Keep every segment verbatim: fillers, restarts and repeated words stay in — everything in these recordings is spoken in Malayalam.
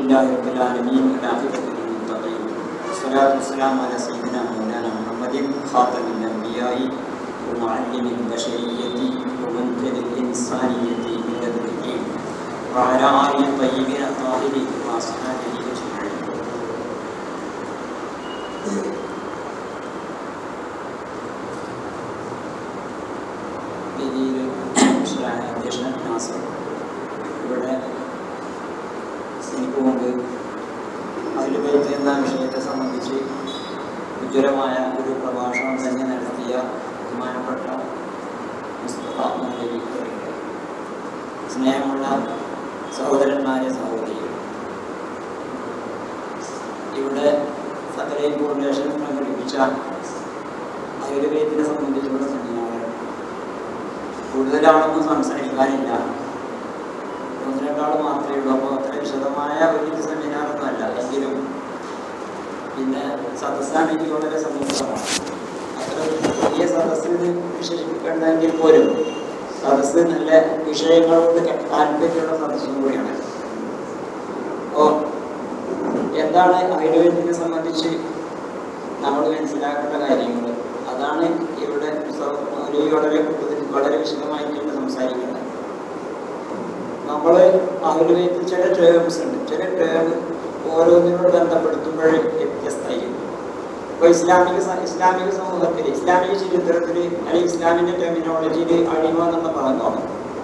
لله رب العالمين والعاقبة للمتقين والصلاة والسلام على سيدنا مولانا محمد خاتم الأنبياء ومعلم البشرية ومنقذ الإنسانية من الدين وعلى آله الطيبين الطاهرين وأصحابه أجمعين. അധ്യക്ഷൻ നാസർ ഇവിടെ എനിക്ക് മുമ്പ് അഹ്ലുൽ ബൈത്ത് എന്ന വിഷയത്തെ സംബന്ധിച്ച് ഉജ്ജ്വലമായ ഒരു പ്രഭാഷണം തന്നെ നടത്തിയ ബഹുമാനപ്പെട്ട മുസ്തഫ മൗലവി. സ്നേഹമുള്ള സഹോദരന്മാരെ സഹോദരികൾ, ഇവിടെ സദറൈൻ ഫൗണ്ടേഷൻ പ്രകടിപ്പിച്ച അഹ്ലുൽ ബൈത്തിനെ സംബന്ധിച്ചുള്ള സെമിനാർ കൂടുതലാളൊന്നും സംസാരിക്കാനില്ല, ഒന്നിനേക്കാൾ മാത്രമേ ഉള്ളൂ. അപ്പോൾ അത്ര വിശദമായ ഒരു സെമിനാറൊന്നും അല്ല, എങ്കിലും പിന്നെ സദസ്സാണെങ്കിൽ വളരെ സന്തോഷമാണ്. അത്ര വലിയ സദസ്സ് വിശേഷിപ്പിക്കേണ്ടെങ്കിൽ പോലും സദസ്സ് നല്ല വിഷയങ്ങളോട് താല്പര്യമുള്ള സദസ്സും കൂടിയാണ്. അപ്പോൾ എന്താണ് അഹ്ലുൽ ബൈത്തിനെ സംബന്ധിച്ച് നമ്മൾ മനസ്സിലാക്കേണ്ട കാര്യങ്ങൾ, അതാണ് ഇവിടെ വളരെ വളരെ വിശദമായിട്ട് സംസാരിക്കുന്നത്. നമ്മൾ അഹ്ലുൽ ബൈത്തിൽ ചില ടേംസ് ഉണ്ട്, ചില ടേം ഓരോന്നിനോട് ബന്ധപ്പെടുത്തുമ്പോൾ വ്യത്യസ്തമായിരിക്കും. ഇപ്പോൾ ഇസ്ലാമിക ഇസ്ലാമിക സമൂഹത്തിൽ ഇസ്ലാമിക ചരിത്രത്തിൽ അല്ലെങ്കിൽ ഇസ്ലാമിൻ്റെ ടെർമിനോളജിയിൽ അടിമ എന്ന പദം കാണും.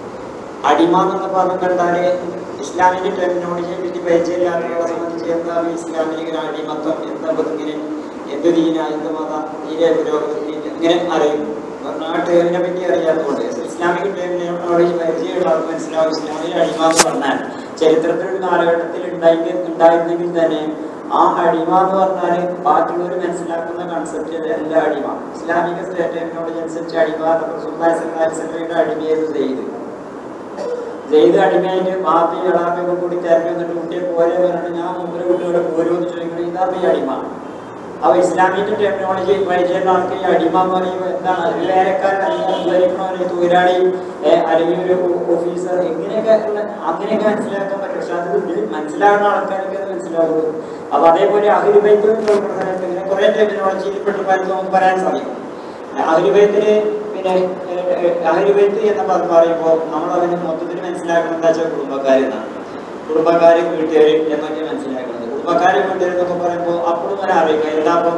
അടിമ എന്ന പദം കണ്ടാൽ ഇസ്ലാമിൻ്റെ ടെർമിനോളജിയെ പറ്റി പരിചയമില്ലാത്തവരെ സംബന്ധിച്ച് എന്താണ് ഇസ്ലാമിക അടിമത്വം, എന്താ ഇങ്ങനെ എന്ത് ദീന, എന്ത് മതം, തീരെ പുരോഗതി ഇങ്ങനെ അറിയും. ആ ടേമിനെ പറ്റി അറിയാത്തതുകൊണ്ട് ഇസ്ലാമിക ടേമിനോളജി പരിചയമുള്ള ആൾക്ക് മനസ്സിലാവും. ഇസ്ലാമിക അടിമ എന്ന് പറഞ്ഞാൽ ചരിത്രത്തിൽ ഒരു കാലഘട്ടത്തിൽ ഉണ്ടായി ഉണ്ടായിരുന്നെങ്കിൽ തന്നെ ആ അടിമ എന്ന് പറഞ്ഞാൽ ബാക്കിയുള്ളവർ മനസ്സിലാക്കുന്ന കൺസെപ്റ്റ് അല്ല അടിമ. ഇസ്ലാമിക ടേമിനോളജി അനുസരിച്ച് അടിമ റസൂലുള്ളാഹിയുടെ അടിമയായിരുന്നു സെയ്ദ്. സെയ്ദ് അടിമയായിട്ട് മാപ്പി ഇളാപ്പൊക്കെ കൂടി തിരഞ്ഞു വന്നിട്ട് കുട്ടിയെ പോരെ പറഞ്ഞിട്ട് ഞാൻ മുമ്പിലെ കുട്ടിയോടെ പോരുമെന്ന് ചോദിക്കണം, ഇതാണ് ഈ അടിമ. അപ്പോൾ ഇസ്ലാമിൻ്റെ ടെക്നോളജി പരിചയമുള്ള ആൾക്ക് ഈ അടിമ എന്ന് പറയുമ്പോൾ എന്താണ്, അതിൽ വേലക്കാരൻ അല്ലെങ്കിൽ അല്ലെങ്കിൽ തൊഴിലാളി അല്ലെങ്കിൽ ഒരു ഓഫീസർ ഇങ്ങനെയൊക്കെ ഉള്ള അങ്ങനെയൊക്കെ മനസ്സിലാക്കാൻ പറ്റും. പക്ഷെ അത് മനസ്സിലാകുന്ന ആൾക്കാർക്ക് അത് മനസ്സിലാവുള്ളൂ. അപ്പോൾ അതേപോലെ അഹ്ലുൽ ബൈത്ത് സമയത്ത് ഇങ്ങനെ കുറേ ടെക്നോളജിയിൽ പെട്ട് പലതും നമുക്ക് പറയാൻ സാധിക്കും. അഹ്ലുൽ ബൈത്തിന് പിന്നെ അഹ്ലുൽ ബൈത്ത് എന്ന പദം പറയുമ്പോൾ നമ്മൾ അതിന് മൊത്തത്തിൽ മനസ്സിലാക്കുന്നത് എന്താ വെച്ചാൽ കുടുംബക്കാരെന്നാണ്. കുടുംബക്കാരെ വീട്ടുകാർ എന്നൊക്കെ മനസ്സിലാക്കുന്നത്. കുടുംബക്കാരെ വീട്ടുകാരെന്നൊക്കെ പറയുമ്പോൾ അപ്പോഴും വരെ അറിയിക്കുക എന്താ അപ്പം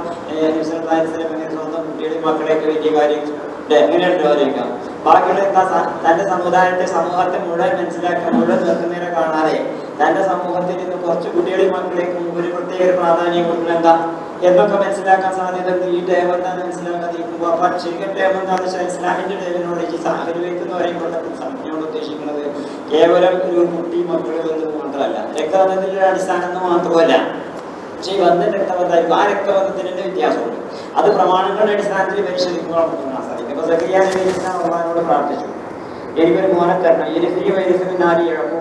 എങ്ങനെ സ്വന്തം കുട്ടികളുടെ മക്കളെയൊക്കെ വലിയ കാര്യം എങ്ങനെയുണ്ടോ അറിയിക്കാം. ബാക്കിയുള്ള എന്താ തൻ്റെ സമുദായത്തെ സമൂഹത്തെ മുഴുവൻ മനസ്സിലാക്കാൻ മുഴുവൻ നിൽക്കുന്നതിനെ കാണാതെ തൻ്റെ സമൂഹത്തിൽ നിന്ന് കുറച്ച് കുട്ടികളെയും മക്കളേക്കും ഒരു പ്രത്യേക ഒരു പ്രാധാന്യം കൊടുക്കുന്നത് എന്താ എന്നൊക്കെ മനസ്സിലാക്കാൻ സാധ്യതയുണ്ട്. ഈ ടേം എന്താണെന്ന് മനസ്സിലാക്കാതിരിക്കുമ്പോൾ അപ്പം ശരിക്കും ടേം എന്താണെന്ന് വെച്ചാൽ ഇസ്ലാമിൻ്റെ ടേമിനോളജി അഹ്ലുൽ ബൈത്ത് എന്ന് പറയുമ്പോൾ സംജ്ഞയോട് ഉദ്ദേശിക്കുന്നത് കേവലം ഒരു കുട്ടി മക്കൾ ബന്ധം മാത്രമല്ല, രക്തബന്ധത്തിൻ്റെ അടിസ്ഥാനം എന്ന് മാത്രമല്ല. പക്ഷേ ഈ ബന്ധം രക്തബന്ധമായിരിക്കും. ആ രക്തബന്ധത്തിൻ്റെ വ്യത്യാസമുണ്ട്. അത് പ്രമാണങ്ങളുടെ അടിസ്ഥാനത്തിൽ പരിശോധിക്കുമ്പോൾ നമുക്ക് കാണാൻ സാധിക്കും. അപ്പോൾ സഖറിയ്യാ നബി അലൈഹി സ്വലാം അല്ലാഹുവോട് പ്രാർത്ഥിച്ചു, എനിക്കൊരു മോനെ തരണം. എനിക്ക് വൈരസിനാരി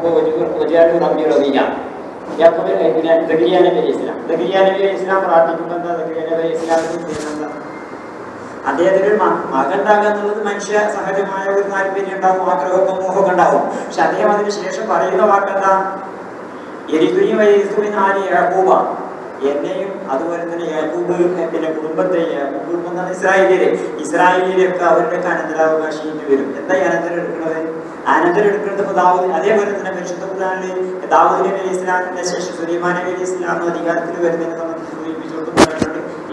പിന്നെ സഖറിയ്യാ നബി അലൈഹി സ്വലാം സഖറിയ്യാ നബി അലൈഹി സ്വലാം പ്രാർത്ഥിക്കുമ്പോൾ എന്താ സഖറിയ്യാ നബി അലൈഹി സ്വലാമിന് എന്താ അദ്ദേഹത്തിന് ഒരു മകൻ ഉണ്ടാകുക എന്നുള്ളത് മനുഷ്യ സഹജമായ ഒരു താല്പര്യം ഉണ്ടാവും, ആഗ്രഹമൊക്കെ മോഹമൊക്കെ ഉണ്ടാവും. പക്ഷെ അദ്ദേഹം അതിന് ശേഷം പറയുന്ന വാക്കെന്താ, എരിതുരിയും വൈരസുവിൻ ആരി യാക്കൂബ, എന്നെയും അതുപോലെ തന്നെ യാക്കൂബ് പിന്നെ കുടുംബത്തെ യാക്കൂബ് എന്നാണ് ഇസ്രായേലിലെ ഇസ്രായേലിലൊക്കെ അവരുടെയൊക്കെ അനന്തരാവകാശിയിട്ട് വരും. എന്താ ഈ അനന്തരം എടുക്കുന്നത്? അനന്തരം എടുക്കുന്നത് ഇപ്പോൾ ദാവൂദ്, അതേപോലെ തന്നെ പരിശുദ്ധ ഖുർആനിൽ ദാവൂദ് നബി അലൈഹി ഇസ്ലാമിന്റെ ശേഷം സുലൈമാൻ നബി അലൈഹി ഇസ്ലാം അധികാരത്തിൽ വരുന്നതിനെ സംബന്ധിച്ച് സൂചിപ്പിച്ചുകൊണ്ട് പറഞ്ഞിട്ടുണ്ട്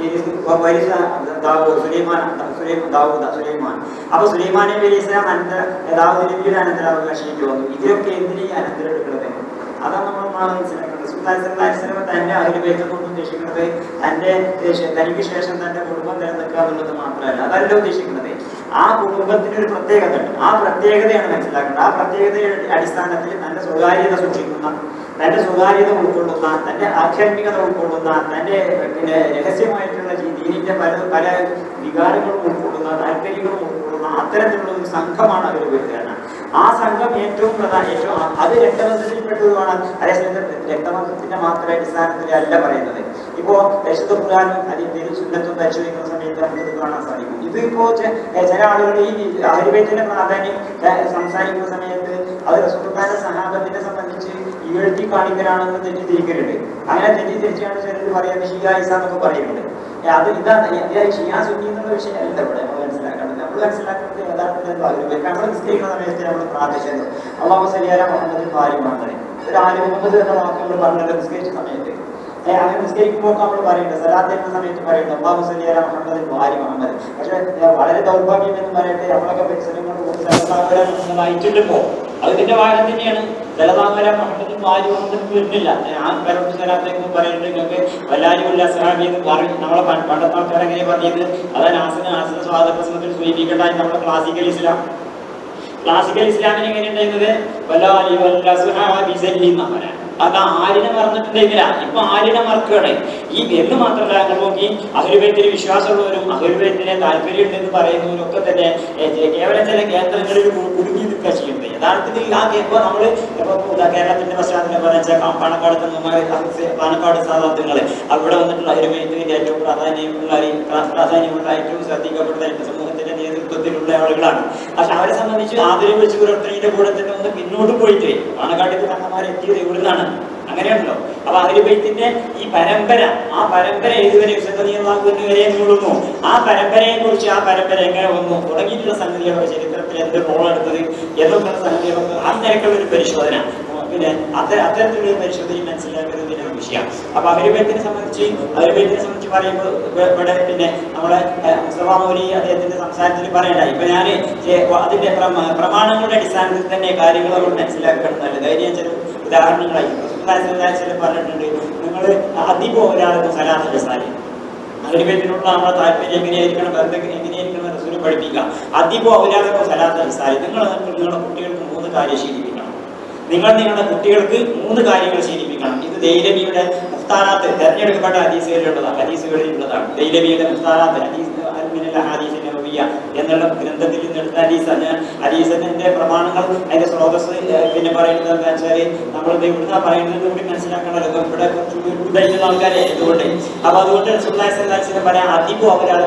സുലൈമാൻ ദാവൂദ് സുലൈമാൻ. അപ്പൊ സുലൈമാൻ നബി അലൈഹി ഇസ്ലാം അനന്തര ദാവൂദ് നബിയുടെ അനന്തരാവകാശിയിട്ട് വന്നു. ഇതിലൊക്കെ എന്തിനീ അനന്തരം എടുക്കുന്നത്? അതാണ് നമ്മൾ മനസ്സിലാക്കുന്നത്. തന്റെ അഹ്ലുൽ ബൈത്ത് കൊണ്ട് ഉദ്ദേശിക്കുന്നത് തന്റെ തനിക്ക് ശേഷം തന്റെ കുടുംബം നിലനിൽക്കുക എന്നുള്ളത് മാത്രമല്ല, അതല്ല ഉദ്ദേശിക്കുന്നത്. ആ കുടുംബത്തിന് ഒരു പ്രത്യേകത ഉണ്ട്. ആ പ്രത്യേകതയാണ് മനസ്സിലാക്കേണ്ടത്. ആ പ്രത്യേകതയുടെ അടിസ്ഥാനത്തിൽ തന്റെ സ്വകാര്യത സൂക്ഷിക്കുന്ന, തന്റെ സ്വകാര്യത ഉൾക്കൊള്ളുന്ന, തന്റെ ആധ്യാത്മികത ഉൾക്കൊള്ളുന്ന, തന്റെ പിന്നെ രഹസ്യമായിട്ടുള്ള ദീനിന്റെ പല പല വികാരങ്ങളും ഉൾക്കൊള്ളുന്ന, താല്പര്യങ്ങളും ഉൾക്കൊള്ളുന്ന അത്തരത്തിലുള്ള ഒരു സംഘമാണ് അഹ്ലുൽ ബൈത്ത്. ആ സംഘം ഏറ്റവും പ്രധാന ഏറ്റവും അത് രക്തബന്ധത്തിൽപ്പെട്ടതുമാണ്. അതേസമയത്ത് രക്തബന്ധത്തിന്റെ മാത്രം അടിസ്ഥാനത്തിലല്ല പറയുന്നത്. ഇപ്പോ പരിശുദ്ധ ഖുർആനും അതിന്റെ സുന്നത്തും പരിശോധിക്കുന്ന സമയത്ത് നമുക്കിത് കാണാൻ സാധിക്കും. ഇതിപ്പോ ചില ആളുകൾ ഈ അഹ്ലുൽ ബൈത്തിന്റെ പ്രാധാന്യം സംസാരിക്കുന്ന സമയത്ത് അത് റസൂലുള്ളാഹിയുടെ സഹാബത്തിനെ സംബന്ധിച്ച് വീഴ്ത്തി കാണിക്കലാണെന്ന് തെറ്റിദ്ധരിക്കലുണ്ട്. അങ്ങനെ തെറ്റിദ്ധരിച്ചാണ് ചിലർ പറയുന്നത് ഷിയാ ഇസ എന്നൊക്കെ പറയുന്നുണ്ട്. അത് ഇതാണ് ഷിയാ സുന്നി എന്നുള്ള വിഷയമല്ല ഇവിടെ നമ്മൾ മനസ്സിലാക്കേണ്ടത്. നമ്മൾ മനസ്സിലാക്കുന്നത് യഥാർത്ഥത്തിൽ നമ്മൾ നിസ്കരിക്കുന്ന സമയത്ത് നമ്മൾ പ്രാർത്ഥിച്ചത് അല്ലാഹു സല്ലി അലാ മുഹമ്മദിൻ വാലി മുഹമ്മദിൻ ഒരു ആലി മുഹമ്മദ് എന്ന വാക്ക് നമ്മൾ പറഞ്ഞിട്ട് നിസ്കരിച്ച സമയത്ത് അങ്ങനെ നിസ്കരിക്കുമ്പോൾ നമ്മൾ പറയുന്നത് സലാത്ത് എന്ന സമയത്ത് പറയുന്നത് അല്ലാഹു സല്ലി അലാ മുഹമ്മദിൻ വാലി മുഹമ്മദ്. പക്ഷെ വളരെ ദൗർഭാഗ്യം എന്ന് പറയട്ടെ നമ്മളൊക്കെ പരിസരങ്ങൾ വായിച്ചിട്ടിപ്പോ അത് ഇതിന്റെ വാഹനം തന്നെയാണ്. സല്ലല്ലാഹു അലൈഹി മുഹമ്മദിൻ വാലി മുഹമ്മദിൻ വരുന്നില്ല. ഞാൻ പരമ സലാത്തേക്ക് പറയുന്നത് നിങ്ങൾക്ക് വല്ലാലി ഉല്ല സഹാബി എന്ന് പറയും. നമ്മളെ പണ്ടത്തെ ആൾക്കാർ എങ്ങനെ പറഞ്ഞത് അതാണ് ആസന ആസന സ്വാതന്ത്ര്യത്തിൽ സൂചിപ്പിക്കേണ്ടതായി നമ്മുടെ ക്ലാസിക്കൽ ഇസ്ലാം. ക്ലാസിക്കൽ ഇസ്ലാമിന് എങ്ങനെ ഉണ്ടായിരുന്നത് വല്ലാലി വല്ല സുഹാബി സല്ലി എന്നാ പറയാൻ. അത് ആലിനെ മറന്നിട്ടുണ്ടെങ്കിലാ ഇപ്പൊ ആലിനെ മറക്കുകയാണ്. ഈ എന്ന് മാത്രമല്ല ഞങ്ങൾ നോക്കി അഹ്ലുബൈത്തിന് വിശ്വാസമുള്ളവരും അഹ്ലുബൈത്തിനെ താല്പര്യം ഉണ്ടെന്ന് പറയുന്നവരും ഒക്കെ തന്നെ കേവലം ചില കേന്ദ്രങ്ങളിൽ കുടുങ്ങി നിൽക്കുക ചെയ്യുന്നത്. യഥാർത്ഥത്തിൽ ആ ഇപ്പൊ നമ്മള് ഇപ്പൊ കേരളത്തിന്റെ പശ്ചാത്തലം പറഞ്ഞാൽ പാണക്കാട് തങ്ങന്മാര് പാണക്കാട് സാധാർത്ഥങ്ങൾ അവിടെ വന്നിട്ടുള്ള അഹ്ലുബൈത്തിന്റെ ഏറ്റവും പ്രാധാന്യമുള്ള പ്രാധാന്യമുള്ള ഏറ്റവും ശ്രദ്ധിക്കപ്പെട്ട സമൂഹത്തിന്റെ നേതൃത്വത്തിലുള്ള ആളുകളാണ്. പക്ഷെ അവരെ സംബന്ധിച്ച് ആദരവ് വെച്ച് പുലർത്തുന്നതിന്റെ കൂടെ തന്നെ ഒന്ന് പിന്നോട്ട് പോയിട്ട് പാണക്കാട്ടിൽ തങ്ങന്മാരെ എത്തിയത് ഇവിടുന്നാണ്. അങ്ങനെയാണല്ലോ. അപ്പൊ അഹ്ലുബൈത്തിന്റെ ഈ പരമ്പര ആ പരമ്പര ഏതുവരെ വരെ നീളുന്നു, ആ പരമ്പരയെ കുറിച്ച് ആ പരമ്പര എങ്ങനെ വന്നു തുടങ്ങിയിട്ടുള്ള സംഗതികളൊക്കെ ചരിത്രത്തിൽ എന്ത് റോൾ എടുത്തത് എന്നൊക്കെയുള്ള സംഗതികളൊക്കെ ആ നിരക്കുള്ള ഒരു പരിശോധന പിന്നെ അത്തര അത്തരത്തിലുള്ള പരിശോധന മനസ്സിലാക്കുന്നതിന്റെ ഒരു വിഷയം. അപ്പൊ അഹ്ലുബൈത്തിനെ സംബന്ധിച്ച് അഹ്ലുബൈത്തിനെ സംബന്ധിച്ച് പറയുമ്പോൾ ഇവിടെ പിന്നെ നമ്മളെ മുസ്തഫാ മൗലവി അദ്ദേഹത്തിന്റെ സംസാരത്തിൽ പറയണ്ടായി. ഇപ്പൊ ഞാൻ അതിന്റെ പ്രമാണങ്ങളുടെ അടിസ്ഥാനത്തിൽ തന്നെ കാര്യങ്ങൾ അവർ മനസ്സിലാക്കണം നല്ലത്. അതിന് ഞാൻ ചില ഉദാഹരണങ്ങളായി പറഞ്ഞിട്ടുണ്ട്. നിങ്ങൾ അധികം ഒരാൾക്ക് സലാത്ത് സാലി അഹ്ലുബൈത്തിനുള്ള നമ്മുടെ താല്പര്യം എങ്ങനെയായിരിക്കണം, എങ്ങനെയായിരിക്കണം റസൂൽ പഠിപ്പിക്കുക. അധികം ഒരാൾക്ക് സലാത്ത് സാലി നിങ്ങൾ നിങ്ങളുടെ കുട്ടികൾക്ക് മൂന്ന് കാര്യം ശീലിപ്പിക്കണം. നിങ്ങൾ നിങ്ങളുടെ കുട്ടികൾക്ക് മൂന്ന് കാര്യങ്ങൾ ശീലിപ്പിക്കണം. ഇത് ദൈലമിയുടെ മുഖ്താറാത്ത് തെരഞ്ഞെടുക്കപ്പെട്ട ഹദീസുകളിലുള്ളതാണ് ഹദീസുകളിലുള്ളതാണ് ദൈലമിയുടെ മുഖ്താറാത്ത് ഹദീസ് ഹദീസ് നബവിയ്യ എന്നുള്ള ഗ്രന്ഥത്തിൽ നിന്ന് എടുത്ത ഹദീസാണ്. ഹദീസിന്റെ പ്രമാണങ്ങൾ അതിന്റെ സ്രോതസ് പിന്നെ പറയുന്നത് എന്താ വെച്ചാൽ നമ്മൾ ഇവിടുന്ന് പറയുന്നത് കൂടി മനസ്സിലാക്കണമല്ലോ. ഇവിടെ കുറച്ച് ആൾക്കാരെ ഇതുകൊണ്ട് അപ്പൊ അതുകൊണ്ട് റസൂലുള്ളാഹി സ്വല്ലല്ലാഹു അലൈഹി വസല്ലം പറയാൻ അധികം അവരാണ്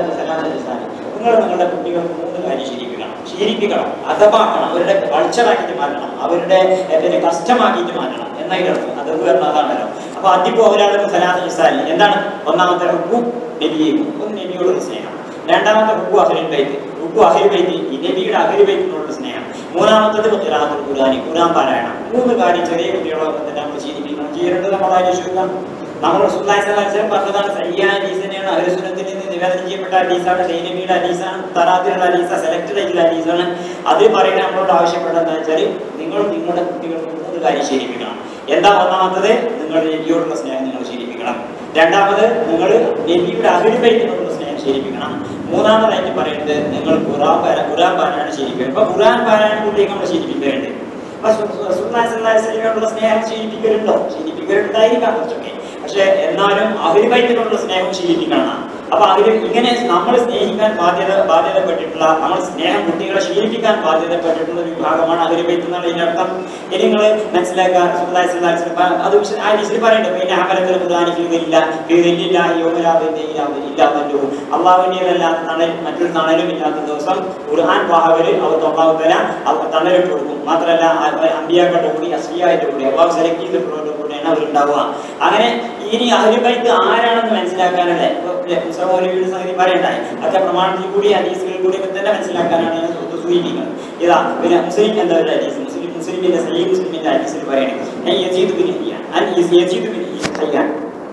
നിങ്ങൾ നിങ്ങളുടെ കുട്ടികൾക്ക് മൂന്ന് കാര്യം ശീലിപ്പിക്കണം ശീലിപ്പിക്കണം അഥവാക്കണം അവരുടെ കൾച്ചറാക്കിയിട്ട് മാറ്റണം, അവരുടെ പിന്നെ കസ്റ്റമാക്കിയിട്ട് മാറ്റണം എന്നതിനർത്ഥം. അതെന്ന് പറഞ്ഞാൽ അതാണല്ലോ. അപ്പൊ അധികം അവരാണ് സലാത്ത് നിസാലി എന്താണ്? ഒന്നാമത്തെ ഹുബ്ബു നബിയേക്കും, ഒന്ന് നബിയോടുള്ള സ്നേഹം. രണ്ടാമത്തെ ഹുബ്ബു അഹ്ലുൽ ബൈത്ത്, ഹുബ്ബു അഹ്ലുൽ ബൈത്ത് ഈ നബിയുടെ അഹ്ലുൽ ബൈത്തിനോടുള്ള സ്നേഹം. മൂന്നാമത്തത് ഖിറാഅത്തുൽ ഖുർആനി, ഖുർആൻ പാരായണം. മൂന്ന് കാര്യം ചെറിയ കുട്ടികളൊക്കെ തന്നെ നമ്മൾ ശീലിപ്പിക്കണം. ചെയ്യേണ്ടത് നമ്മൾ ആലോചിക്കുക. നമ്മൾ റസൂലുള്ളാഹി സ്വല്ലല്ലാഹു അലൈഹി വസല്ലം പറഞ്ഞതാണ് സയ്യാ ഹദീസ് തന്നെയാണ്. അഹ്ലു സുന്നത്തിൽ നിന്ന് നിവേദനം ചെയ്യപ്പെട്ട ഹദീസാണ്, ദൈനമിയുടെ ഹദീസാണ്, തറാത്തിലുള്ള ഹദീസ, സെലക്ടഡ് ആയിട്ടുള്ള ഹദീസാണ്. അത് പറയുന്നത് നമ്മളോട് ആവശ്യപ്പെട്ടതെന്ന് വെച്ചാൽ നിങ്ങൾ നിങ്ങളുടെ കുട്ടികൾക്ക് മൂന്ന് കാര്യം ശീലിപ്പിക്കണം. എന്താ? ഒന്നാമത്തത് നിങ്ങളുടെ നബിയോടുള്ള സ്നേഹം നിങ്ങൾ ശീലിപ്പിക്കണം. രണ്ടാമത് നിങ്ങൾ നബിയുടെ അഹ്ലുൽ ബൈത്തിനോടുള്ള സ്നേഹം ശീലിപ്പിക്കണം. മൂന്നാമതായിട്ട് പറയുന്നത് നിങ്ങൾ ഖുർആൻ ഖുർആൻ പാരായണം ശീലിപ്പിക്കണം. ഇപ്പൊ ഖുർആൻ പാരായണം കുട്ടിയെ നമ്മൾ ശീലിപ്പിക്കാറുണ്ട്. അപ്പൊ റസൂലുള്ളാഹി സ്വല്ലല്ലാഹു അലൈഹി വസല്ലമയോടുള്ള സ്നേഹം ശീലിപ്പിക്കലുണ്ടോ? ശീലിപ്പിക്കലുണ്ടായിരിക്കാം കുറച്ചൊക്കെ. പക്ഷെ എന്നാലും അഹ്ലുൽ ബൈത്തിനോടുള്ള സ്നേഹം ശീലിപ്പിക്കണം. അപ്പൊ അതിൽ ഇങ്ങനെ നമ്മൾ സ്നേഹിക്കാൻ ബാധ്യത ബാധ്യതപ്പെട്ടിട്ടുള്ള നമ്മൾ സ്നേഹം കുട്ടികളെ ശീലിപ്പിക്കാൻ ബാധ്യതപ്പെട്ടിട്ടുള്ള ഒരു വിഭാഗമാണ് അഹ്ലുൽ ബൈത്ത് എന്നുള്ള ഇതിനർത്ഥം. ഇനി നിങ്ങൾ മനസ്സിലാക്കാൻ റസൂലുള്ളാഹി സ്വല്ലല്ലാഹു അലൈഹി വസല്ലം അത് ആ ഹദീസിൽ പറയുന്നുണ്ട്, പിന്നെ ഹമലത്തുൽ ഖുർആനി ഫീ ദില്ലാഹി ഫീ ദില്ലാഹി യൗമ ലാ ദില്ല ഇല്ലാ ദില്ലുഹു, അല്ലാഹുവിന്റേതല്ലാത്ത തണൽ മറ്റൊരു തണലും ഇല്ലാത്ത ദിവസം ഖുർആൻ വാഹവര് അവർ അല്ലാഹു തആല അവർ തണലിട്ട് കൊടുക്കും. മാത്രമല്ല അമ്പിയാക്കളുടെ കൂടി അസ്ഫിയായുടെ കൂടി അല്ലാഹു സെലക്ട് ചെയ്തിട്ടുള്ളവരുടെ കൂടെയാണ് അവരുണ്ടാവുക. അങ്ങനെ ഇനി അഹ്ലുൽ ബൈത്ത് ആരാണെന്ന് മനസ്സിലാക്കാനല്ലേ മുസ്ലിം സംഗതി പറയണ്ടായി. അതൊക്കെ പ്രമാണത്തിൽ കൂടി ഹദീസുകളിൽ കൂടി ഒക്കെ തന്നെ മനസ്സിലാക്കാനാണ് ഞാൻ സൂചിപ്പിക്കുന്നത്. ഇതാ പിന്നെ മുസ്ലിം എന്താ ഒരു ഹദീസ് മുസ്ലിം മുസ്ലിമിന്റെ സഹീഹ് മുസ്ലിമിന്റെ ഹദീസിൽ പറയുന്നത് യസീദ് ബിൻ ഹയ്യാൻ അൻ Yazid bin Hayyan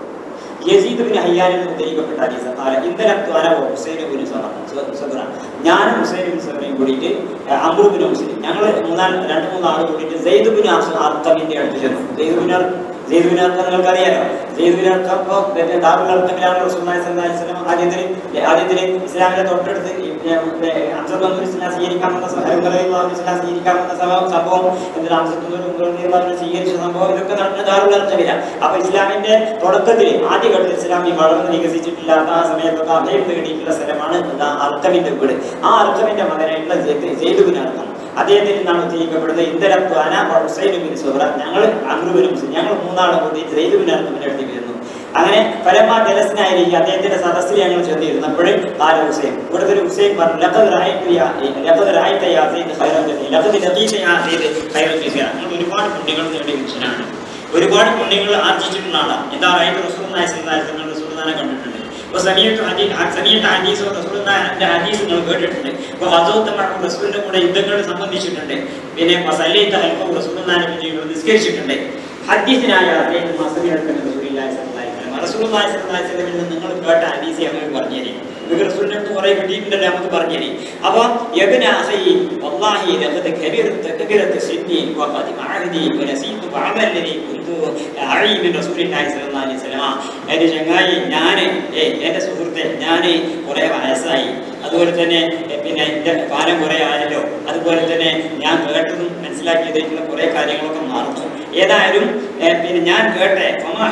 Yazid bin ഹയ്യാനിൽ ഉദ്ധരിക്കപ്പെട്ട ഹദീസ് ആണ്. ഇന്നലെ ഹുസൈൻ ബിൻ സബറ ഞാനും ഹുസൈൻ ബിൻ സബറയും കൂടിയിട്ട് അംറു ബിൻ മുസ്ലിം ഞങ്ങൾ മൂന്നാല് രണ്ട് മൂന്നാൾ കൂടിയിട്ട് സെയ്ദ് ബിൻ അർഖമിന്റെ അടുത്ത് ചെന്നു. Zaid bin Zaid bin Arqam നിങ്ങൾക്കറിയാലോ. സെയ്ദ് ബിൻ അർഖം ഇപ്പോൾ ദാറുൽ അർഖമിലാണ് റസൂലുള്ളാഹി സ്വല്ലല്ലാഹു അലൈഹി വസല്ലം ആദ്യത്തിൽ ആദ്യത്തിൽ ഇസ്ലാമിന്റെ തൊട്ടടുത്ത് അംസർ ബിൻ ഇസ്ലാം സ്വീകരിക്കാമെന്ന ഇസ്ലാം സ്വീകരിക്കാമെന്ന സംഭവം എന്തിനാ അംസർ സ്വീകരിച്ച സംഭവം ഇതൊക്കെ നടന്ന ദാറുൽ അർഖമിലാണ്. അപ്പൊ ഇസ്ലാമിന്റെ തുടക്കത്തിൽ ആദ്യഘട്ടത്തിൽ ഇസ്ലാം ഈ വളർന്ന് വികസിച്ചിട്ടില്ലാത്ത ആ സമയത്തൊക്കെ അഭയം തേടിയിട്ടുള്ള സ്ഥലമാണ് അർഖമിന്റെ വീട്. ആ അർഖമിന്റെ മകനായിട്ടുള്ള സെയ്ദ് ബിൻ അർഖം അദ്ദേഹത്തിൽ നിന്നാണ് ഉദ്ധരിക്കപ്പെടുന്നത്. ഇന്ദലത്വാന ഹുസൈൻ ബിൻ സബറ ഞങ്ങൾ അംറു ബിൻ മുസ്ലിം ഞങ്ങൾ മൂന്നാളും കൂടി സെയ്ദ് ബിൻ അർഖമിന്റെ അടുത്തേക്ക് വരുന്നു. അങ്ങനെ ഫലമാ ജലസ്നായിരിക്കും അദ്ദേഹത്തിന്റെ സദസ്സിൽ ഞങ്ങൾ ചെന്നിരുന്നപ്പോൾ ആല ഹുസൈൻ ഇവിടുത്തെ ഒരു ഹുസൈൻ പറഞ്ഞു ലഖദ് റഅയ്തു യാ ലഖദ് റഅയ്ത യാ സെയ്ദ് ഖൈറൻ ജദീ ലഖദ് ലഖീത യാ സെയ്ദ് ഖൈറൻ ജദീ ഞങ്ങൾ ഒരുപാട് പുണ്യങ്ങൾ നേടിയ മനുഷ്യനാണ്. ഒരുപാട് പുണ്യങ്ങൾ ആർജിച്ചിട്ടുള്ള ആളാണ്. എന്താ പറയുക, റസൂലുള്ളാഹി സ്വല്ലല്ലാഹു അലൈഹി വസല്ലം റസൂലുള്ളാഹിനെ കണ്ടിട്ടുണ്ട്. അപ്പോൾ സമീഅത്ത് ഹദീസ് സമീഅത്ത് ഹദീസ് റസൂലുള്ളാഹിന്റെ ഹദീസ് നിങ്ങൾ കേട്ടിട്ടുണ്ട്. അപ്പോൾ ഗസവത്തുൽ റസൂലിന്റെ കൂടെ യുദ്ധങ്ങൾ സംബന്ധിച്ചിട്ടുണ്ട്. പിന്നെ സല്ലൈത ഖൽഫു റസൂലുള്ളാഹിനെ പിന്നിൽ നിസ്കരിച്ചിട്ടുണ്ട്. ഹദീസിനായ റസൂലുള്ളാഹി സ്വല്ലല്ലാഹു അലൈഹി വസല്ലം നിങ്ങൾ കേട്ട ഹദീസ് ഞങ്ങൾ പറഞ്ഞു തരും. റസൂലിന്റെ അടുത്ത് കുറെ കിട്ടിയിട്ടുണ്ടല്ലേ, നമുക്ക് പറഞ്ഞു തരും. അപ്പോൾ യബ്ന അഖീ വല്ലാഹി ലഖദ് കബിറത കബിറത സിന്നി വഖദ് മഅഹദി വനസീതു ബഅദൽ ലദി കുന്തു അഈ മിൻ റസൂലില്ലാഹി സ്വല്ലല്ലാഹു അലൈഹി വസല്ലം. എൻ്റെ ചങ്ങായി, ഞാൻ എൻ്റെ സുഹൃത്തെ, ഞാൻ കുറേ വയസ്സായി, അതുപോലെ തന്നെ പിന്നെ എൻ്റെ കാലം കുറേ ആയല്ലോ, അതുപോലെ തന്നെ ഞാൻ കേട്ടതും മനസ്സിലാക്കിയതായിട്ടുള്ള കുറേ കാര്യങ്ങളൊക്കെ മറന്നു. ഏതായാലും പിന്നെ ഞാൻ കേട്ടെ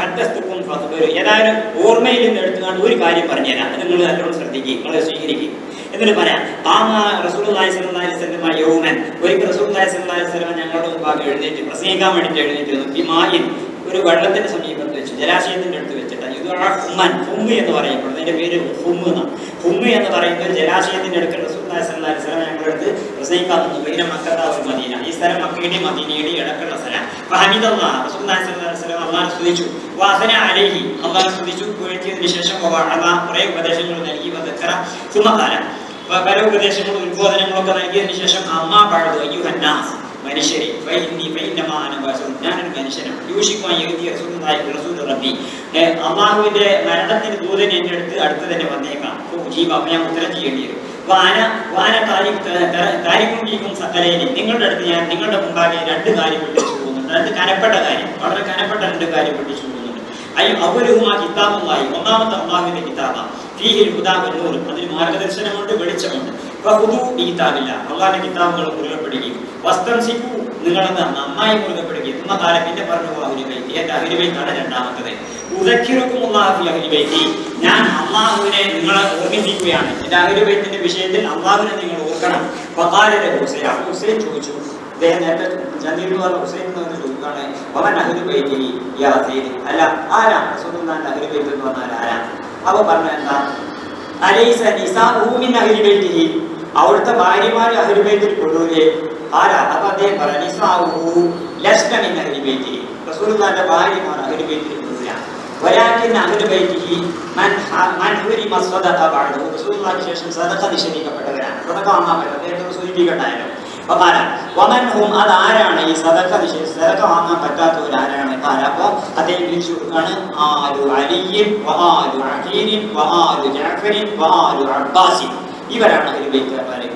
ഏതായാലും ഓർമ്മയിൽ നിന്ന് എടുത്തുകൊണ്ട് ഒരു കാര്യം പറഞ്ഞുതരാം. അത് നിങ്ങൾ നല്ലോണം ശ്രദ്ധിക്കുക, നിങ്ങൾ സ്വീകരിക്കുക. എന്നിട്ട് പറയാം, ആമ റസൂലുള്ളാഹി സ്വല്ലല്ലാഹു അലൈഹി വസല്ലം യൗമൻ, ഒരിക്കൽ റസൂലുള്ളാഹി സ്വല്ലല്ലാഹു അലൈഹി വസല്ലം ഞങ്ങളുടെ മുമ്പാകെ എഴുന്നേറ്റ് പ്രസംഗിക്കാൻ വേണ്ടിയിട്ട് എഴുന്നേറ്റ് ബിമായിൻ, ഒരു വെള്ളത്തിന്റെ സമീപത്ത് വെച്ച്, ജലാശയത്തിന്റെ അടുത്ത് വെച്ചിട്ട്, ഇത് ഹുമ്മൻ, ഹുമ്മ് എന്ന് പറയപ്പെടുന്നത്, അതിന്റെ പേര് ഹുമ്മ് എന്നാണ്. ഹുമ്മ് എന്ന് പറയുന്ന ഒരു ജലാശയത്തിന്റെ അടുത്ത് റസൂലുള്ളാഹി സ്വല്ലല്ലാഹു അലൈഹി വസല്ലം ഞങ്ങളുടെ അടുത്ത് പ്രസംഗിക്കാൻ വന്നു. ബൈന മക്കത വൽ മദീന, ഈ സ്ഥലം മക്കയുടെയും മദീനയുടെയും ഇടക്കുള്ള സ്ഥലം. ഫഹമിദല്ലാഹ്, റസൂലുള്ളാഹി സ്വല്ലല്ലാഹു അലൈഹി വസല്ലം അല്ലാഹുവിനെ സ്തുതിച്ചു. വഅസന അലൈഹി, അല്ലാഹുവിനെ സ്തുതിച്ചു. പുകഴ്ത്തിയതിനു ശേഷം വഅഅദ, കുറേ ഉപദേശങ്ങൾ നൽകി. വദക്കറ സുമഖാല, പല ഉപദേശങ്ങളും ഉത്ബോധനങ്ങളൊക്കെ നൽകിയതിനു ശേഷം അമ്മാ ബഅദു അയ്യുഹന്നാസ്, മനുഷ്യരെ, ഫഇന്നി ഫഇന്നമാ അന ബശറുൻ, ഞാനൊരു മനുഷ്യനാണ്. യൂഷിക്കു യഅതി റസൂലുള്ളാഹി റസൂൽ റബ്ബി, അല്ലാഹുവിന്റെ മരണത്തിന് ദൂതൻ എൻ്റെ അടുത്ത് അടുത്ത് തന്നെ വന്നേക്കാം. ജീവ, ഞാൻ ഉത്തരം ചെയ്യേണ്ടി വരും. വാന വാന കാര്യക്കും സകലയിലും, നിങ്ങളുടെ അടുത്ത് ഞാൻ നിങ്ങളുടെ മുമ്പാകെ രണ്ട് കാര്യം പഠിച്ചു പോകുന്നുണ്ട്. അത് കനപ്പെട്ട കാര്യം, വളരെ കനപ്പെട്ട രണ്ട് കാര്യം പഠിച്ചു പോകുന്നുണ്ട്. അയ്യോ അവലുമാ കിതാബുമായി, ഒന്നാമത്തെ അല്ലാഹുവിന്റെ കിതാബാണ്. ഫീഹിൽ ഹുദാ വന്നൂർ, അതിന് മാർഗദർശനമുണ്ട്, വെളിച്ചമുണ്ട്. ഫഖുദു ബി കിതാബില്ലാ, അല്ലാഹുവിന്റെ കിതാബുകൾ മുറുകെ പിടിക്കുക. വസ്തംസിക്കു, നിങ്ങളത് നന്നായി മുറുകെ പിടിക്കുക. തുമ്മ കാല, പിന്നെ പറഞ്ഞു അഹ്ലു ബൈത്തി, എൻ്റെ അഹ്ലു ബൈത്താണ് രണ്ടാമത്തത്. ഉദക്കിറുക്കും അല്ലാഹു ഫി അഹ്ലി ബൈത്തി, ഞാൻ അല്ലാഹുവിനെ നിങ്ങളെ ഓർമ്മിപ്പിക്കുകയാണ്. എൻ്റെ അഹ്ലു ബൈത്തിന്റെ വിഷയത്തിൽ അല്ലാഹുവിനെ നിങ്ങൾ ഓർക്കണം. ഫഖാല ഹുസൈൻ, ഹുസൈൻ ചോദിച്ചു, അദ്ദേഹം നേരത്തെ ജനീൽ പറഞ്ഞ ഹുസൈൻ എന്ന് ചോദിക്കുകയാണ്, അവൻ അഹ്ലു ബൈത്തി യാ സയ്യിദി, അല്ല ആരാ റസൂലുള്ളാഹിന്റെ അഹ്ലു ബൈത്ത് എന്ന് പറഞ്ഞാൽ ആരാ? അവ പറഞ്ഞ എന്താ, അലൈസ നിസാഉഹു മിൻ അഹ്ലി ബൈത്തിഹി, അവിടുത്തെ ഭാര്യമാർ അഹ്ലു ബൈത്തിൽ കൊള്ളൂലേ? ആരാ? അപ്പൊ അദ്ദേഹം പറഞ്ഞു, നിസാഉഹു ലസ്ന മിൻ അഹ്ലി ബൈത്തിഹി, റസൂലുള്ളാഹിന്റെ ഭാര്യമാർ അഹ്ലു ബൈത്തിൽ കൊള്ളൂല. വലാകിൻ അഹ്ലു ബൈത്തിഹി മൻ മൻ ഹുരിമ സദഖ ബഅദഹു, റസൂലുള്ളാഹിക്ക് ശേഷം സദഖ നിഷേധിക്കപ്പെട്ടവരാണ്. സദഖ വാങ്ങാൻ പറ്റില്ല, അദ്ദേഹത്തെ സൂചിപ്പിക്കണ്ടായല്ലോ. വഖാല വമൻ ഹും, അതാരാണ് ഈ സദഖ നിഷേധ സദഖ വാങ്ങാൻ പറ്റാത്തവരാരാണ്? കാല, അപ്പോൾ അദ്ദേഹം വിളിച്ചു കൊടുക്കുകയാണ്, ആലു അലിയിൻ വആലു അഖീലിൻ വആലു ജഅഫരിൻ വആലു അബ്ബാസിൻ, ഇവരാണ് അഹ്ലു ബൈത്ത്.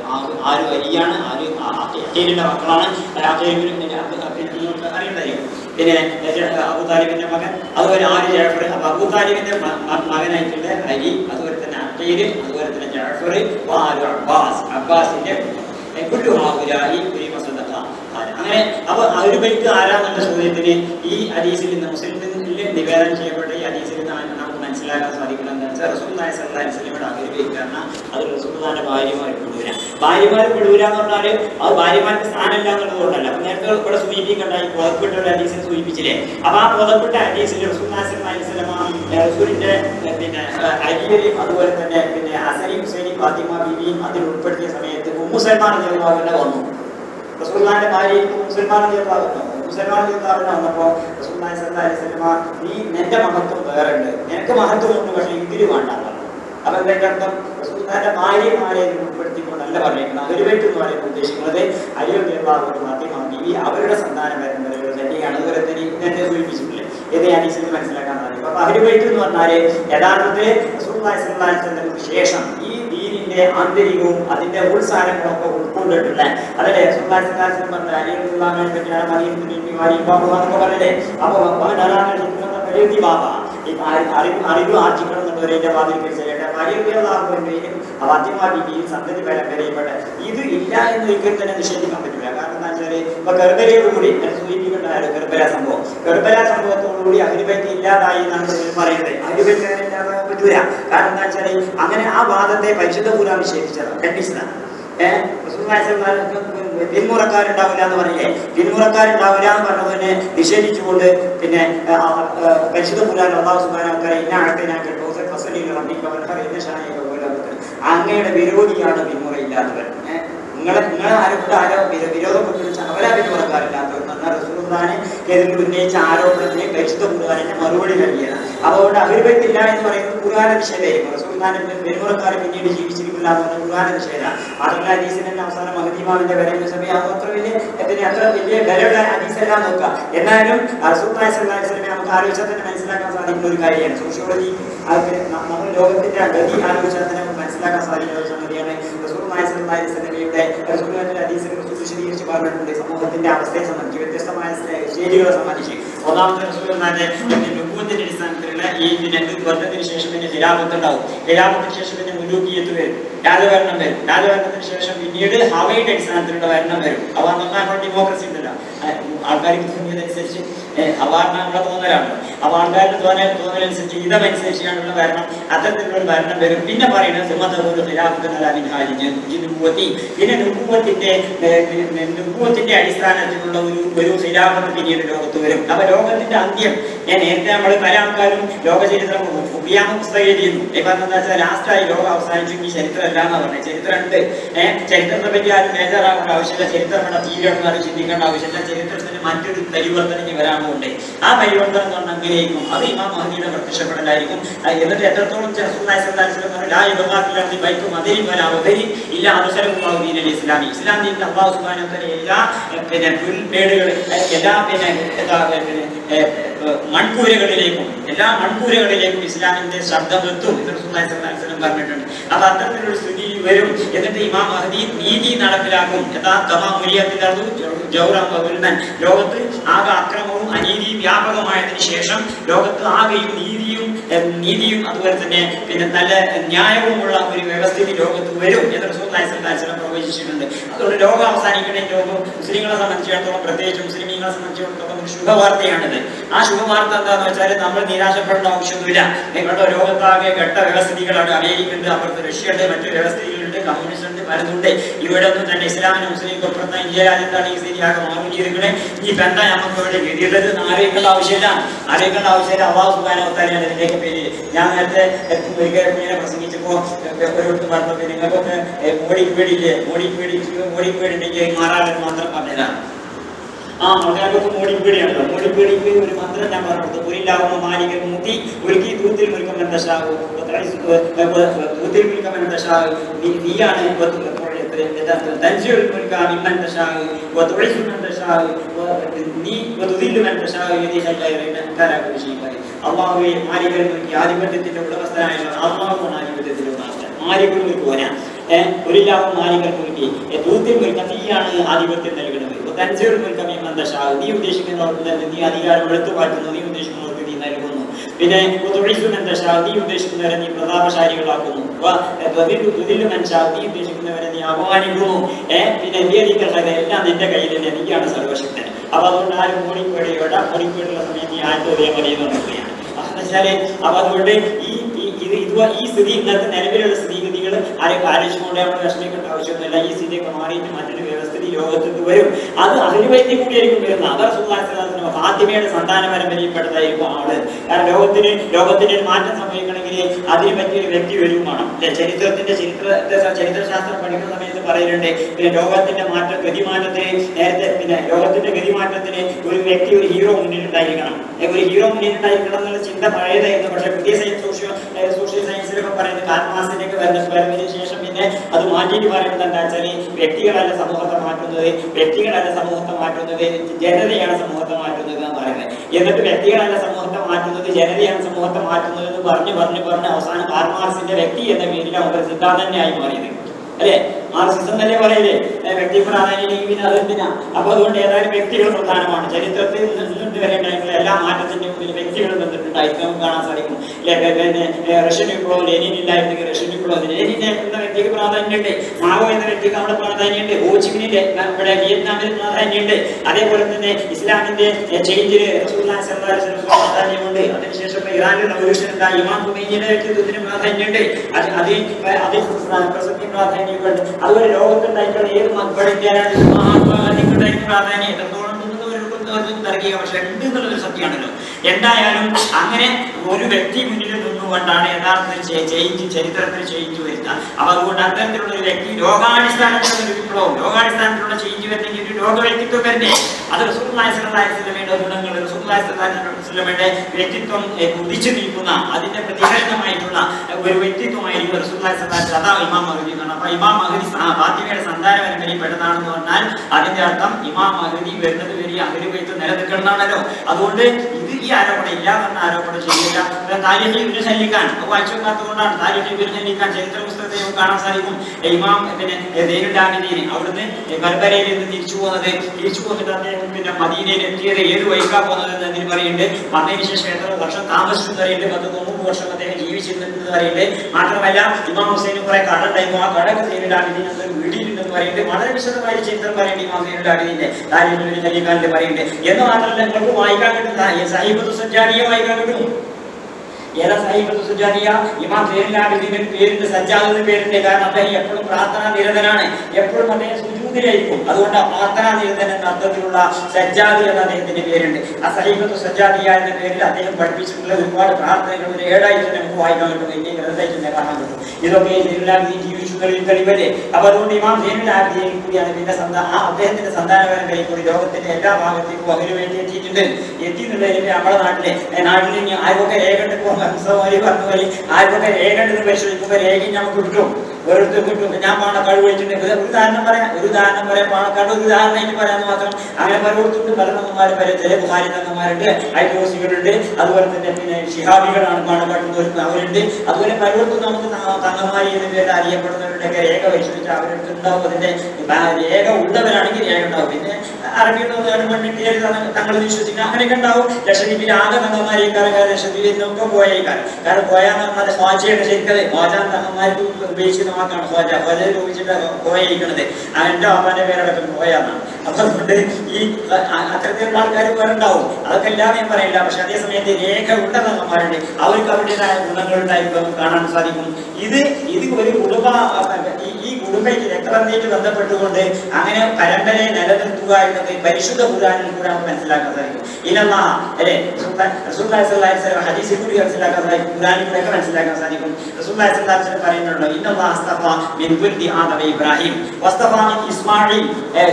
ആലു അലിയാണ്, ആലു അഖീലിന്റെ മക്കളാണ്. നിങ്ങൾക്ക് അറിയണ്ടായിരിക്കും. പിന്നെ അബൂ താലിബിന്റെ മകൻ, അതുപോലെ ആലു ജഅഫർ. അപ്പൊ അബൂ താലിബിന്റെ മകനായിട്ടുള്ള അലി, അതുപോലെ തന്നെ അഖീൽ, അതുപോലെ തന്നെ ജഅഫർ, വആലു അബ്ബാസ്, അബ്ബാസിന്റെ അങ്ങനെ. അപ്പൊ അഹ്ലു ബൈത്ത് ആരാന്നുള്ള ചോദ്യത്തിന് ഈ ഹദീസിൽ നിന്ന്, മുസ്ലിമിൽ നിവേദനം ചെയ്യപ്പെട്ട ഈ ഹദീസിൽ നിന്ന് നമുക്ക് മനസ്സിലാക്കാൻ സാധിക്കുന്നത് എന്താ വെച്ചാൽ, റസൂലുള്ളാഹി സ്വല്ലല്ലാഹു അലൈഹി വസല്ലമയുടെ അഹ്ലു ബൈത്ത് പറഞ്ഞാൽ അത് റസൂലുള്ളാഹിന്റെ ഭാര്യമാർ പെടൂല. ഭാര്യമാർ പെടൂല എന്ന് പറഞ്ഞാൽ അത് ഭാര്യമാർക്ക് സ്ഥാനമില്ല എന്നുള്ളതുകൊണ്ടല്ല. അപ്പൊ നേരത്തെ ഇവിടെ സൂചിപ്പിക്കണ്ടായി, പുറപ്പെട്ട ഒരു ഹദീസിനെ സൂചിപ്പിച്ചില്ലേ? അപ്പൊ ആ പുറപ്പെട്ട ഹദീസിൽ റസൂലുള്ളാഹി സ്വല്ലല്ലാഹു അലൈഹി വസല്ലമ റസൂലിന്റെ പിന്നെ അലിയും അതുപോലെ തന്നെ പിന്നെ ഹസനി ഹുസൈനി ഫാത്തിമ ബീവിയും അതിൽ ഉൾപ്പെടുത്തിയ സമയത്ത് ഉമ്മു സൽമാൻ റളിയല്ലാഹു അൻഹ വന്നു. റസൂലുള്ളാഹിന്റെ ഭാര്യയ്ക്ക് ഉമ്മു സൽമാൻ റളിയല്ലാഹു അൻഹ ഉമ്മു സൽമാൻ റളിയല്ലാഹു അൻഹ വന്നപ്പോൾ റസൂലുള്ളാഹി സ്വല്ലല്ലാഹു അലൈഹി വസല്ലമ, നീ നിന്റെ മഹത്വം വേറെ ഉണ്ട്, നിനക്ക് മഹത്വമുണ്ട്, പക്ഷേ ഇതില് വേണ്ട പറഞ്ഞു. അപ്പൊ എന്താ അർത്ഥം? റസൂലുള്ളാഹിന്റെ ഭാര്യമാരെ ഉൾപ്പെടുത്തിക്കൊണ്ടല്ല പറഞ്ഞേക്കുന്നത്. അഹ്ലു ബൈത്ത് എന്ന് പറയുന്നത് ഉദ്ദേശിക്കുന്നത് അലി റളിയല്ലാഹു അൻഹു, ഫാത്തിമ ബീവി, അവരുടെ സന്താനം വരുന്നവരെ തന്നെയാണ്. അതുപോലെ തന്നെ നേരത്തെ സൂചിപ്പിച്ചിട്ടില്ലേ, ഏത് ഹദീസിൽ മനസ്സിലാക്കാൻ സാധിക്കും. അപ്പൊ അഹ്ലു ബൈത്ത് എന്ന് പറഞ്ഞാല് യഥാർത്ഥത്തിൽ റസൂലുള്ളാഹി സ്വല്ലല്ലാഹു അലൈഹി വസല്ലമക്ക് ശേഷം ഈ ദീനിന്റെ ആന്തരികവും അതിന്റെ ഉൾസാരങ്ങളൊക്കെ ഉൾക്കൊണ്ടിട്ടുള്ള, അതല്ലേ റസൂലുള്ളാഹി സ്വല്ലല്ലാഹു അലൈഹി വസല്ലം പറഞ്ഞ അലി റളിയല്ലാഹു അൻഹു പറ്റിയാണ് മദീനത്തുൽ വാരി ബാബു എന്നൊക്കെ പറഞ്ഞില്ലേ? അപ്പൊ അവൻ ധാരാളം വലിയ ബാബ ഈ അറിവ് അറിവ് ആർജിക്കണം എന്നുള്ളവരെ വാതിൽ ചെയ്യട്ടെ. അലി റളിയല്ലാഹു അൻഹുവിന്റെയും ഫാത്തിമ ബീവിയും സന്തതി പരമ്പരയിൽപ്പെട്ട ഇത് ഇല്ല എന്ന് ഒരിക്കലും തന്നെ നിഷേധിക്കാൻ പറ്റില്ല. കാരണം എന്താ വെച്ചാൽ ഇപ്പൊ കർബലയോടുകൂടി സൂചിപ്പിക്കേണ്ടതായിരുന്നു കർബല സംഭവം. കർബല സംഭവത്തോടുകൂടി അഹ്ലു ബൈത്ത് ഇല്ലാതായി എന്നാണ് പറയുന്നത്. അഹ്ലു ബൈത്ത് അങ്ങനെ ഇല്ലാതാകാൻ പറ്റൂല. കാരണം എന്താ വെച്ചാൽ അങ്ങനെ ആ വാദത്തെ പരിശുദ്ധ ഖുർആൻ നിഷേധിച്ചതാണ്, ഖണ്ഡിച്ചതാണ്. ഏഹ് പിന്മുറക്കാരുണ്ടാവില്ല എന്ന് പറഞ്ഞില്ലേ? പിന്മുറക്കാരുണ്ടാവില്ല എന്ന് പറഞ്ഞതിനെ നിഷേധിച്ചുകൊണ്ട് പിന്നെ പരിശുദ്ധ ഖുർആൻ അല്ലാഹു സുബ്ഹാനഹു വ തആല ഇന്ന അഅതൈനാക കൗസർ ഫസലി ലിറബ്ബിക വൻഹർ ഇന്ന ശാനിഅക ഹുവൽ അബ്തർ, അങ്ങയുടെ വിരോധിയാണ് പിന്മുറയില്ലാത്തവൻ. നിങ്ങളെ നിങ്ങളെ ആരോപണം ആരോ വിരോധപ്പെട്ട് അവരാ പിന്മുറക്കാറില്ലാത്തവർ എന്നാൽ റസൂലുള്ളാഹിനെ എതിർത്ത് ഉന്നയിച്ച ആരോപണത്തിന് പരിശുദ്ധ ഖുർആനിന്റെ മറുപടി നൽകിയതാണ്. അതുകൊണ്ട് അഭിപ്രായത്തില്ല എന്ന് പറയുന്നത് ഖുർആൻ നിഷേധമായിരിക്കും. റസൂലുള്ളാഹിന്റെ പിന്മുറക്കാർ പിന്നീട് ജീവിച്ചിരിക്കില്ല എന്ന് പറഞ്ഞ ഖുർആൻ നിഷേധമാണ്. അതുകൊണ്ട് ഹദീസിന്റെ അവസാനം മഹദിമാവിന്റെ വരവിന്റെ സമയം അത് അത്ര വലിയ പിന്നെ അത്ര വലിയ വിലയുള്ള ഹദീസെല്ലാം നോക്കുക. എന്നാലും റസൂലുള്ളാഹി സ്വല്ലല്ലാഹു അലൈഹി വസല്ലം നമുക്ക് ആലോചിച്ചാൽ തന്നെ മനസ്സിലാക്കാൻ സാധിക്കുന്ന ഒരു കാര്യമാണ്. സോഷ്യോളജി നമ്മൾ ലോകത്തിന്റെ ഗതി ആലോചിച്ചാൽ തന്നെ നമുക്ക് മനസ്സിലാക്കാൻ സാധിക്കുന്ന ഒരു സംഗതിയാണ്. റസൂലുള്ളാഹി സ്വല്ലല്ലാഹു അലൈഹി വസല്ലമയുടെ റസൂലുള്ളാഹിന്റെ ഹദീസിൽ റസൂൽ വിശദീകരിച്ച് പറഞ്ഞിട്ടുണ്ട് സമൂഹത്തിന്റെ അവസ്ഥയെ സംബന്ധിച്ച്, വ്യത്യസ്തമായ സ്റ്റേജുകളെ സംബന്ധിച്ച്. ഒന്നാമത്തെ റസൂലുള്ളാഹിന്റെ നുബുവത്തിന്റെ അടിസ്ഥാനത്തിലുള്ള ഈ വർദ്ധത്തിന് ശേഷം പിന്നെ ഖിലാഫത്ത് ഉണ്ടാവും. ഖിലാഫത്തിന് ശേഷം പിന്നെ മുലൂക്കിയത്ത് വരും, രാജഭരണം വരും. രാജഭരണത്തിന് ശേഷം പിന്നീട് ഹവയുടെ അടിസ്ഥാനത്തിലുള്ള ഭരണം വരും. അവ നമ്മൾ ഡെമോക്രസി ഉണ്ടല്ലോ, ആൾക്കാർക്ക് തോന്നിയതനുസരിച്ച് അവാർഡ് നമ്മളെ തോന്നലാണ്. അപ്പൊ ആൾക്കാരുടെ തോന്നൽ തോന്നലനുസരിച്ച് ഇതമനുസരിച്ചാണുള്ള ഭരണം, അത്തരത്തിലുള്ള ഒരു ഭരണം വരും. പിന്നെ പറയുന്നത് പിന്നെ നുബുവത്തിന്റെ നുബുവത്തിന്റെ അടിസ്ഥാനത്തിലുള്ള ഒരു ഒരു ഖിലാഫത്ത് പിന്നീട് ലോകത്ത് വരും. അപ്പൊ ലോകത്തിന്റെ അന്ത്യം ഞാൻ നേരത്തെ നമ്മൾ പല ആൾക്കാരും ലോക ചരിത്രം ഉപയാമ പുസ്തകം എഴുതിയിരുന്നു. ഇപ്പൊ എന്താ വെച്ചാൽ ലാസ്റ്റായി ലോകം അവസാനിച്ചെങ്കിൽ ചരിത്രം അല്ലാന്നാ പറഞ്ഞത്. ചരിത്രം ഉണ്ട്. ഏഹ് ചരിത്രത്തെ പറ്റി ആരും ബേജാറാവേണ്ട ആവശ്യമില്ല. ചരിത്രം വേണ്ട തീരെയൊന്നും ആരും ചിന്തിക്കേണ്ട ആവശ്യമില്ല. ചരിത്രത്തിന് മറ്റൊരു പരിവർത്തനം വരാനുണ്ട്. ആ പരിവർത്തനം എന്ന് പറഞ്ഞാൽ അങ്ങനെയായിരിക്കും. അത് ഇമാം മഹദിയുടെ പ്രത്യക്ഷപ്പെടലായിരിക്കും. എന്നിട്ട് എത്രത്തോളം ബൈക്കും അതിരി അവതരി ഇല്ല അവസരവും ഇസ്ലാമി ഇസ്ലാം ദീനിന്റെ അല്ലാഹു സുബ്ഹാനഹു വ തആല എല്ലാ പിന്നെ പുൽമേടുകൾ എല്ലാ പിന്നെ മൺകൂരകളിലേക്കും എല്ലാ മൺകൂരകളിലേക്കും ഇസ്ലാമിന്റെ ശബ്ദം എത്തും എന്ന് റസൂലുള്ളാഹി സ്വല്ലല്ലാഹു അലൈഹി വസല്ലം പറഞ്ഞിട്ടുണ്ട്. അപ്പൊ അത്തരത്തിലുള്ള സ്ഥിതി വരും. എന്നിട്ട് ഇമാം മഹദി നീതി നടപ്പിലാക്കും. ലോകത്ത് ആകെ അക്രമവും അനീതിയും വ്യാപകമായതിനു ശേഷം ലോകത്ത് ആകെയും നീതിയും നീതിയും അതുപോലെ തന്നെ പിന്നെ നല്ല ന്യായവുമുള്ള ഒരു വ്യവസ്ഥിതി ലോകത്ത് വരും എന്ന് റസൂലുള്ളാഹി സ്വല്ലല്ലാഹു അലൈഹി വസല്ലം പ്രവചിച്ചിട്ടുണ്ട്. അതുകൊണ്ട് ലോകം അവസാനിക്കണമെങ്കിൽ ലോകം മുസ്ലിങ്ങളെ സംബന്ധിച്ചിടത്തോളം, പ്രത്യേകിച്ച് മുസ്ലിമീങ്ങളെ സംബന്ധിച്ചിടത്തോളം ഒരു ശുഭവാർത്തയാണിത്. ആ ശുഭവാർത്ത എന്താണെന്ന് വെച്ചാൽ നമ്മൾ നിരാശപ്പെടേണ്ട ആവശ്യമൊന്നുമില്ല. നിങ്ങളുടെ ലോകത്താകെ ഘട്ട വ്യവസ്ഥിതികളാണ്. അമേരിക്ക ഉണ്ട്, അപ്പുറത്ത് റഷ്യ ഉണ്ട്, മറ്റു വ്യവസ്ഥിതികളുണ്ട്, കമ്മ്യൂണിസ്റ്റ് ഉണ്ട്, മരുന്നുണ്ട്. ഇവിടെ ഒന്നും തന്നെ ഇസ്ലാമിനും മുസ്ലിംക്കും അപ്പുറത്ത് ഇന്ത്യ രാജ്യത്താണ് ഈ സ്ഥിതിയാകെ മാറിയിരിക്കുന്നത്. ഈ ബന്ധ നമുക്ക് ഇവിടെ ഗതിയുള്ളത് ആലോചിക്കേണ്ട ആവശ്യമില്ല. ആലോചിക്കേണ്ട ആവശ്യമില്ല. അല്ലാഹു സുബ്ഹാനഹു വ തആലയാണ് ഇതിന്റെയൊക്കെ പേര്. ഞാൻ നേരത്തെ ഒരിക്കൽ ഇങ്ങനെ പ്രസംഗിച്ചപ്പോൾ ഒരു പറഞ്ഞത് നിങ്ങൾക്കൊക്കെ മോഡിക്ക് പേടിയില്ലേ, മോഡിക്ക് പേടി മോഡിക്ക് പേടിയുണ്ടെങ്കിൽ മാറാൻ മാത്രം പറഞ്ഞതാണ്. ആ ആൾക്കാർക്കൊക്കെ മോഡിപ്പേടിയാണല്ലോ. മോഡിപ്പേടിക്ക് ഒരു മന്ത്രം ഞാൻ പറഞ്ഞു. ഒരില്ലാവുന്ന മാലികൻ മുത്തി ഒരുക്കി തൂത്തിൽ മുൽക്കം എന്തശാവു തൂത്തിൽ മുൽക്കം എന്തശാവു നീയാണ് അള്ളാഹുവെ മാലികൻ മുൽക്കി ആധിപത്യത്തിന്റെ ഉടമസ്ഥനായ അള്ളാഹുവാണ് ആധിപത്യത്തിന്റെ ഉടമസ്ഥൻ. മാലികൻ മുൽക്കോന ഒരില്ലാവും മാലികൻ മുൽക്കി തൂത്തിൽ മുൽക്കം നീയാണ് ആധിപത്യം നൽകുന്നത്. നീ ഉദ്ദേശിക്കുന്നവർക്ക് തന്നെ നീ അധികാരം എടുത്തു മാറ്റുന്നു. നീ ഉദ്ദേശിക്കുന്നവർക്ക് നീ നൽകുന്നു. പിന്നെ നീ ഉദ്ദേശിക്കുന്നവരെ നീ പ്രതാപശാലികളാക്കുന്നു. നീ ഉദ്ദേശിക്കുന്നവരെ നീ അപമാനിക്കുന്നു. ഏഹ് പിന്നെ എല്ലാം നിന്റെ കയ്യിൽ തന്നെ, നീയാണ് സർവശക്തൻ. അപ്പൊ അതുകൊണ്ട് ആരും മോടിപ്പേടിയോടെ മോടിപ്പേടുള്ള സമയം നീ ആത്മോദയം അറിയുന്നുണ്ടെയാണ്. വെച്ചാല് അപ്പൊ അതുകൊണ്ട് ഈ ഇത് ഇത് ഈ സ്ഥിതി ഇന്നത്തെ നിലവിലുള്ള സ്ഥിതിഗതികൾ ആരെയൊക്കെ ആലോചിച്ചുകൊണ്ട് നമ്മൾ വിഷമിക്കേണ്ട ആവശ്യമൊന്നുമില്ല. ഈ സ്ഥിതിയൊക്കെ മാറിയിട്ട് മറ്റൊരു വ്യവസ്ഥിതി ലോകത്തേക്ക് വരും. അത് അഹ്ലുബൈത്തിൽ കൂടിയായിരിക്കും വരുന്നത്. അവർ സുബ്ഹാനഹു ഫാത്തിമയുടെ സന്താന പരമ്പരയിൽപ്പെട്ടതായിരിക്കും ആള്. കാരണം ലോകത്തിന് ലോകത്തിന് ഒരു മാറ്റം സംഭവിക്കണമെങ്കിൽ അതിനെ പറ്റിയൊരു വ്യക്തി വരുമാണ്. ചരിത്രത്തിന്റെ ചരിത്ര ചരിത്രശാസ്ത്രം പഠിക്കുന്ന സമയത്ത് പറയുന്നുണ്ട് പിന്നെ ലോകത്തിന്റെ മാറ്റം ഗതിമാറ്റത്തിന് നേരത്തെ പിന്നെ ലോകത്തിന്റെ ഗതിമാറ്റത്തിന് ഒരു വ്യക്തി ഒരു ഹീറോ മുന്നിലുണ്ടായിരിക്കണം. ഒരു ഹീറോ മുന്നിലുണ്ടായിരിക്കണം എന്നുള്ള ചിന്ത പഴയതായിരുന്നു. പക്ഷെ പുതിയ സയൻസ് സോഷ്യോ സോഷ്യൽ സയൻസിലൊക്കെ പറയുന്നത് കാൽമാസിലേക്ക് വരുന്നതിന് ശേഷം പിന്നെ അത് മാറ്റിയിട്ട് പറയുന്നത് എന്താ വെച്ചാൽ വ്യക്തികളല്ല സമൂഹത്തെ മാറ്റുന്നത്, വ്യക്തികളല്ല സമൂഹത്തെ മാറ്റുന്നത്, ജനതയാണ് സമൂഹത്തെ മാറ്റുന്നത് എന്ന് പറയുന്നത്. എന്നിട്ട് വ്യക്തികളല്ല സമൂഹത്തെ മാറ്റുന്നത്, ജനതയാണ് സമൂഹത്തെ മാറ്റുന്നത് എന്ന് പറഞ്ഞു പറഞ്ഞു പറഞ്ഞ് അവസാനം കാൽമാർസിന്റെ വ്യക്തി എന്ന പേരിൽ അവർ സിദ്ധാന്തം തന്നെയായി മാറിയത് അല്ലെ. മാർക്സിസം തന്നെ പറയലേ വ്യക്തി പ്രാധാന്യം പിന്നെ അതെന്തിനാ. അപ്പൊ അതുകൊണ്ട് ഏതായാലും വ്യക്തികൾ പ്രധാനമാണ്. ചരിത്രത്തിൽ നിന്നിട്ട് വരെ ഉണ്ടായിട്ടുള്ള എല്ലാ മാറ്റത്തിന്റെ മുമ്പിൽ വ്യക്തികൾ നിന്നിട്ടുണ്ടായിരിക്കും നമുക്ക് കാണാൻ സാധിക്കും. പിന്നെ റഷ്യൻ വിപ്ലവം ലെനിൻ ഇല്ലായിരുന്നെങ്കിൽ റഷ്യൻ വിപ്ലവം ലെനിന്റെ എന്ന വ്യക്തിക്ക് പ്രാധാന്യമുണ്ട്, മാവോ എന്ന വ്യക്തിക്ക് അവിടെ പ്രാധാന്യമുണ്ട്, ഹോച്ചിമിനിന്റെ ഇവിടെ വിയറ്റ്നാമിൽ പ്രാധാന്യമുണ്ട്. അതേപോലെ തന്നെ ഇസ്ലാമിന്റെ ചേഞ്ചില് പ്രാധാന്യമുണ്ട്. അതിനുശേഷം ഇറാനിൽ റവല്യൂഷൻ ഉണ്ടായി, ഇമാം ഖുമൈനിയുടെ വ്യക്തിത്വത്തിന് പ്രാധാന്യമുണ്ട്. അത് അതിൽ അതിൽ പ്രസക്തി പ്രാധാന്യമുണ്ട്. അതുപോലെ ലോകത്തുണ്ടായിട്ടുള്ള ഏത് മക്കളിക്കാനാണ് മഹാത്മാഗാന്ധിക്കുണ്ടായിരുന്ന പ്രാധാന്യം എത്രത്തോളം നൽകിയ പക്ഷെ ഉണ്ട് എന്നുള്ളൊരു സത്യമാണല്ലോ. എന്തായാലും അങ്ങനെ ഒരു വ്യക്തി മുന്നിൽ നിന്നു നിന്നുകൊണ്ടാണ് യഥാർത്ഥത്തിൽ ചേഞ്ച് ചരിത്രത്തിൽ ചേഞ്ച് വരുന്നത്. അപ്പൊ അതുകൊണ്ട് അത്തരത്തിലുള്ള ഒരു വ്യക്തി ലോകാടിസ്ഥാനത്തിലുള്ള ഒരു വിപ്ലവം, ലോകാടിസ്ഥാനത്തിലുള്ള ചേഞ്ച് വരുന്നെങ്കിൽ ഒരു ലോക വ്യക്തിത്വം വരണ്ടേ? അത് റസൂലുള്ളാഹി സ്വല്ലല്ലാഹി അലൈഹി വസല്ലമയുടെ ഗുണങ്ങൾ, റസൂലുള്ളാഹി സ്വല്ലല്ലാഹി അലൈഹി വസല്ലമയുടെ വ്യക്തിത്വം ഉദിച്ചു നിൽക്കുന്ന അതിന്റെ പ്രതിഫലനമായിട്ടുള്ള ഒരു വ്യക്തിത്വമായിരിക്കും റസൂലുള്ളാഹി സ്വല്ലല്ലാഹി അലൈഹി വസല്ലം. അതാ ഇമാം മഹദി എന്നാണ്. അപ്പൊ ഇമാം മഹദി ഫാത്തിമയുടെ സന്താന പരമ്പരയിൽ പെട്ടതാണെന്ന് പറഞ്ഞാൽ അതിന്റെ അർത്ഥം ഇമാം മഹദി വരുന്നത് വരെ അഹ്ലു ബൈത്ത് നിലനിൽക്കണമെന്നാണല്ലോ. അതുകൊണ്ട് ഇത് ഈ ആരോപണം ഇല്ല എന്ന ആരോപണം ചെയ്യില്ല. താരിഖ് ഇബ്നു ഖല്ലിഖാൻ വായിച്ചുകൊണ്ടാണ് താരിഖ് ഇബ്നു ഖല്ലിഖാൻ ചരിത്ര പുസ്തകത്തിൽ നമുക്ക് കാണാൻ സാധിക്കും. ഇമാം പിന്നെ സൈനുൽ ആബിദീൻ അവിടുന്ന് കർബലയിൽ നിന്ന് തിരിച്ചു പോകുന്നത്, തിരിച്ചു പോന്നിട്ട് അദ്ദേഹം പിന്നെ മദീനയിൽ എത്തിയത് ഏത് വഴിക്കാ പോകുന്നത് എന്നതിന് പറയുന്നുണ്ട്. വന്നതിന് ശേഷം എത്ര വർഷം താമസിച്ചു എന്ന് പറയുന്നുണ്ട്. പത്ത് തൊണ്ണൂറ് വർഷം അദ്ദേഹം ജീവിച്ചിരുന്നെന്ന് പറയുന്നുണ്ട്. മാത്രമല്ല ഇമാം ഹുസൈന് കുറെ കട ഉണ്ടായിരുന്നു, ആ കടക്ക് സൈനുൽ ആബിദീൻ എന്ന വീട്ടിലുണ്ടെന്ന് പറയുന്നുണ്ട്. വളരെ വിശദമായ ചരിത്രം പറയുന്നുണ്ട് ഇമാം സൈനുൽ ആബിദീന്റെ താരിഖ് ഇബ്നു ഖല്ലിഖാനിൽ പറയുന്നുണ്ട്. എന്ന് മാത്രമല്ല നിങ്ങൾക്ക് വായിക്കാൻ കിട്ടുന്ന സഹീഫത്തു സജ്ജാദിയ വായിക്കാൻ കിട്ടും. ഏതാ സഹീഫത്തു സജ്ജാദിയ? ഇമാം സൈനുൽ ആബിദീന്റെ പേരിന്റെ സജ്ജാദ് എന്ന് പേരുണ്ട്. കാരണം അദ്ദേഹം എപ്പോഴും പ്രാർത്ഥനാ നിരതനാണ്, എപ്പോഴും അദ്ദേഹം സുജൂദിലായിരിക്കും. അതുകൊണ്ട് ആ പ്രാർത്ഥനാ നിരതൻ എന്ന അർത്ഥത്തിലുള്ള സജ്ജാദി എന്ന അദ്ദേഹത്തിന്റെ പേരുണ്ട്. ആ സഹീഫത്തു സജ്ജാദിയ എന്ന പേരിൽ അദ്ദേഹം പഠിപ്പിച്ചിട്ടുള്ള ഒരുപാട് പ്രാർത്ഥനകൾ ഒരു ഏഴായിട്ട് നമുക്ക് വായിക്കാൻ കിട്ടും, വലിയ ഗ്രന്ഥമായിട്ട് തന്നെ കാണാൻ കിട്ടും. ഇതൊക്കെ സൈനുൽ ആബിദീൻ ജീവിച്ചുകളിൽ തെളിവല്ലേ? അപ്പൊ അതുകൊണ്ട് ഇമാം സൈനുൽ ആബിദീൻ കൂടിയാണ് പിന്നെ സന്താന ആ അദ്ദേഹത്തിന്റെ സന്താന പരമ്പരയിൽ കൂടി ലോകത്തിന്റെ എല്ലാ ഭാഗത്തേക്കും അതിനു വേണ്ടി എത്തിയിട്ടുണ്ട്. എത്തിയിട്ടുള്ളതിന്റെ നമ്മുടെ നാട്ടിലെ നാട്ടിൽ ഇനി ആർക്കൊക്കെ രേഖണ്ട് ഹംസമാരി പറഞ്ഞ പോലെ ആർക്കൊക്കെ രേഖണ്ടെന്ന് പരിശോധിക്കുമ്പോൾ രേഖ നമുക്ക് കിട്ടും, ഓരോരുത്തർ കിട്ടും. ഞാൻ പാണക്കാട് പോയിട്ടുണ്ട്. ഒരു ഉദാഹരണം പറയാം ഒരു ഉദാഹരണം പറയാം പാണക്കാട് ഒരു ഉദാഹരണമായിട്ട് പറയാമെന്ന് മാത്രം. അങ്ങനെ പലയിടത്തുണ്ട്, പല തങ്ങന്മാരും വരെ ചില ബുഹാരി തങ്ങന്മാരുണ്ട്, ഐദോസികളുണ്ട്, അതുപോലെ തന്നെ പിന്നെ ഷിഹാബികളാണ് പാണക്കാട്ടിൽ നിന്ന് അവരുണ്ട്. അതുപോലെ പലയിടത്തും നമുക്ക് തങ്ങന്മാരി എന്ന പേരിൽ അറിയപ്പെടുന്നവരുടെയൊക്കെ രേഖ പരിശോധിച്ച് അവരുടെ ഉണ്ടാവും. അതിന്റെ രേഖ ഉള്ളവരാണെങ്കിൽ രേഖ ഉണ്ടാവും. പിന്നെ അറബിയിൽ മണ്ണിട്ടിയാൽ തങ്ങൾ വിശ്വസിക്കുക അങ്ങനെയൊക്കെ ഉണ്ടാവും. ലക്ഷദ്വീപിൽ ആകെ തങ്ങന്മാരിക്കാരെ ലക്ഷദ്വീപിൽ നിന്നൊക്കെ പോയേക്കാർ. കാരണം പോയാന്ന് പറഞ്ഞാൽ ഹോജയുടെ ശരിക്കത് ഹോജാൻ തങ്ങന്മാർക്ക് ഉപയോഗിക്കുന്ന വാക്കാണ് ഹോജ. ഹോജ ഉപയോഗിച്ചിട്ട് പോയിരിക്കുന്നത് എൻ്റെ അപ്പാന്റെ പേരടക്കം പോയാന്നാണ്. അപ്പൊ അതുകൊണ്ട് ഈ അത്തരത്തിലുള്ള ആൾക്കാർ വേറെ ഉണ്ടാവും. അതൊക്കെ എല്ലാം ഞാൻ പറയില്ല. പക്ഷെ അതേ സമയത്ത് രേഖ ഉണ്ട തങ്ങന്മാരുണ്ട്, അവർക്ക് അവരുടേതായ ഗുണങ്ങൾ ഉണ്ടായിരിക്കും നമുക്ക് കാണാൻ സാധിക്കും. ഇത് ഇത് ഒരു കുടുംബ ഈ കുടുംബയ്ക്ക് രക്തബന്ധമായിട്ട് ബന്ധപ്പെട്ടുകൊണ്ട് അങ്ങനെ പരമ്പരയെ നിലനിർത്തുക എന്നത് പരിശുദ്ധ ഖുർആനിൽ കൂടെ നമുക്ക് മനസ്സിലാക്കാൻ സാധിക്കും. ഇല്ലല്ലാ അല്ലേ റസൂലുള്ളാഹി സ്വല്ലല്ലാഹി അലൈഹി വസല്ലം ഹദീസിൽ കൂടി മനസ്സിലാക്കാൻ സാധിക്കും, ഖുർആനിൽ കൂടെ മനസ്സിലാക്കാൻ സാധിക്കും. റസൂലുള്ളാഹി സ്വല്ലല്ലാഹി അലൈഹി വസല്ലം പറയുന്നുണ്ട് ഇന്നല്ലാഹ അസ്തഫാ മിൻ ദുൽദി ആദമ ഇബ്രാഹിം വസ്തഫാ മിൻ ഇസ്മാഈൽ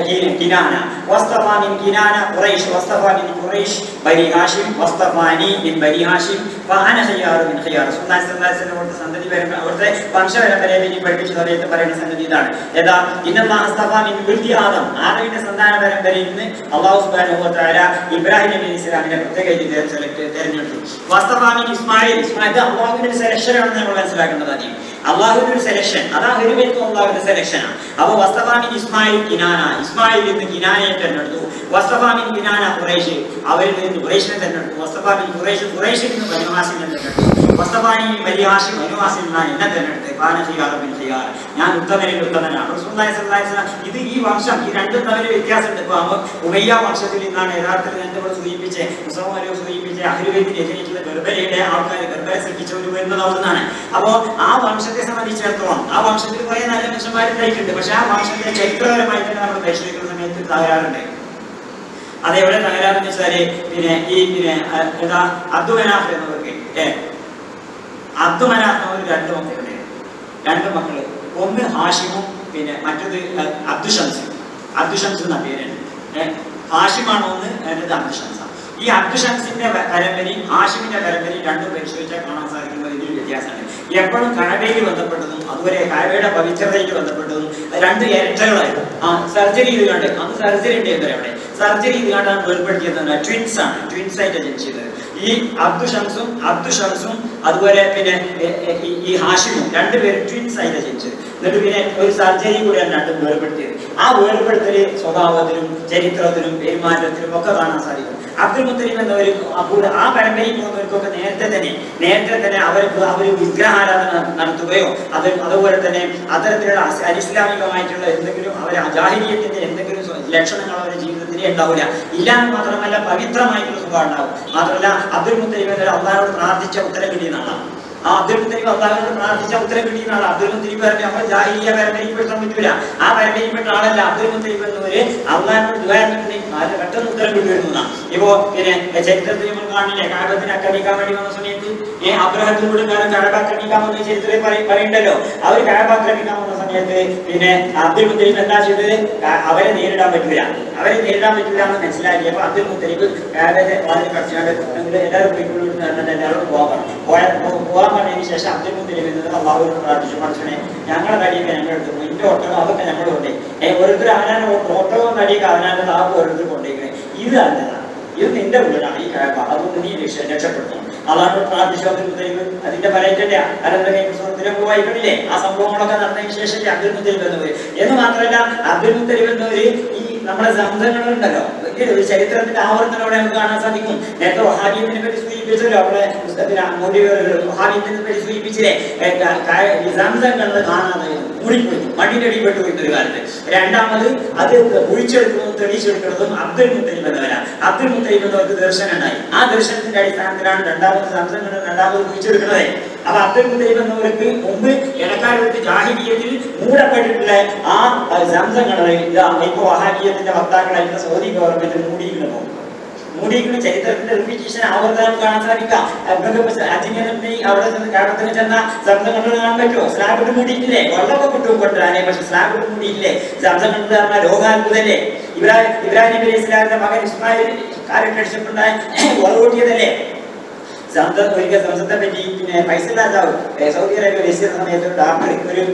കിനാന വസ്തഫാ മിൻ കിനാന ഖുറൈശ് വസ്തഫാ മിൻ ഖുറൈശ് ബനി ഹാഷിം വസ്തഫാനി മിൻ ബനി ഹാഷിം ഫഅന ഖിയാറു മിൻ ഖിയാർ. റസൂലുള്ളാഹി സ്വല്ലല്ലാഹി അലൈഹി വസല്ലം സന്തതി പരമ്പര അവിടുത്തെ വംശപരമ്പരയെ പറ്റി പഠിപ്പിച്ച സമയത്ത് പറയുന്ന സംഗതി ഇതാണ്. ഏതാ ഇന്നല്ലാഹ അസ്തഫാ മിൻ ദുൽദി ആദം ആദമിന്റെ സന്താന പരമ്പരയിൽ നിന്ന് അല്ലാഹു സുബ്ഹാനഹു വ തആല ഇബ്രാഹിം നബി ഇസ്ലാമിനെ പ്രത്യേകമായി സെലക്ട് തിരഞ്ഞെടുത്തു. വസ്തഫാ മിൻ ഇസ്മാഈൽ ഇസ്മാഈൽ അല്ലാഹുവിന്റെ സെലക്ഷൻ ആണെന്ന് നമ്മൾ മനസ്സിലാക്കേണ്ടത്. ആദ്യം അള്ളാഹുവിന്റെ ഒരു സെലക്ഷൻ, അതാ ഹുരുമേത്തും അള്ളാഹുവിന്റെ സെലക്ഷനാണ്. അപ്പൊ വസ്തഫാ മിൻ ഇസ്മാഈൽ കിനാന ഇസ്മായിൽ നിന്ന് കിനാനയെ തെരഞ്ഞെടുത്തു. വസ്തഫാ മിൻ കിനാന ഖുറൈശ് അവരിൽ നിന്ന് ഖുറൈശിനെ തെരഞ്ഞെടുത്തു. വസ്തഫാ മിൻ ഖുറൈശ് ഖുറൈശിൽ നിന്ന് ബനു ഹാശിമിനെ തെരഞ്ഞെടുത്തു. വസ്തഫാനി ബനി ഹാശിം ബനു ഹാശിം എന്നാണ് എന്നെ തെരഞ്ഞെടുത്തത്. ഫഅന ഖിയാറു മിൻ ഖിയാർ ഞാൻ ഉത്തമരിൽ ഉത്തമനാണ്. റസൂലുള്ളാഹി സ്വല്ലല്ലാഹി അലൈഹി വസല്ലം ഇത് ഈ വംശം ഈ രണ്ടും തമ്മിൽ വ്യത്യാസമുണ്ട്. ഇപ്പൊ ഉമയ്യ വംശത്തിൽ നിന്നാണ് യഥാർത്ഥത്തിൽ നമ്മൾ സൂചിപ്പിച്ച് മുസൽമാനെ സൂചിപ്പിച്ച് അഹ്ലു ബൈത്തിനെ എതിരേറ്റുള്ള ഗർഭരയുടെ ആൾക്കാർ ഗർഭരെ സൃഷ്ടിച്ചവർ വരുന്നത് അവിടുന്നാണ്. അപ്പോ ആ വംശത്തെ സംബന്ധിച്ചിടത്തോളം ആ വംശത്തിൽ കുറെ നല്ല മനുഷ്യന്മാരുണ്ടായിട്ടുണ്ട്. പക്ഷെ ആ വംശത്തിന്റെ ചരിത്രപരമായി തന്നെ നമ്മൾ പരിശോധിക്കുന്ന സമയത്ത് തകരാറുണ്ട്. അതെവിടെ തകരാറെന്ന് വെച്ചാല് പിന്നെ ഈ പിന്നെ എന്താ അബ്ദുമനാഫ് എന്നവർക്ക് ഏഹ് അബ്ദുമനാഫ് ഒരു രണ്ട് മക്കളുണ്ട്. രണ്ട് മക്കള്, ഒന്ന് ഹാഷിമും പിന്നെ മറ്റത് അബ്ദുഷംസ്. അബ്ദുഷംസ് എന്ന പേരാണ്. ഏഹ് ഹാഷിമാണ് ഒന്ന്, മറ്റത് അബ്ദുഷംസാണ്. ഈ അബ്ദുഷംസിന്റെ പരമ്പരയും ഹാഷിമിന്റെ പരമ്പരയും രണ്ടും പരിശോധിച്ചാൽ കാണാൻ സാധിക്കുന്നത് ഇതിൽ വ്യത്യാസമാണ്. എപ്പോഴും കഅബയിൽ ബന്ധപ്പെട്ടതും അതുപോലെ കഅബയുടെ പവിത്രതയ്ക്ക് ബന്ധപ്പെട്ടതും രണ്ട് ഇരട്ടകളായിരുന്നു. ആ സർജറി ചെയ്ത് കണ്ട് അന്ന് സർജറി ഉണ്ടായിരുന്നു. അവിടെ സർജറി ചെയ്ത് കണ്ടാണ് വേർപ്പെടുത്തിയത്. ട്വിൻസ് ആണ്, ട്വിൻസ് ആയിട്ട് ജനിച്ചത്. ഈ അബ്ദുഷംസും അബ്ദുഷംസും അതുപോലെ പിന്നെ ഈ ഹാഷിമും രണ്ടുപേരും ട്വിൻസ് ആയിട്ട് ജനിച്ചത്. എന്നിട്ട് പിന്നെ ഒരു സർജറി കൂടെയാണ് രണ്ടും വേർപ്പെടുത്തിയത്. ആ വേർപ്പെടുത്തല് സ്വഭാവത്തിലും ചരിത്രത്തിലും പെരുമാറ്റത്തിലും ഒക്കെ കാണാൻ സാധിക്കും. അബ്ദുൽ മുത്തലിബ് എന്നവർ ആ പരമ്പരയിൽ പോകുന്നവർക്കൊക്കെ നേരത്തെ തന്നെ നേരത്തെ തന്നെ അവർക്ക് അവർ വിഗ്രഹാരാധന നടത്തുകയോ അത് അതുപോലെ തന്നെ അത്തരത്തിലുള്ള അനിസ്ലാമികമായിട്ടുള്ള എന്തെങ്കിലും അവർ ജാഹിലിയത്തിന്റെ എന്തെങ്കിലും ലക്ഷണങ്ങൾ അവരുടെ ജീവിതത്തിൽ ഉണ്ടാവില്ല. ഇല്ലാന്ന് മാത്രമല്ല പവിത്രമായിട്ടുള്ള സ്വഭാവം ഉണ്ടാവും. മാത്രമല്ല അബ്ദുൽ മുത്തലിബ് എന്നവർ അള്ളാഹുവോട് പ്രാർത്ഥിച്ച ഉത്തരം കിട്ടിയെന്നാണ്. ആ അബ്ദുൽ മുത്തലിബ് അള്ളാഹുവോട് പ്രാർത്ഥിച്ച ഉത്തരം കിട്ടിയെന്നാണ്. അബ്ദുൽ മുത്തലിബ് പറഞ്ഞ നമ്മൾ ജാഹിലിയ പരമ്പരയിൽ പെട്ടാൻ പറ്റൂല. ആ പരമ്പരയിൽപ്പെട്ട ആളല്ല അബ്ദുൽ മുത്തലിബ് എന്നവര് അള്ളാഹിനോട് ദുആയിരുന്നിട്ടുണ്ടെങ്കിൽ പെട്ടെന്ന് ഉത്തരം കിട്ടുവരുന്നതാണ്. ഇപ്പോ പിന്നെ ചരിത്രത്തിൽ നമ്മൾ കാണില്ലേ, കഅബത്തിനെ ആക്രമിക്കാൻ വേണ്ടി വന്ന സമയത്ത് ഏഹ് അബ്രഹത്തിനോട് കാരണം കഅബ ആക്രമിക്കാൻ വന്ന ചരിത്രത്തിൽ പറയുന്നുണ്ടല്ലോ. അവർ കഅബ ആക്രമിക്കാൻ വന്ന സമയത്ത് പിന്നെ അബ്ദുൽ മുത്തലിബ് എന്താ ചെയ്തത്? അവരെ നേരിടാൻ പറ്റില്ല, അവരെ നേരിടാൻ പറ്റില്ല എന്ന് മനസ്സിലാക്കി. അപ്പൊ അബ്ദുൽ മുത്തലിബ് കഅബയെ വളരെ കടിച്ചാണ്ട് എല്ലാവരും പോയിക്കൊണ്ടിരുന്ന എല്ലാവരും പോകാൻ പോകാൻ പറഞ്ഞതിന് ശേഷം അബ്ദുൽ മുത്തലിബ് എന്നത് അള്ളാഹുവിനോട് പ്രാർത്ഥിച്ചു, പഠിച്ചോനെ ഞങ്ങളുടെ നടിയൊക്കെ ഞങ്ങൾ എടുത്തു, ഇന്റെ ഒട്ടകം അതൊക്കെ ഞങ്ങൾ കൊണ്ടേ ഏഹ് ഓരോരുത്തർ അവനാൻ ഒട്ടകവും നടിയൊക്കെ അവനാന്റെ താപ്പ് ഓരോരുത്തർ കൊണ്ടേക്കണേ, ഇത് നല്ലതാണ്, ഇത് നിന്റെ വീടാണ് ഈ കഅബ, അതുകൊണ്ട് നീ രക്ഷ രക്ഷപ്പെടുന്നു അതാണ് പ്രാർത്ഥിച്ചു അബ്ദുൽ മുത്തലിബ്. അതിന്റെ പരേറ്റല്ലേ അനന്തരം വായിക്കണില്ലേ ആ സംഭവങ്ങളൊക്കെ നടന്നതിന് ശേഷം അബ്ദുൽ മുത്തലിബ് എന്നവര് എന്ന് മാത്രമല്ല അബ്ദുൽ മുത്തലിബ് എന്നവര് ഈ നമ്മുടെ സംഘങ്ങളുണ്ടല്ലോ വലിയൊരു ചരിത്രത്തിന്റെ ആവർത്തനോടെ നമുക്ക് കാണാൻ സാധിക്കും. നേരത്തെ വഹാബിയത്തിനെ പറ്റി സൂചിപ്പിച്ചല്ലോ, അവിടെ പുസ്തകത്തിന് വഹാബിയത്തിനെ പറ്റി സൂചിപ്പിച്ചില്ലേ, സംഘങ്ങൾ കാണാതെ മൂടിപ്പോയി മണ്ണിന്റെ അടിപ്പെട്ടു പോയിരുന്ന ഒരു കാലത്ത്. രണ്ടാമത് അത് കുഴിച്ചെടുക്കുന്നതും തെളിയിച്ചെടുക്കുന്നതും അബ്ദുൽ മുത്തലിബ് എന്നവരാണ്. അബ്ദുൽ മുത്തലിബ് എന്നവർക്ക് ദർശനം ഉണ്ടായി. ആ ദർശനത്തിന്റെ അടിസ്ഥാനത്തിലാണ് രണ്ടാമത് സംഘങ്ങൾ രണ്ടാമത് കുഴിച്ചെടുക്കുന്നത്. അപ്പൊ അബ്ദുൽ മുത്തലിബ് എന്നവർക്ക് മുമ്പ് ഇടക്കാലത്ത് ജാഹിലിയ്യത്തിൽ മൂടപ്പെട്ടിട്ടുള്ള ആ സംഘങ്ങളെ ഇതാ ഇപ്പൊ വഹാബിയത്തിന്റെ വക്താക്കളായിട്ടുള്ള സൗദി ഗവൺമെന്റ് മൂടിയിരിക്കുന്നു മൂടിയിരിക്കുന്ന ചരിത്രത്തിന്റെ റിപ്പീറ്റേഷൻ ആവർത്തനം കാണാൻ സാധിക്കാം. അജിനെ അവിടെ കേരളത്തിന് ചെന്ന സംഘങ്ങൾ കാണാൻ പറ്റുമോ? സ്ലാബിട്ട് മൂടിയിട്ടില്ലേ? വെള്ളമൊക്കെ കിട്ടും കൊണ്ടുവരാനേ, പക്ഷെ സ്ലാബിട്ട് മൂടിയില്ലേ? സംഘങ്ങൾ പറഞ്ഞ ലോകാത്ഭുതല്ലേ? ഇബ്രാഹിം ഇബ്രാഹിം നബി അലൈഹി സ്വലാമിന്റെ മകൻ ഇസ്മായിൽ കാര്യം രക്ഷപ്പെട്ടാൽ ഓടിയതല്ലേ? ഒരിക്കൽ സംസത്തെ പറ്റി പിന്നെ ഫൈസൽ രാജാവ് സൗദി അറേബ്യ ദേശീയ സമയത്ത് ഒരു ഡോക്ടർ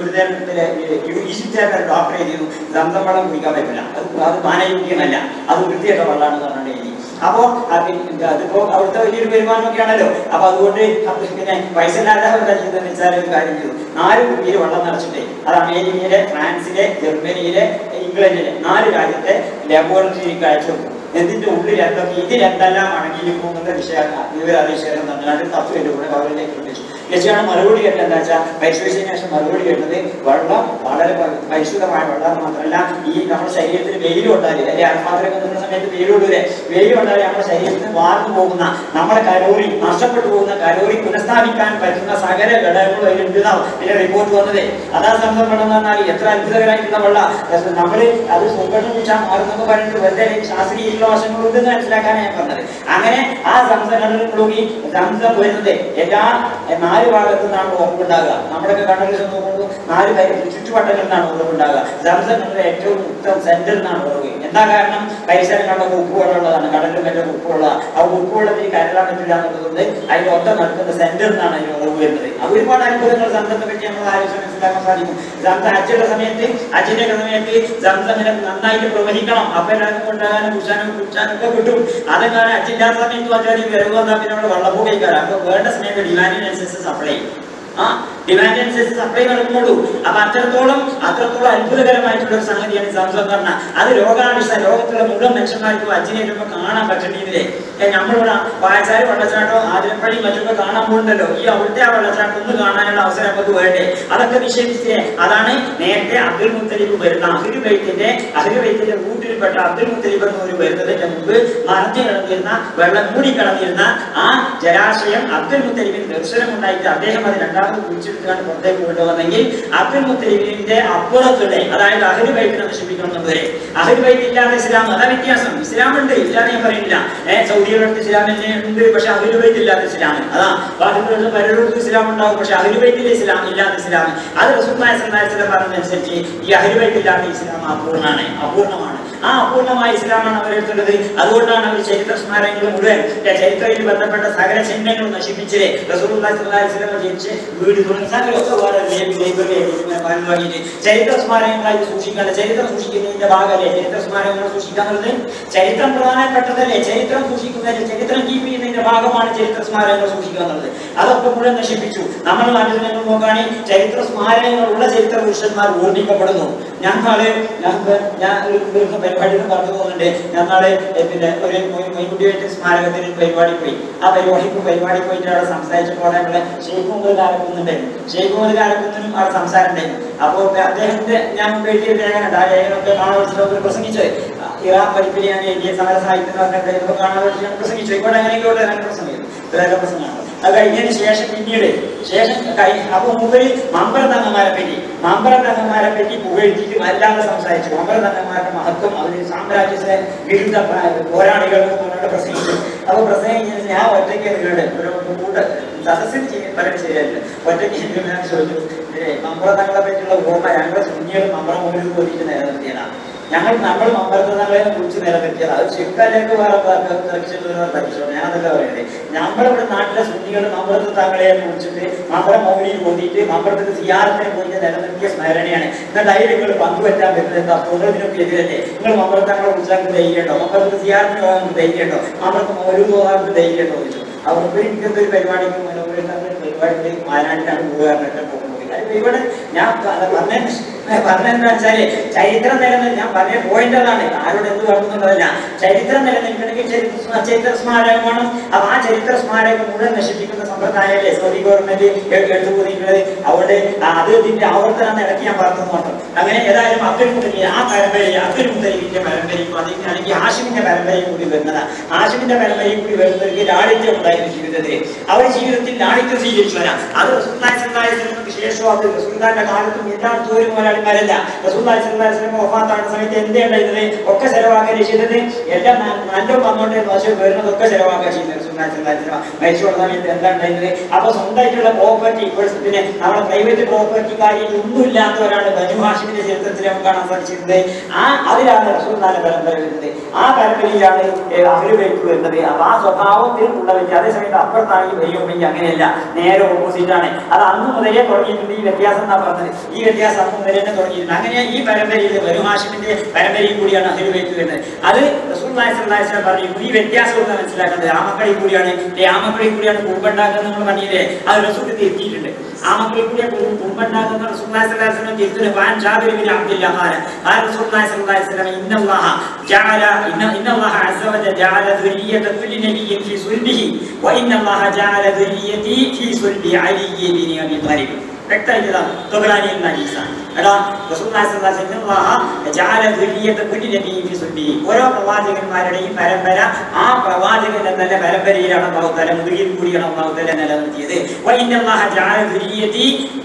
ഒരു ഈജിപ്തുകാരുടെ ഡോക്ടർ എഴുതിയിരുന്നു സംസം വെള്ളം കുടിക്കാൻ പറ്റില്ല, അത് അത് പാനയോഗ്യമല്ല, അത് വൃത്തിയൊക്കെ വെള്ളമാണെന്ന് പറഞ്ഞിട്ട് എഴുതി. അപ്പോ അതിപ്പോ അവിടുത്തെ വലിയൊരു വരുമാനമൊക്കെ ആണല്ലോ. അപ്പൊ അതുകൊണ്ട് പിന്നെ ഫൈസൽ രാജാവ് എന്താ ചെയ്തതെന്ന് വെച്ചാൽ ഒരു കാര്യം ചെയ്തു, നാല് കുപ്പിയിൽ വെള്ളം നിറച്ചിട്ടേ അത് അമേരിക്കയിലെ, ഫ്രാൻസിലെ, ജർമ്മനിയിലെ, ഇംഗ്ലണ്ടിലെ നാല് രാജ്യത്തെ ലബോറട്ടറിക്ക് അയച്ചു കൊടുക്കും. എന്നിട്ട് ഉള്ളിൽ എന്തൊക്കെ ഇതിൽ എന്തെല്ലാം അടങ്ങിയിരിക്കുമെന്നുള്ള വിഷയം വിവരാധിശേഷം തന്നാണ്ട് തത്വത്തിന്റെ കൂടെ അവരിലേക്ക് വെച്ചു. ലക്ഷ്യമാണ് മറുപടി കേട്ടത് എന്താ വെച്ചാൽ പരിശോധിച്ചതിന് ശേഷം മറുപടി കേട്ടത് വെള്ളം വളരെ പരിശുദ്ധമായ വെള്ളം മാത്രമല്ല, ഈ നമ്മുടെ ശരീരത്തിൽ വെയിൽ കൊണ്ടാല് അല്ലെ അർമാത്രയൊക്കെ നിന്ന സമയത്ത് വെയിൽ കൊണ്ടൂലെ, വെയിൽ കൊണ്ടാല് നമ്മുടെ ശരീരത്തിന് വാർന്നു പോകുന്ന നമ്മുടെ കലോറി നഷ്ടപ്പെട്ടു പോകുന്ന കലോറി പുനഃസ്ഥാപിക്കാൻ പറ്റുന്ന സകല ഘടകങ്ങളും അതിലുണ്ടാവും. പിന്നെ റിപ്പോർട്ട് വന്നത് അതാ സംഭവം വെള്ളം എന്ന് പറഞ്ഞാൽ എത്ര അത്ഭുതകരമായിട്ടുള്ള വെള്ളം നമ്മള് അത് സുഖം കുടിച്ചാൽ മാറുന്നൊക്കെ പറഞ്ഞിട്ട് വെറുതെ ശാസ്ത്രീയ വശങ്ങളുണ്ടെന്ന് മനസ്സിലാക്കാനാണ് ഞാൻ പറഞ്ഞത്. അങ്ങനെ ആ സംസ്ഥാനങ്ങളിലൂടെ സംസം വരുന്നത് എല്ലാ നാല് ഭാഗത്തു നിന്നാണ് ഉറപ്പുണ്ടാകുക. നമ്മുടെയൊക്കെ കണ്ണൂരിൽ നോക്കുമ്പോൾ നാല് ചുറ്റുവട്ടങ്ങളിൽ നിന്നാണ് ഉറപ്പുണ്ടാകുക. സംസ്ഥാനങ്ങളുടെ ഏറ്റവും ഉത്തമ സെന്ററിൽ നിന്നാണ് ഉറവ്. എന്താ കാരണം? പരിസരങ്ങളിലൊക്കെ ഉപ്പുവെള്ളമുള്ളതാണ്, കടലിലും മറ്റും ഉപ്പുള്ള ആ ഉപ്പുവെള്ളത്തിൽ കരടാൻ പറ്റില്ല എന്നുള്ളതുകൊണ്ട് അതിന്റെ ഒത്ത നടക്കുന്ന സെന്ററിൽ നിന്നാണ് അതിന് ഉറവ് വരുന്നത്. അത് ഒരുപാട് അത്ഭുതങ്ങൾ സംഘത്തെ പറ്റി നമ്മൾ ആലോചിച്ച് മനസ്സിലാക്കാൻ സാധിക്കും. സംഘ അച്ഛന്റെ സമയത്ത് അച്ഛന്റെ സമയത്ത് സംഘങ്ങനെ നന്നായിട്ട് പ്രവഹിക്കണം, അപ്പൊ എല്ലാവർക്കും കൊണ്ടാകാനും കുടിച്ചാനും കുടിച്ചാനും ഒക്കെ കിട്ടും. അതെങ്ങനെ അച്ഛൻ്റെ സമയത്ത് വച്ചാൽ വരവ് വന്നാൽ പിന്നെ അവിടെ വെള്ളം പോയിക്കാരം. അപ്പൊ വേണ്ട സമയത്ത് ഡിമാൻഡിനനുസരിച്ച് സപ്ലൈ ആ ഡിമാൻഡ് അനുസരിച്ച് സപ്ലൈ നടക്കുന്നുള്ളൂ. അപ്പൊ അത്രത്തോളം അത്രത്തോളം അത്ഭുതകരമായിട്ടുള്ള ഒരു സംഗതിയാണ് സംസം എന്ന് പറഞ്ഞാൽ. അത് ലോകാടിസ്ഥ ലോകത്തുള്ള മുഴുവൻ മനുഷ്യന്മാർക്കും അജിനേറ്റുമ്പോ കാണാൻ പറ്റേണ്ടതില്ലേ. നമ്മളിവിടെ വായച്ചാല് വെള്ളച്ചാട്ടോ ആതിരപ്പള്ളി മറ്റൊക്കെ കാണാൻ പോകുന്നുണ്ടല്ലോ, ഈ അവിടുത്തെ ആ വെള്ളച്ചാട്ടം ഒന്ന് കാണാനുള്ള അവസരം നമുക്ക് വേണ്ടേ? അതൊക്കെ നിഷേധിച്ചേ. അതാണ് നേരത്തെ അബ്ദുൽ മുത്തലിബ് വരുന്ന അഹ്ലു ബൈത്തിന്റെ അഹ്ലു ബൈത്തിന്റെ റൂട്ടിൽപ്പെട്ട അബ്ദുൽ മുത്തലിബ് എന്നൊരു വരുന്നതിന്റെ മുമ്പ് മറഞ്ഞു കിടന്നിരുന്ന വെള്ളം മൂടി കിടന്നിരുന്ന ആ ജലാശയം അബ്ദുൽ മുത്തലിബിന് ദർശനം ഉണ്ടായിട്ട് അദ്ദേഹം അത് രണ്ടാമത് കുഴിച്ചെടുത്താണ് പുറത്തേക്ക് കൊണ്ടുവന്നെങ്കിൽ അബ്ദുൽ മുത്തലിബിന്റെ അപ്പുറത്തുള്ള അതായത് അഹ്ലു ബൈത്തിനെ നശിപ്പിക്കണം എന്നവരെ. അഹ്ലു ബൈത്ത് ഇല്ലാതെ ഇസ്ലാം അതാ വ്യത്യാസം. ഇസ്ലാം ഉണ്ട്, ഇല്ലാതെ ഞാൻ പറയുന്നില്ല. ഏഹ് സൗദികളുടെ ഇസ്ലാമിനെ ഉണ്ട്, പക്ഷെ അഹ്ലു ബൈത്ത് ഇല്ലാത്ത ഇസ്ലാം. അതാ ബാക്കിയുള്ള പലരോടും ഇസ്ലാം ഉണ്ടാവും, പക്ഷെ അഹ്ലു ബൈത്തിലെ ഇസ്ലാം ഇല്ലാത്ത ഇസ്ലാം. അത് റസൂലുള്ളാഹി സ്വല്ലല്ലാഹു അലൈഹി വസല്ലം പറഞ്ഞതനുസരിച്ച് ഈ അഹ്ലു ബൈത്ത് ഇല്ലാത്ത ഇസ്ലാം അപൂർണ്ണമാണ്, അപൂർണ്ണമാണ്. ആ അപൂർണ്ണമായ ഇസ്ലാമാണ് അവരെടുത്തുള്ളത്. അതുകൊണ്ടാണ് അവർ ചരിത്ര സ്മാരകങ്ങൾ മുഴുവൻ ചരിത്രത്തിൽ ബന്ധപ്പെട്ട സകല ചിഹ്നങ്ങളും നശിപ്പിച്ചത്. റസൂലുള്ളാഹി സ്വല്ലല്ലാഹു അലൈഹി വസല്ലം ജനിച്ച് വീട് തുടങ്ങി ചരിത്ര സ്മാരകങ്ങളായി സൂക്ഷിക്കേണ്ട. ചരിത്രം സൂക്ഷിക്കുന്നതിന്റെ ഭാഗമല്ലേ ചരിത്ര സ്മാരകങ്ങൾ സൂക്ഷിക്കാന്നുള്ളത്? ചരിത്രം പ്രധാനപ്പെട്ടതല്ലേ? ചരിത്രം സൂക്ഷിക്കുന്നതിന്റെ ചരിത്രം കീപ്പ് ചെയ്യുന്നതിന്റെ ഭാഗമാണ് ചരിത്ര സ്മാരകങ്ങൾ സൂക്ഷിക്കുക എന്നുള്ളത്. അതൊക്കെ മുഴുവൻ നശിപ്പിച്ചു. നമ്മുടെ നാട്ടിൽ നിങ്ങൾ നോക്കുകയാണെങ്കിൽ ചരിത്ര സ്മാരകങ്ങളുള്ള ചരിത്ര പുരുഷന്മാർ ഓർമ്മിക്കപ്പെടുന്നു. ഞങ്ങള് ഞാൻ പരിപാടികൾ പറഞ്ഞു പോകുന്നുണ്ട്. ഞങ്ങള് പിന്നെ ഒരു മൊയ്ൻകുട്ടിയായിട്ട് സ്മാരകത്തിന് പരിപാടി പോയി. ആ പരിപാടിക്ക് പരിപാടി പോയിട്ട് അവിടെ സംസാരിച്ചപ്പോൾ അവിടെ ഷെയ്ഖ് മുഹമ്മദ് കാരക്കുന്നുണ്ട്. ഷെയ്ഖ് മുഹമ്മദ് കാരക്കുന്നിനും അവിടെ സംസാരം ഉണ്ടായിരുന്നു. അപ്പോൾ അദ്ദേഹത്തെ ഞാൻ എഴുതിയ ലേഖനുണ്ട്. ആ ലേഖനമൊക്കെ കാണാൻ വെച്ചിട്ട് പ്രസംഗിച്ചത് ഇറാൻ പരിപ്പിൽ ഞാൻ എഴുതിയ സമര സാഹിത്യം പറഞ്ഞിട്ട് കാണാൻ വെച്ചിട്ട് പ്രസംഗിച്ചു. ഇവിടെ അങ്ങനെയൊക്കെ അങ്ങനെ പ്രസംഗിച്ചു. ഇത്രയൊക്കെ പ്രസംഗമാണ്. അത് കഴിഞ്ഞതിന് ശേഷം പിന്നീട് ശേഷം അപ്പൊ മുമ്പിൽ മമ്പറ തങ്ങന്മാരെ പറ്റി മമ്പറ തങ്ങന്മാരെ പറ്റി പുകഴ്ത്തിയിട്ട് വല്ലാതെ സംസാരിച്ചു. മമ്പറ തങ്ങന്മാരുടെ മഹത്വം, അവര് സാമ്രാജ്യ വിരുദ്ധ പോരാളികൾ പറഞ്ഞിട്ട് പ്രസംഗിച്ചു. അപ്പൊ പ്രസംഗിച്ചതിന് ഞാൻ ഒറ്റയ്ക്ക് കേട്ട് ഒരു കൂട്ട സദസ്സിൽ ചെയ്യാൻ പറയാൻ ശരിയല്ല. ഒറ്റയ്ക്ക് ഞാൻ ചോദിച്ചു, മമ്പറ തങ്ങളെ പറ്റിയുള്ള ഓർമ്മ ഞങ്ങളുടെ സുന്നികളും മമ്പറ മുന്നിൽ പോയിട്ട് നിലനിർത്തിയതാണ്. ഞങ്ങൾ നമ്മൾ മമ്പറത്തങ്ങളെ കുറിച്ച് നിലനിർത്തിയത് അത് ശിവക്കാലേക്ക് വേറെ പഠിച്ചോ ഞാനതല്ല പറയുന്നത്. നമ്മളിവിടെ നാട്ടിലെ സുന്നികൾ മമ്പറത്ത് തങ്ങളെ കുറിച്ചിട്ട് മമ്പറ മൗലിയിൽ കൂട്ടിയിട്ട് മമ്പറത്തിന് സിയാറത്തിനെ പോയിട്ട് നിലനിർത്തിയ സ്മരണയാണ്. എന്നിട്ട് അതിൽ നിങ്ങൾ പങ്കുവെറ്റാൻ പറ്റുന്നത് അപ്പോൾ ഇതിനൊക്കെ എതിരല്ലേ? നിങ്ങൾ മമ്പറത്തങ്ങളെ കുറിച്ചാൽ ധൈര്യമുണ്ടോ? മമ്പറത്ത് സിയാറത്തിന് പോകാൻ ധൈര്യമുണ്ടോ? മമ്പറത്ത് മൗലി പോകാൻ ധൈര്യമുണ്ടോ ചോദിച്ചു. അവർക്ക് എനിക്കെന്തൊരു പരിപാടിക്ക് മനോഹരമായ പരിപാടി വയനാട്ടിലാണ് പോകാറുണ്ട് പോകുന്നത്. ഇവിടെ ഞാൻ പറഞ്ഞ പറഞ്ഞതെന്ന് വെച്ചാല് ചരിത്രം നിലനിൽ ഞാൻ പറഞ്ഞ പോയിന്റ് അതാണ്. ആരോട് എന്ത് പറഞ്ഞതല്ല, ചരിത്രം നിലനിൽക്കണമെങ്കിൽ ചരിത്ര സ്മാരകം വേണം. അപ്പൊ ആ ചരിത്ര സ്മാരകം മുഴുവൻ നശിപ്പിക്കുന്ന സമ്പ്രദായമല്ലേ സൗദി ഗവൺമെന്റ് എടുത്തുകൂടിയിട്ടുള്ളത്. അവിടെ അത് ഇതിന്റെ ആവർത്തനം ഇടയ്ക്ക് ഞാൻ പറഞ്ഞുകൊണ്ട് അങ്ങനെ ഏതായാലും അബ്ദുൽ മുത്തലിബ് ആ പരമ്പരയെ അബ്ദുൽ മുത്തലിബിന്റെ പരമ്പരയും അല്ലെങ്കിൽ ഹാഷിമിന്റെ പരമ്പരയും കൂടി വരുന്നതാണ്. ഹാഷിമിന്റെ പരമ്പരയും കൂടി വരുന്നവർക്ക് ലാളിത്യം ഉണ്ടായിരുന്നു ജീവിതത്തിൽ. അവർ ജീവിതത്തിൽ ലാളിത്യം സ്വീകരിച്ചു വരാം. അത് റസൂലുള്ളാഹിക്ക് ശേഷം അത് റസൂലുള്ളാഹിന്റെ കാലത്തും എല്ലായിടത്തും ഒരു മുതലാളിമാരല്ല. റസൂലുള്ളാഹി സ്വല്ലല്ലാഹു അലൈഹി വസല്ലം വഫാത്താകുന്ന സമയത്ത് എന്തേ ഉണ്ടായിരുന്നത്? ഒക്കെ ചെലവാക്കുകയാണ് ചെയ്തത്. എല്ലാം നല്ല വന്നോട്ടെ ദോഷം വരുന്നതൊക്കെ ചെലവാക്കുക ചെയ്യുന്നത്. റസൂലുള്ളാഹി സ്വല്ലല്ലാഹു അലൈഹി വസല്ലം മരിച്ചുള്ള സമയത്ത് എന്താ ഉണ്ടായിരുന്നത്? അപ്പൊ സ്വന്തമായിട്ടുള്ള പ്രോപ്പർട്ടി പിന്നെ നമ്മുടെ പ്രൈവറ്റ് പ്രോപ്പർട്ടി കാര്യം ഒന്നും ഇല്ലാത്തവരാണ് ബനു ഹാഷിമിന്റെ ചരിത്രത്തിൽ നമുക്ക് കാണാൻ സാധിച്ചിരുന്നത്. ആ അതിലാണ് റസൂലുള്ളാഹിന്റെ പരമ്പര വരുന്നത്. ആ പരമ്പരയിലാണ് അഹ്ലു ബൈത്ത് വരുന്നത്. അപ്പൊ ആ സ്വഭാവത്തിൽ ഉള്ള വ്യത്യാസം. അതേസമയത്ത് അപ്പുറത്താണ് ഈ അങ്ങനെയല്ല, നേരെ ഓപ്പോസിറ്റ് ആണ്. അത് അന്ന് മുതലേ തുടങ്ങിയിട്ടുണ്ട്. ഈ വ്യത്യാസം എന്നാ പറഞ്ഞത്. ഈ വ്യത്യാസം അന്ന് മുതലേ തന്നെ തുടങ്ങിയിട്ടുണ്ട്. അങ്ങനെ ഈ പരമ്പരയിൽ ബനു ഹാഷിമിന്റെ പരമ്പരയിൽ കൂടിയാണ് അഹ്ലു ബൈത്ത് വരുന്നത്. അത് റസൂലുള്ളാഹി സ്വല്ലല്ലാഹു അലൈഹി വസല്ലം പറഞ്ഞു. ഈ വ്യത്യാസം ഒന്ന് മനസ്സിലാക്കേണ്ടത് ആ മക്കളിൽ കൂടിയാണ്. ആ മക്കളിൽ കൂടിയാണ് കുടുംബണ്ടാക്കുന്നത് നമ്മൾ പറഞ്ഞില്ലേ? അത് റസൂൽ തിരുത്തിയിട്ടുണ്ട്. ആ മക്കളിൽ കൂടിയ കുടുംബണ്ടാക്കുന്ന റസൂലുള്ളാഹി സ്വല്ലല്ലാഹു അലൈഹി വസല്ലം തിരുത്തുന്നത്. വാൻ ജാബിർ ബിൻ അബ്ദുല്ലാഹ് ഖാല ഖാല റസൂലുള്ളാഹി സ്വല്ലല്ലാഹു അലൈഹി വസല്ലം ഇന്നല്ലാഹ ജഅല ഇന്നല്ലാഹ അസ്സ വജല്ല ജഅല ദുരിയത കുല്ലി നബിയ്യിൻ ഫീ സുൽബിഹി വഇന്നല്ലാഹ ജഅല ദുരിയതി ഫീ സുൽബി അലി ബിൻ അബി ത്വാലിബ്. വ്യക്തമായിട്ടാണ് തൊബറാനി എന്ന ഹദീസാണ്. എടാ റസൂലുള്ളാഹി സ്വല്ലല്ലാഹു അലൈഹി വസല്ലം ജഅല ദുരിയത കുല്ലി നബിയ്യിൻ ഫീ സുൽബിഹി. ഓരോ പ്രവാചകന്മാരുടെയും പരമ്പര ആ പ്രവാചകന്റെ തന്നെ പരമ്പരയിലാണ് അല്ലാഹു തആല മുതുകിൽ കൂടിയാണ് അല്ലാഹു തആല നിലനിർത്തിയത്. വഇന്നല്ലാഹ ജഅല ദുരിയതി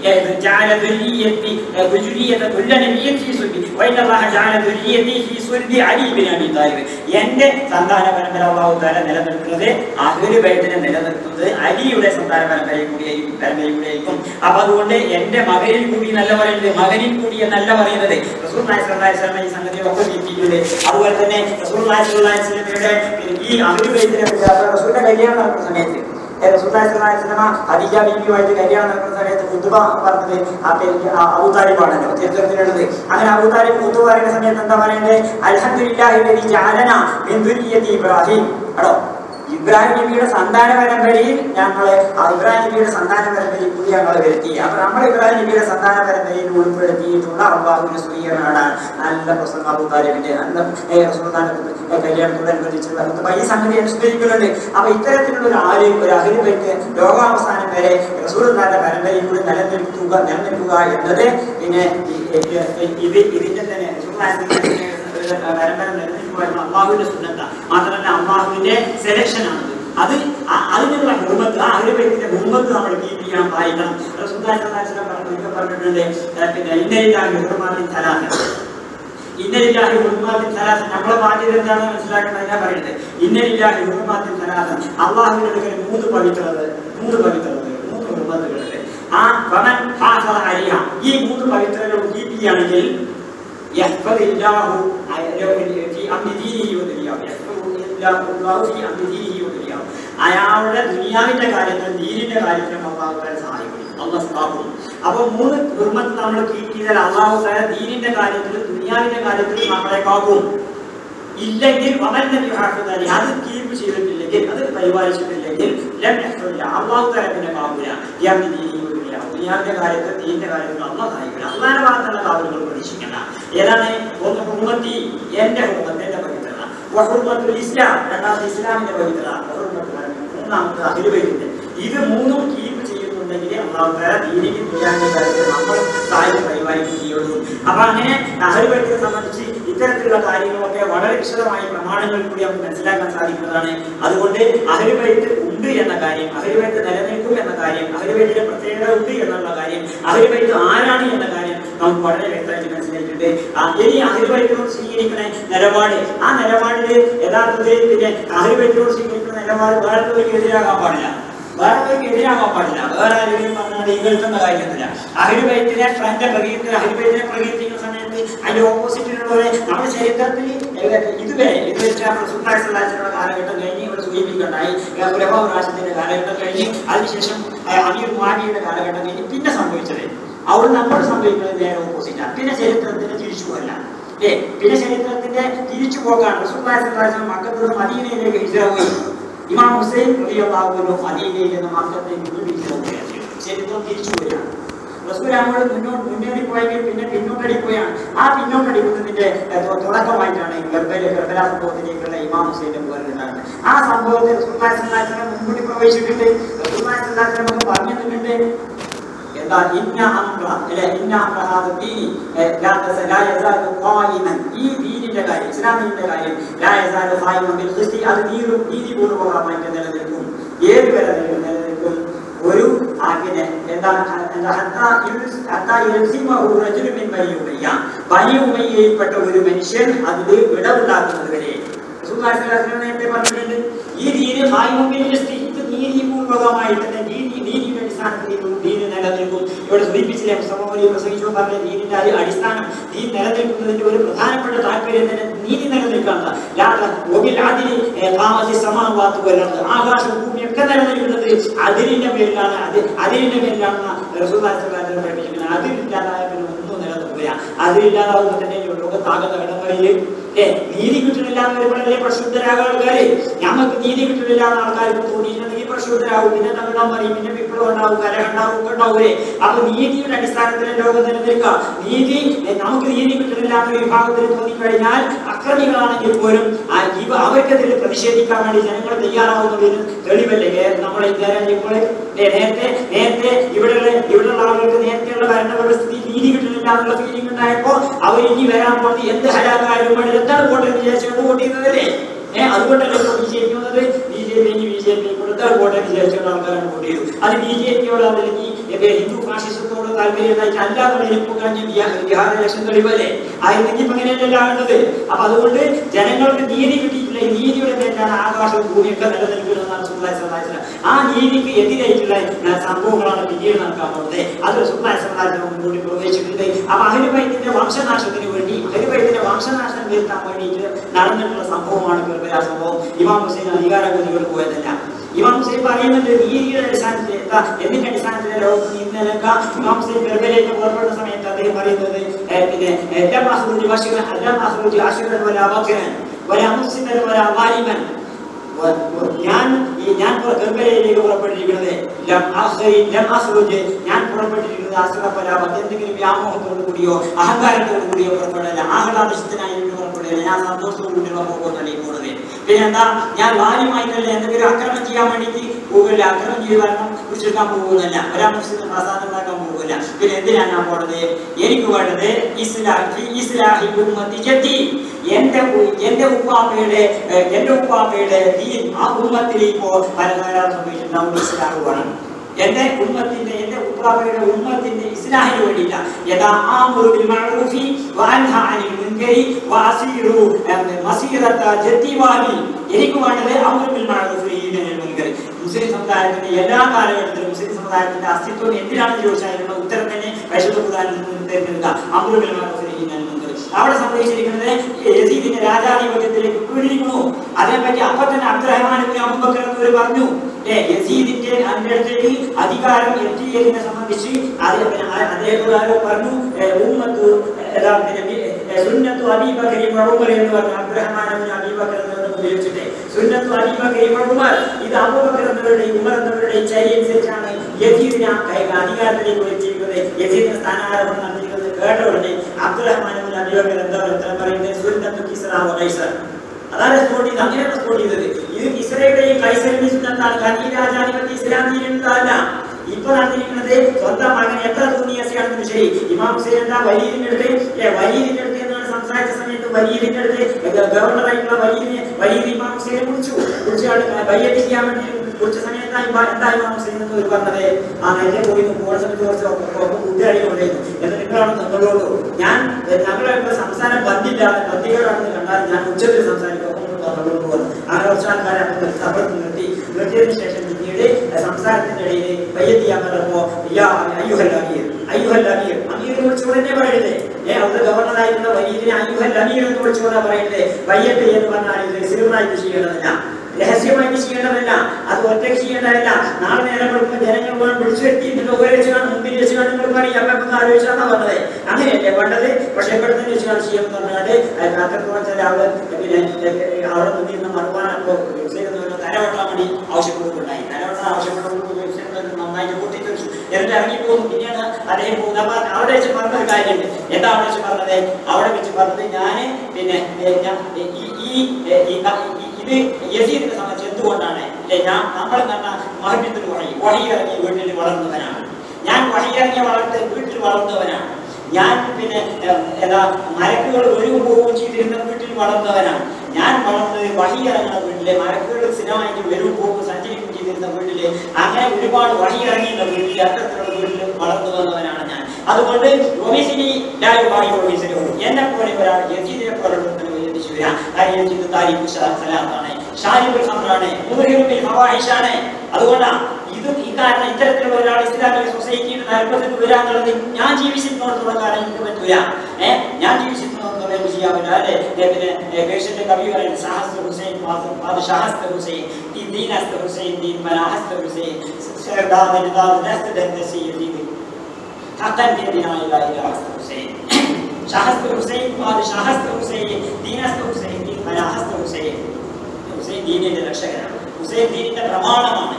ജഅല ദുരിയതി ദുരിയത കുല്ലി നബിയ്യിൻ ഫീ സുൽബിഹി വഇന്നല്ലാഹ ജഅല ദുരിയതി ഫീ സുൽബി അലി ബിൻ അബി ത്വാലിബ്. എന്റെ സന്താന പരമ്പര അല്ലാഹു തആല നിലനിർത്തുന്നത് അഹ്ലു ബൈത്തിനെ നിലനിർത്തുന്നത് അലിയുടെ സന്താന പരമ്പരയിൽ കൂടിയായിരിക്കും പരമ്പരയിൽ കൂടിയായിരിക്കും. അപ്പൊ അതുകൊണ്ട് എന്റെ മകനിൽ കൂടി നല്ല പറയുന്നത് മകനിൽ കൂടി എന്നല്ല പറയുന്നത്. റസൂലുള്ളാഹി സ്വല്ലല്ലാഹു അലൈഹി വസല്ലം ഈ സംഗതിയൊക്കെ തിരിച്ചിട്ടുണ്ട്. അതുപോലെ തന്നെ റസൂലുള്ളാഹി സ്വല്ലല്ലാഹു അലൈഹി വസല്ലമയുടെ ഈ അഹ്ലു ബൈത്തിനെ റസൂലിന്റെ കല്യാണം നടക്കുന്ന സമയത്ത് റസൂലുള്ളാഹി സ്വല്ലല്ലാഹു അലൈഹി വസല്ലം ഖദീജ ബീവിയുമായിട്ട് കല്യാണം നടക്കുന്ന സമയത്ത് ഖുതുബ പറഞ്ഞത് ആ അബൂ താലിബാണല്ലോ ചരിത്രത്തിലുള്ളത്. അങ്ങനെ അബൂ താലിബ് ഖുതുബ പറയുന്ന സമയത്ത് എന്താ പറയുന്നത്? അൽഹംദുലില്ലാഹി അല്ലദീ ജഅലനാ മിൻ ദുരിയത്തി ഇബ്രാഹിം. അടോ ഇബ്രാഹിം നബിയുടെ സന്താന പരമ്പരയിൽ ഞങ്ങളെ ഇബ്രാഹിം നബിയുടെ സന്താന പരമ്പരയിൽ കൂടി ഞങ്ങൾ വരുത്തി. അപ്പൊ നമ്മൾ ഇബ്രാഹിം നബിയുടെ സന്താന പരമ്പരയിൽ ഉൾപ്പെടുത്തിയിട്ടുള്ള അള്ളാഹുവിന്റെ സ്വീകരണമാണ് നല്ല പ്രസംഗം അബൂ താലിബിന്റെ നല്ല റസൂലുള്ളാഹിന്റെ കല്യാണത്തോടനുബന്ധിച്ചുള്ള ഈ സംഗതി അനുസ്മരിക്കുന്നുണ്ട്. അപ്പൊ ഇത്തരത്തിലുള്ള ഒരു ആര് ഒരു അഹ്ലു ബൈത്ത് ലോകാവസാനം വരെ റസൂലുള്ളാഹിന്റെ പരമ്പരയിൽ കൂടി നിലനിൽക്കുക നിലനിൽക്കുക എന്നത് പിന്നെ ഇത് ഇതിന്റെ തന്നെ പരമ്പര നിലനിൽക്കുവാനുള്ള അള്ളാഹുവിന്റെ സുന്നത്ത മാത്രമല്ല അള്ളാഹുവിന്റെ സെലക്ഷൻ ആണത്. അത് അതിനുള്ള ഹുർമത്ത് ആ അഹ്ലു ബൈത്തിന്റെ ഹുർമത്ത് നമ്മൾ കീപ്പ് ചെയ്യണം, പാലിക്കണം. റസൂലുള്ളാഹി സ്വല്ലല്ലാഹു അലൈഹി വസല്ലം പറഞ്ഞിട്ടുണ്ട് പിന്നെ ഇന്നലില്ലാഹി ഹുർമാത്തിൻ സലാസ ഇന്നലില്ലാഹി ഹുർമാത്തിൻ സലാസ. നമ്മളെ ബാധ്യത എന്താണെന്ന് മനസ്സിലാക്കണം. ഞാൻ പറയുന്നത് ഇന്നലില്ലാഹി ഹുർമാത്തിൻ സലാസ. അള്ളാഹുവിന്റെ അടുക്കൽ മൂന്ന് പവിത്രത മൂന്ന് പവിത്രത മൂന്ന് ഹുർമത്തുകളുണ്ട്. ആ ഫമൻ ഹാഫള അലിഹ ഈ മൂന്ന് പവിത്രതകൾ കീപ്പ് ചെയ്യുകയാണെങ്കിൽ യഹ്ഫദില്ലാഹു ഫീ അംരി ദീനിഹി വദുനിയാഹു യഹ്ഫദില്ലാഹു ഫീ അംരി ദീനിഹി വദുനിയാഹു. അയാളുടെ ദുനിയാവിന്റെ കാര്യത്തിലും ദീനിന്റെ കാര്യത്തിലും അല്ലാഹു തആല സഹായിക്കും, അല്ലാഹു സ്ഥാപിക്കും. അപ്പൊ മൂന്ന് ഹുർമത്ത് നമ്മൾ കീപ്പ് ചെയ്താൽ അല്ലാഹു തആല ദീനിന്റെ കാര്യത്തിലും ദുനിയാവിന്റെ കാര്യത്തിലും നമ്മളെ കാക്കും. ഇല്ലെങ്കിൽ അത് കീപ്പ് ചെയ്തിട്ടില്ലെങ്കിൽ അത് പരിപാലിച്ചിട്ടില്ലെങ്കിൽ അല്ലാഹു തആല പിന്നെ കാക്കൂല. ദുനിയാവിന്റെ കാര്യത്തിൽ ദീനിന്റെ കാര്യത്തിൽ അല്ലാഹു സഹായിക്കില്ല. അല്ലാഹുവിന്റെ ഭാഗത്തുള്ള കാവലുകൾ പ്രതീക്ഷിക്കണ്ട. ഏതാണ്? ഒന്ന് ഹുർമത്തി എന്റെ ഹുർമത്ത് എന്റെ പവിത്രത, വഹുർമത്തുൽ ഇസ്ലാം രണ്ടാമത്തെ ഇസ്ലാമിന്റെ പവിത്രത, മൂന്നാമത്തെ അഹ്ലു ബൈത്തിന്റെ. ഇത് മൂന്നും കീപ്പ് ചെയ്യുന്നുണ്ടെങ്കിൽ അല്ലാഹു തആല ദീനിന്റെ ദുനിയാവിന്റെ കാര്യത്തിൽ നമ്മൾ സഹായം പരിപാലിക്കുകയും ചെയ്യുള്ളൂ. അപ്പൊ അങ്ങനെ അഹ്ലു ബൈത്തിനെ സംബന്ധിച്ച് ഇത്തരത്തിലുള്ള കാര്യങ്ങളൊക്കെ വളരെ വിശദമായി പ്രമാണങ്ങളിൽ കൂടി നമുക്ക് മനസ്സിലാക്കാൻ സാധിക്കുന്നതാണ്. അതുകൊണ്ട് അഹ്ലു ബൈത്ത് ഉണ്ട് എന്ന കാര്യം, അഹ്ലു ബൈത്ത് നിലനിൽക്കും എന്ന കാര്യം, അഹ്ലു ബൈത്തിന്റെ പ്രത്യേകത ഉണ്ട് എന്നുള്ള കാര്യം, അഹ്ലു ബൈത്ത് ആരാണ് എന്ന കാര്യം നമുക്ക് വളരെ വ്യക്തമായിട്ട് മനസ്സിലായിട്ടുണ്ട്. ഇനി അഹ്ലു ബൈത്തിനോട് സ്വീകരിക്കുന്ന നിലപാട്, ആ നിലപാടില് യഥാർത്ഥത്തിൽ പിന്നെ അഹ്ലു ബൈത്തിനോട് സ്വീകരിക്കുന്ന നിലപാട് വേറൊരു എതിരാകാൻ പാടില്ല. വേറെ ആർക്കും എതിരാകാൻ പാടില്ല. വേറെ ആരെങ്കിലും പറഞ്ഞാൽ ഈ കേൾക്കുന്ന കാര്യമൊന്നുമില്ല. അഹ്ലുൽ ബൈത്തിനെ ഫ്രണ്ട് പ്രകീർത്തി അഹ്ലുൽ ബൈത്തിനെ പ്രകീർത്തിക്കുന്ന സമയത്ത് അതിന്റെ ഓപ്പോസിറ്റിലുള്ളവരെ നമ്മുടെ ചരിത്രത്തിൽ ഇതുവരെ ഇത് വെച്ചാൽ റസൂലുള്ളാഹി സ്വല്ലല്ലാഹു അലൈഹി വസല്ലം കാലഘട്ടം കഴിഞ്ഞ് ഇവിടെ സൂചിപ്പിക്കണ്ടായി, ഖുലഫാ റാഷിദീന്റെ കാലഘട്ടം കഴിഞ്ഞ് അതിനുശേഷം അമീർ മുആവിയയുടെ കാലഘട്ടം കഴിഞ്ഞ് പിന്നെ സംഭവിച്ചത് അവിടെ നമ്മോട് സംഭവിക്കുന്നത് നേരെ ഓപ്പോസിറ്റാണ്. പിന്നെ ചരിത്രത്തിന് തിരിച്ചു പോകല്ല. ഏ പിന്നെ ചരിത്രത്തിന്റെ തിരിച്ചു പോകാണ്. റസൂലുള്ളാഹി സ്വല്ലല്ലാഹു അലൈഹി വസല്ലം മക്കത്തിൽ നിന്ന് മദീനയിലേക്ക് ഹിജ്റ പോയി. ഇമാം ഹുസൈൻ റളിയല്ലാഹു അൻഹു മദീനയിൽ നിന്ന് മക്കത്തേക്ക് വീണ്ടും ഹിജ്റ പോവുകയാണ്. ചരിത്രം തിരിച്ചു പോവുകയാണ്. റസൂൽ അങ്ങോട്ട് മുന്നോട്ട് മുന്നേറി പോയെങ്കിൽ പിന്നെ പിന്നോട്ടടിക്കുകയാണ്. ആ പിന്നോട്ടടിക്കുന്നതിന്റെ തുടക്കമായിട്ടാണ് ഗർഭല ഗർഭല സംഭവത്തിലേക്കുള്ള ഇമാം ഹുസൈന്റെ പോലെ ഉണ്ടാകുന്നത്. ആ സംഭവത്തെ റസൂലുള്ളാഹി സ്വല്ലല്ലാഹു അലൈഹി വസല്ലം മുൻകൂട്ടി പ്രവേശിച്ചിട്ടുണ്ട്. റസൂലുള്ളാഹി സ്വല്ലല്ലാഹു അലൈഹി വസല്ലം നമുക്ക് പറഞ്ഞു തന്നിട്ടുണ്ട്. എന്താ ഇന്ന അംറ അല്ലെ ഇന്ന അംറ ഹാദ ദീനി ലാ ലാ യസാലു ഖായിമൻ. ഈ ദീനിന്റെ കാര്യം ഇസ്ലാമിന്റെ കാര്യം ലാ യസാലു ഖായിമൻ ബിൽ ഖിസ്തി. അത് ദീനും നീതിപൂർവ്വമായിട്ട് നിലനിൽക്കും. ഏത് വരെ നിലനിൽക്കും? ഒരു ആകിനെ എന്താണ് ബനി ഉമയ്യയിൽപ്പെട്ട ഒരു മനുഷ്യൻ അതിൽ വിടവുണ്ടാക്കുന്നത് വരെ റസൂലുള്ളാഹി സ്വല്ലല്ലാഹു അലൈഹി വസല്ലം നേരത്തെ പറഞ്ഞിട്ടുണ്ട്. ഈ ദീന് ഖായിമുൻ ബിൽ ഖിസ്തി, ഇത് നീതിപൂർവ്വമായിട്ട് നീതി നീതിയുടെ അടിസ്ഥാനത്തിൽ ദീന് നിലനിൽക്കും. ഇവിടെ സൂചിപ്പിച്ചില്ലേ മുസ്തഫ പ്രസംഗിച്ചു പറഞ്ഞ ദീനിന്റെ അടിസ്ഥാനം ദീൻ നിലനിൽക്കുന്നതിന്റെ ഒരു പ്രധാനപ്പെട്ട താല്പര്യം തന്നെ നീതി നിലനിൽക്കാനുള്ള ആകാശം ഭൂമിയൊക്കെ നിലനിൽക്കുന്നത് അതിരിന്റെ പേരിലാണ്. അത് അതിരിന്റെ പേരിലാണ് റസൂലുള്ളാഹി സ്വല്ലല്ലാഹു അലൈഹി വസല്ലം പഠിപ്പിക്കുന്നത്. അതിരില്ലാതായ പിന്നെ ഒന്നും നിലനിൽക്കില്ല. അതിരില്ലാതാവുമ്പോൾ തന്നെ ലോകത്താകുന്ന കടമയിൽ ഏ നീതി കിട്ടുന്നില്ല എന്ന് വരുമ്പോഴല്ലേ പ്രക്ഷുബ്ധരാകുന്ന ആൾക്കാര്. ഞമ്മക്ക് നീതി കിട്ടുന്നില്ല എന്ന ആൾക്കാർക്ക് തോന്നിയിട്ടുണ്ടെങ്കിൽ പ്രക്ഷുബ്ധരാകും. പിന്നെ തമിഴം പറയും, പിന്നെ വിപ്ലവം ഉണ്ടാവും, കലഹം ഉണ്ടാവും, ഒക്കെ ഉണ്ടാവൂലേ. അപ്പൊ നീതിയുടെ അടിസ്ഥാനത്തിൽ ലോകം നിലനിൽക്കുക. നീതി നമുക്ക് നീതി കിട്ടുന്നില്ല എന്ന വിഭാഗത്തിൽ തോന്നിക്കഴിഞ്ഞാൽ അക്രമികളാണെങ്കിൽ പോലും അവർക്കെതിരെ പ്രതിഷേധിക്കാൻ വേണ്ടി ജനങ്ങൾ തയ്യാറാവുന്നതിന് തെളിവല്ലേ നമ്മളെ ഇന്ത്യ രാജ്യങ്ങളെ നേരത്തെ നേരത്തെ ഇവിടെയുള്ള ഇവിടെയുള്ള ആളുകൾക്ക് നേരത്തെയുള്ള ഭരണ വ്യവസ്ഥയിൽ നീതി കിട്ടുന്നില്ല എന്നുള്ള ഫീലിംഗ് ഉണ്ടായപ്പോ അവർ ഇനി വരാൻ പോകുന്നത് എന്ത് ഹലാകാരും എന്താണ് വോട്ട് എന്ന് വിചാരിച്ചുകൊണ്ട് വോട്ട് ചെയ്യുന്നതല്ലേ. ഏഹ് അതുകൊണ്ടല്ലേ ബി ജെ പി വന്നത്. B J P B J P കൊടുത്താൽ വോട്ട് എന്ന് വിചാരിച്ചുകൊണ്ട് ആൾക്കാരാണ് വോട്ട് ചെയ്തു. അത് ബി ജെ പിയോട് അല്ലെങ്കിൽ ഹിന്ദു ഫാഷിസത്തോട് താല്പര്യമായിട്ട് അല്ലാതെ കഴിഞ്ഞ ബിഹാർ ഇലക്ഷൻ തെളിവല്ലേ ആയിരുന്നെങ്കിൽ ഇപ്പൊ അങ്ങനെയല്ല ആകുന്നത്. അപ്പൊ അതുകൊണ്ട് ജനങ്ങൾക്ക് നീതി കിട്ടിയിട്ടില്ല. ഈ നീതിയുടെ പേരിലാണ് ആകാശവും ഭൂമിയൊക്കെ നിലനിൽക്കുന്നതെന്നാണ് റസൂലുള്ളാഹി സ്വല്ലല്ലാഹു അലൈഹി വസല്ലം. ആ നീതിക്ക് എതിരായിട്ടുള്ള സംഭവങ്ങളാണ് പിന്നീട് നടക്കാൻ പോകുന്നത്. അത് റസൂലുള്ളാഹി സ്വല്ലല്ലാഹു അലൈഹി വസല്ലം മുൻകൂട്ടി പ്രവേശിച്ചിട്ടുണ്ട്. അപ്പൊ അഹ്ലുൽ ബൈത്തിന്റെ വംശനാശത്തിന് വേണ്ടി അഹ്ലുൽ ബൈത്തിന്റെ വംശനാശം വരുത്താൻ വേണ്ടിയിട്ട് നടന്നിട്ടുള്ള സംഭവമാണ് കർബല സംഭവം. ഇമാം ഹുസൈൻ അധികാരഗതികൾ പോയതല്ല. ഇമാം ഹുസൈൻ പറയുന്നത് നീതിയുടെ അടിസ്ഥാനത്തിൽ എന്താ എന്തിന്റെ അടിസ്ഥാനത്തിലെ ലോകത്ത് നിന്നേക്കാം. ഇമാം ഹുസൈൻ കർബലയിലേക്ക് പുറപ്പെടുന്ന സമയത്ത് അദ്ദേഹം പറയുന്നത് പിന്നെ എല്ലാം ആഹ്റുജി ബശീറൻ എല്ലാം ആഹ്റുജി അശീറൻ വലാ ബഖറൻ വലാ മുഫ്സിദൻ വലാ വാലിമൻ. ഞാൻ ഞാൻ കർബലയിലേക്ക് പുറപ്പെട്ടിരിക്കുന്നത് ഞാൻ പുറപ്പെട്ടിരിക്കുന്നത് അസ്റഫലാബത്ത് എന്തെങ്കിലും വ്യാമോഹത്തോടു കൂടിയോ അഹങ്കാരത്തോടു കൂടിയോ പുറപ്പെടല്ല. ആഹ്ലാദത്തിനായി പുറപ്പെടില്ല. ഞാൻ സന്തോഷത്തോടു കൂടിയുള്ള പോകുന്നല്ലേ പോകുന്നത്. പിന്നെ എന്താ ഞാൻ വാല്യമായിട്ടല്ല എന്തെങ്കിലും അക്രമം ചെയ്യാൻ വേണ്ടിയിട്ട് പോകില്ല. അക്രമം ചെയ്ത് വരണം കുറിച്ചെടുക്കാൻ പോകുന്നല്ല. ഒരാമുസ്ലിം പ്രസാദം ഉണ്ടാക്കാൻ പോകില്ല. പിന്നെ എന്തിനാണ് ഞാൻ പോണത്? എനിക്ക് വേണ്ടത് ഇസ്ലാഹി ഇസ്ലാഹി ഉമ്മത്തി ജദ്ദി. എന്റെ എന്റെ ഉപ്പാപ്പയുടെ എന്റെ ഉപ്പാപ്പയുടെ ദീൻ ആ ഉമ്മത്തിൽ ഇപ്പോ പരസ്പരം സംഭവിച്ചിട്ടുണ്ടാവും. ഇസ്ലാഹ് വേണം. എന്റെ ഉമ്മത്തിന്റെ എന്റെ ഉപ്പാപ്പയുടെ ഉമ്മത്തിന്റെ ഇസ്ലാഹിന് വേണ്ടിയില്ല. യഥാ ആമുറു ബിൽ മഅറൂഫി വഅൻഹ അനിൽ മുൻകരി വഅസീറു മസീറത ജദ്ദി വാലി. എനിക്ക് വേണ്ടത് അംറു ബിൽ മഅറൂഫി വനഹി മുൻകരി. മുസ്ലിം സമുദായത്തിന്റെ എല്ലാ കാലഘട്ടത്തിലും മുസ്ലിം സമുദായത്തിന്റെ അസ്തിത്വം എന്തിനാണെന്ന് ചോദിച്ചാൽ ഉത്തരം തന്നെ പരിശുദ്ധ ഖുർആനിൽ നിന്ന് തിരഞ്ഞെടുക്കുക. അംറു ബിൽ മഅറൂഫി വനഹി മുൻകരി. അവിടെ സംഭവിച്ചിരിക്കുന്നത് യസീദിന്റെ രാജാധിപത്യത്തിലേക്ക് വീണിരിക്കുന്നു. അതേപറ്റി അപ്പൊ തന്നെ അബ്ദുറഹ്മാൻ ഇബ്നു അബൂബക്കർ എന്നവർ പറഞ്ഞു യസീദിന്റെ അടുത്തേക്ക് അധികാരം എത്തിയതിനെ സംബന്ധിച്ച് അദ്ദേഹം പറഞ്ഞു ഉമ്മത്ത് സുന്നത്തു അബീ ബക്കർ ഉമർ എന്ന് പറഞ്ഞു. അബ്ദുറഹ്മാൻ ഇബ്നു അബീ ബക്കർ എന്ന് ഉപയോഗിച്ചിട്ട് സുന്നത്തു അബീ ബക്കർ ഉമർ ഇത് അബൂബക്കർ എന്നവരുടെയും ഉമർ എന്നവരുടെയും ചര്യ അനുസരിച്ചാണ് യസീദിനെ അധികാരത്തിലേക്ക് എത്തിയിരിക്കുന്നത്. യസീദിന്റെ സ്ഥാനാരോപണം നടത്തിയിരിക്കുന്നത് കേട്ട ഉടനെ അബ്ദുറഹ്മാൻ ഇബ്നു അബീ ബക്കർ എന്താ ഉത്തരം പറയുന്നത്? സുന്നത്തു കിസ്റ വ ഖൈസർ. അതാണ് സ്പോട്ട് ചെയ്ത് അങ്ങനെയാണ് സ്പോട്ട് ചെയ്തത്. ഇത് കിസ്റയുടെയും കൈസറിന്റെയും സുന്നത്താണ്. കാരണം ഈ രാജാധിപത്യം ഇസ്ലാം ദീനിലുള്ളതല്ല. ഇപ്പൊ നടന്നിരിക്കുന്നത് സ്വന്തം മകൻ എത്ര തുണിയസിയാണെന്ന് ശരി ഇമാം ഹുസൈൻ എന്താ വലീദിന്റെ അടുത്ത് വലീദിന്റെ അടുത്ത് എന്നാണ് സംസാരിച്ച സമയത്ത് വലീദിന്റെ അടുത്ത് ഗവർണറായിട്ടുള്ള വലീദിനെ വലീദ് ഇമാം ഹുസൈനെ കുറിച്ചു കുറിച്ചാണ് ബയ്യത്ത് ചെയ്യാൻ വേണ്ടി കുറിച്ച സമയത്തായി എന്താ ഇമാം ഹുസൈൻ എന്ന് ഒരു പറഞ്ഞത്? ആ നേരെ പോയി പോകുന്ന സമയത്ത് കുറച്ച് കൂട്ടുകാരി കൊണ്ടായിരുന്നു. എന്നിട്ട് നിങ്ങളാണ് നിങ്ങളോട് ഞാൻ ഞങ്ങളുടെ സംസാരം ബന്ധില്ലാതെ ബന്ധികളാണെന്ന് കണ്ടാൽ ഞാൻ ഉച്ചത്തിൽ സംസാരിക്കും. അങ്ങനെ കുറച്ച് ആൾക്കാരെ നിർത്തി നിർത്തിയതിനു ശേഷം പിന്നീട് സംസാരത്തിന്റെ ഇടയിൽ ബയ്യത്ത് ചെയ്യാൻ പറഞ്ഞപ്പോ അയ്യുഹൽ അമീർ അയ്യുഹൽ അമീർ അമീർ വിളിച്ചുകൊണ്ട് തന്നെ പറയരുത്. ഏഹ് അവിടെ ഗവർണറായിട്ടുള്ള വലീദിനെ അയ്യുഹൽ അമീർ എന്ന് വിളിച്ചുകൊണ്ടാ പറയരുത്. ബയ്യത്ത് എന്ന് പറഞ്ഞാൽ ഇത് സിറുമായിട്ട് ചെയ്യേണ്ടതല്ല, രഹസ്യമായിട്ട് ചെയ്യേണ്ടതല്ല, അത് ഒറ്റയ്ക്ക് ചെയ്യേണ്ടതല്ല. നാളെ നേരം കൊടുക്കുമ്പോൾ ജനങ്ങൾ വിളിച്ചു വരുത്തിയിട്ട് ഓരോ വെച്ചാണ് മുമ്പിൽ വെച്ചാണ് നിങ്ങൾ പറയും അമ്മ ആലോചിച്ചാണ് പറഞ്ഞത്. അങ്ങനെയല്ലേ വേണ്ടത്. പക്ഷെ ഇവിടെ തന്നെ വെച്ചാണ് ചെയ്യാമെന്ന് പറഞ്ഞാല് അത്രത്തോളം ചില ആള് പിന്നെ അവിടെ മുന്നിൽ നിന്ന് മറുപാടോ തലവെട്ടാൻ വേണ്ടി ആവശ്യപ്പെടുന്നുണ്ടായി. തലവെട്ടാൻ ആവശ്യപ്പെടുന്നത് നന്നായിട്ട് കൂട്ടിത്തെറിച്ചു എന്നിട്ട് ഇറങ്ങിപ്പോകുന്നു. പിന്നെയാണ് അദ്ദേഹം പോകുന്നത്. അപ്പൊ അവിടെ വെച്ച് പറഞ്ഞൊരു കാര്യമുണ്ട്. എന്താ അവിടെ വെച്ച് പറഞ്ഞത്? അവിടെ വെച്ച് പറഞ്ഞത് ഞാന് പിന്നെ ഇത് യസീദിനെ സംബന്ധിച്ച് എന്തുകൊണ്ടാണ് അല്ലെ ഞാൻ നമ്മൾ തന്നെ മഹബിത്തിൽ വഹി വഹി ഇറങ്ങി വീട്ടിൽ വളർന്നവനാണ് ഞാൻ. വഹി ഇറങ്ങിയ വളർത്ത് വീട്ടിൽ വളർന്നവനാണ് ഞാൻ. പിന്നെ എന്താ മരക്കുകൾ ഒഴിവ് പോവുകയും ചെയ്തിരുന്ന വീട്ടിൽ വളർന്നവനാണ് ഞാൻ. വളർന്നത് വഹി ഇറങ്ങുന്ന വീട്ടിലെ മരക്കുകൾ സ്ഥിരമായിട്ട് വരും പോകും സഞ്ചരിക്കുകയും ചെയ്തിരുന്ന വീട്ടില് അങ്ങനെ ഒരുപാട് വഹി ഇറങ്ങിയുള്ള വീട്ടിൽ അത്തരത്തിലുള്ള വീട്ടിൽ വളർന്നു വന്നവനാണ് ഞാൻ. അതുകൊണ്ട് ഒമിസിനി ലായുമായി ഒമിസിനി എന്നെ പോലെ ഒരാൾ യസീദിനെ പോലെ അതുകൊണ്ടാണ് ഇത് ഈ കാരണം ഇത്തരത്തിലുള്ള ഒരാൾ ഇസ്ലാമിക സൊസൈറ്റിയുടെ നരമ്പത്തിൽ വരാന്നുള്ളത് ഞാൻ ജീവിച്ചിരുന്നോടത്തോളം കാലം എനിക്ക് പറ്റൂല. ഏഹ് ഞാൻ ജീവിച്ചിരുന്നോടത്തോളം എനിക്ക് ചെയ്യാൻ പറ്റില്ല അല്ലെ. പിന്നെ പേഷ്യന്റെ കവി പറയുന്നത് ഷാഹസ്ത ഹുസൈൻ ഷാഹസ്ത ഹുസൈൻ ദീനസ്ത ഹുസൈൻ ദീൻ മനാഹസ്ത ഹുസൈൻ ഷാഹസ്ത ഹുസൈൻ ഷാഹസ്ത ഹുസൈൻ ദീനസ്ത ഹുസൈൻ ദീൻ മനാഹസ്ത ഹുസൈൻ. ഹുസൈൻ ദീനിന്റെ രക്ഷകനാണ്. ഹുസൈൻ ദീനിന്റെ പ്രമാണമാണ്.